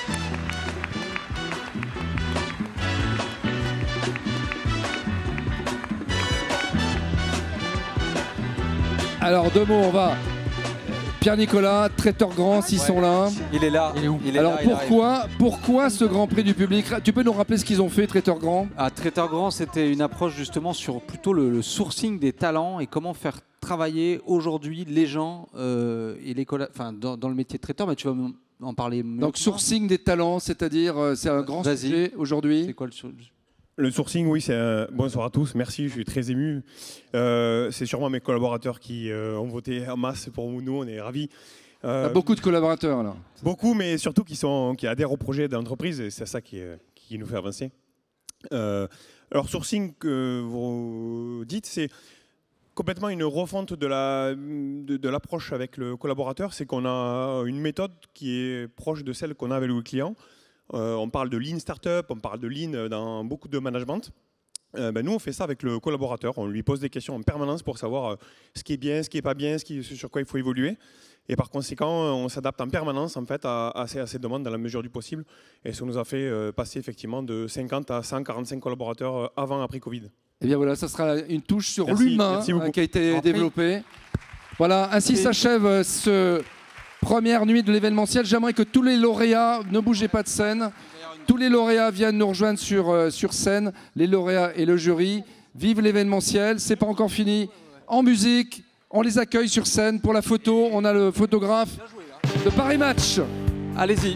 Alors, deux mots, on va. Pierre-Nicolas, Traiteur Grand, s'ils sont là. Il est là. Il est Alors là, pourquoi ce Grand Prix du public? Tu peux nous rappeler ce qu'ils ont fait, Traiteur Grand? Traiteur Grand, c'était une approche justement sur plutôt le sourcing des talents et comment faire travailler aujourd'hui les gens et les dans le métier de traiteur. Mais tu vas en parler mieux. Donc sourcing des talents, c'est-à-dire c'est un grand sujet aujourd'hui. C'est quoi le sourcing, oui, bonsoir à tous, merci, je suis très ému. C'est sûrement mes collaborateurs qui ont voté en masse pour nous, on est ravis. Beaucoup de collaborateurs là. Beaucoup, mais surtout qui adhèrent au projet d'entreprise, et c'est ça qui nous fait avancer. Alors, sourcing que vous dites, c'est complètement une refonte de l'approche avec le collaborateur, c'est qu'on a une méthode qui est proche de celle qu'on a avec le client. On parle de Lean Startup, on parle de Lean dans beaucoup de management. Nous, on fait ça avec le collaborateur. On lui pose des questions en permanence pour savoir ce qui est bien, ce qui n'est pas bien, sur quoi il faut évoluer. Et par conséquent, on s'adapte en permanence en fait, à ces demandes dans la mesure du possible. Et ça nous a fait passer effectivement de 50 à 145 collaborateurs avant, après Covid. Et bien voilà, ça sera une touche sur l'humain qui a été développée. Voilà, ainsi s'achève ce... Première nuit de l'événementiel. J'aimerais que tous les lauréats, ne bougez pas de scène, tous les lauréats viennent nous rejoindre sur scène, les lauréats et le jury. Vive l'événementiel, c'est pas encore fini. En musique, on les accueille sur scène pour la photo. On a le photographe de Paris Match. Allez-y.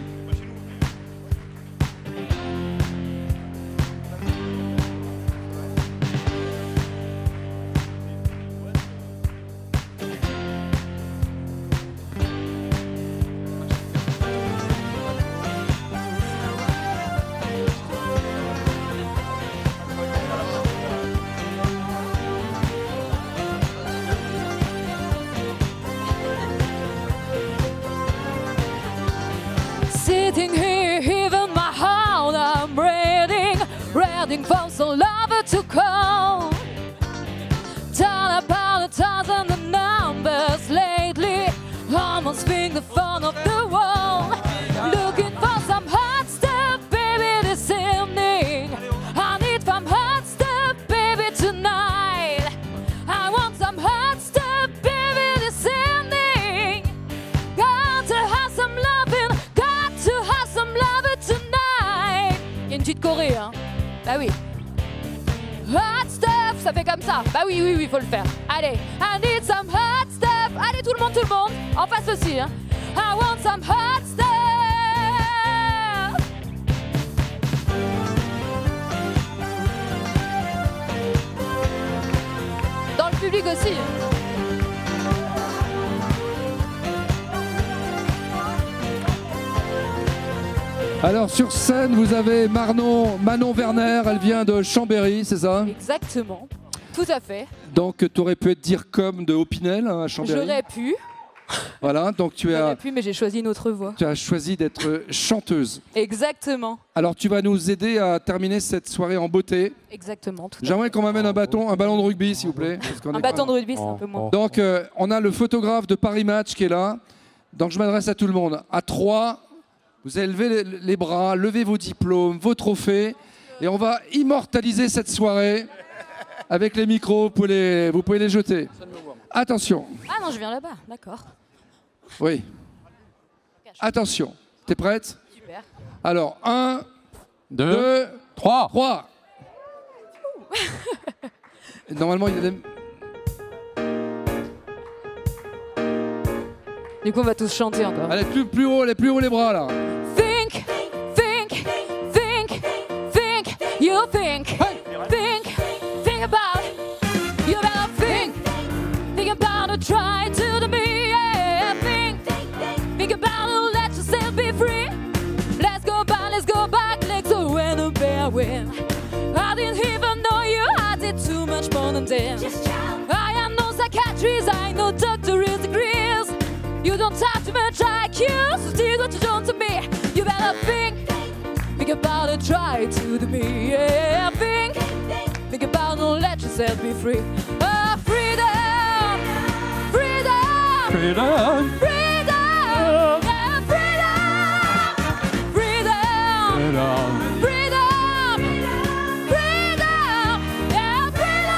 Sitting here, even my heart, I'm reading for some lover to call. Tell about 1,000 the numbers lately, almost think the fun of the world. Looking for some hot stuff, baby, this evening. I need some hot stuff, baby, tonight. I want some hot stuff, baby, this evening. Got to have some loving, got to have some loving tonight. Il y a une petite choré, hein. Bah oui. Hot stuff, ça fait comme ça. Bah oui, faut le faire. Allez, I need some hot stuff. Allez, tout le monde. En face aussi, hein. I want some hot stuff. Dans le public aussi. Alors sur scène, vous avez Manon Werner, elle vient de Chambéry, c'est ça? Exactement, tout à fait. Donc tu aurais pu être DIRCOM de Opinel à Chambéry. J'aurais pu. Voilà, donc J'aurais pu, mais j'ai choisi une autre voie. Tu as choisi d'être chanteuse. Exactement. Alors tu vas nous aider à terminer cette soirée en beauté. Exactement. J'aimerais qu'on m'amène un ballon de rugby, s'il vous plaît. Un bâton de rugby, c'est un peu moins. Donc on a le photographe de Paris Match qui est là. Donc je m'adresse à tout le monde. À 3, vous allez lever les bras, levez vos diplômes, vos trophées, et on va immortaliser cette soirée avec les micros. Vous pouvez les jeter. Attention. Ah non, je viens là-bas, d'accord. Oui. Attention. T'es prête? Super. Alors, 1, 2, 3. Normalement, il y a des... Du coup, on va tous chanter encore. Allez, plus haut les bras, là. Think, you think about, you better think about it, try to do me, yeah. Think about it, let yourself be free. Let's go back, let's go when the bear win. I didn't even know you had it too. like you, so did what you done to me. You better think about it, try to do me. Yeah, think about it, let yourself be free. Freedom, freedom, freedom, freedom, yeah, freedom, freedom, freedom, freedom, freedom, yeah,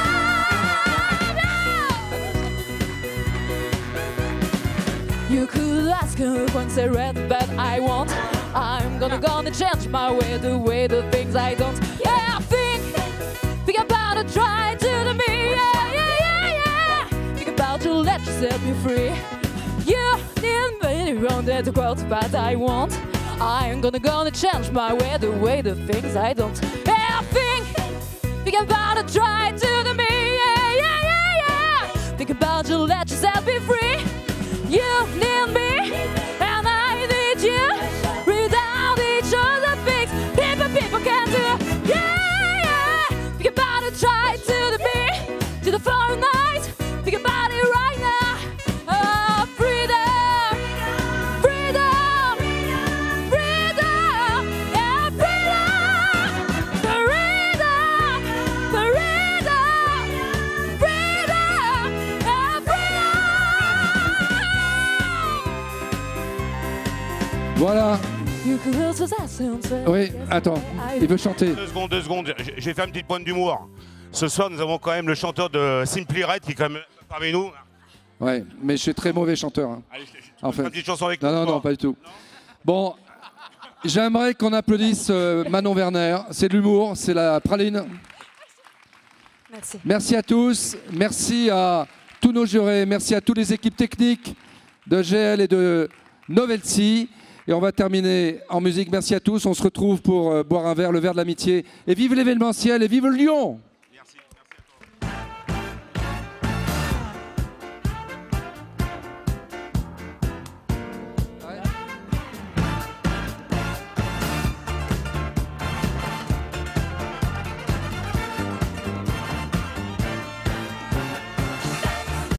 freedom. You could ask her once I read that I want. I'm gonna change my way, the things I don't. Yeah, think about it, try to do me. Yeah, yeah, yeah, yeah. Think about you, let yourself be free. You need me around there to quote what I want. I'm gonna change my way, the things I don't. Yeah, think about it, try to do me. Yeah, yeah, yeah, yeah. Think about you, let yourself be free. You need me, and I need you. Without each other, things people can do. Yeah, yeah. Think about it, try to the beat, to the floor night. Think about it right now. Oh, freedom, freedom, freedom, yeah, freedom, freedom, freedom, freedom, yeah, freedom. Voilà. You could also say. Oui, attends, il veut chanter. 2 secondes, je vais faire une petite pointe d'humour. Ce soir, nous avons quand même le chanteur de Simply Red qui est quand même parmi nous. Ouais, mais je suis très mauvais chanteur. Hein. Allez, en fait. Une petite chanson avec Non, non, pas du tout. Bon, j'aimerais qu'on applaudisse Manon Werner. C'est de l'humour, c'est la praline. Merci. Merci à tous, merci à tous nos jurés, merci à toutes les équipes techniques de GL et de Novelty. Et on va terminer en musique. Merci à tous. On se retrouve pour boire un verre, le verre de l'amitié. Et vive l'événementiel et vive Lyon!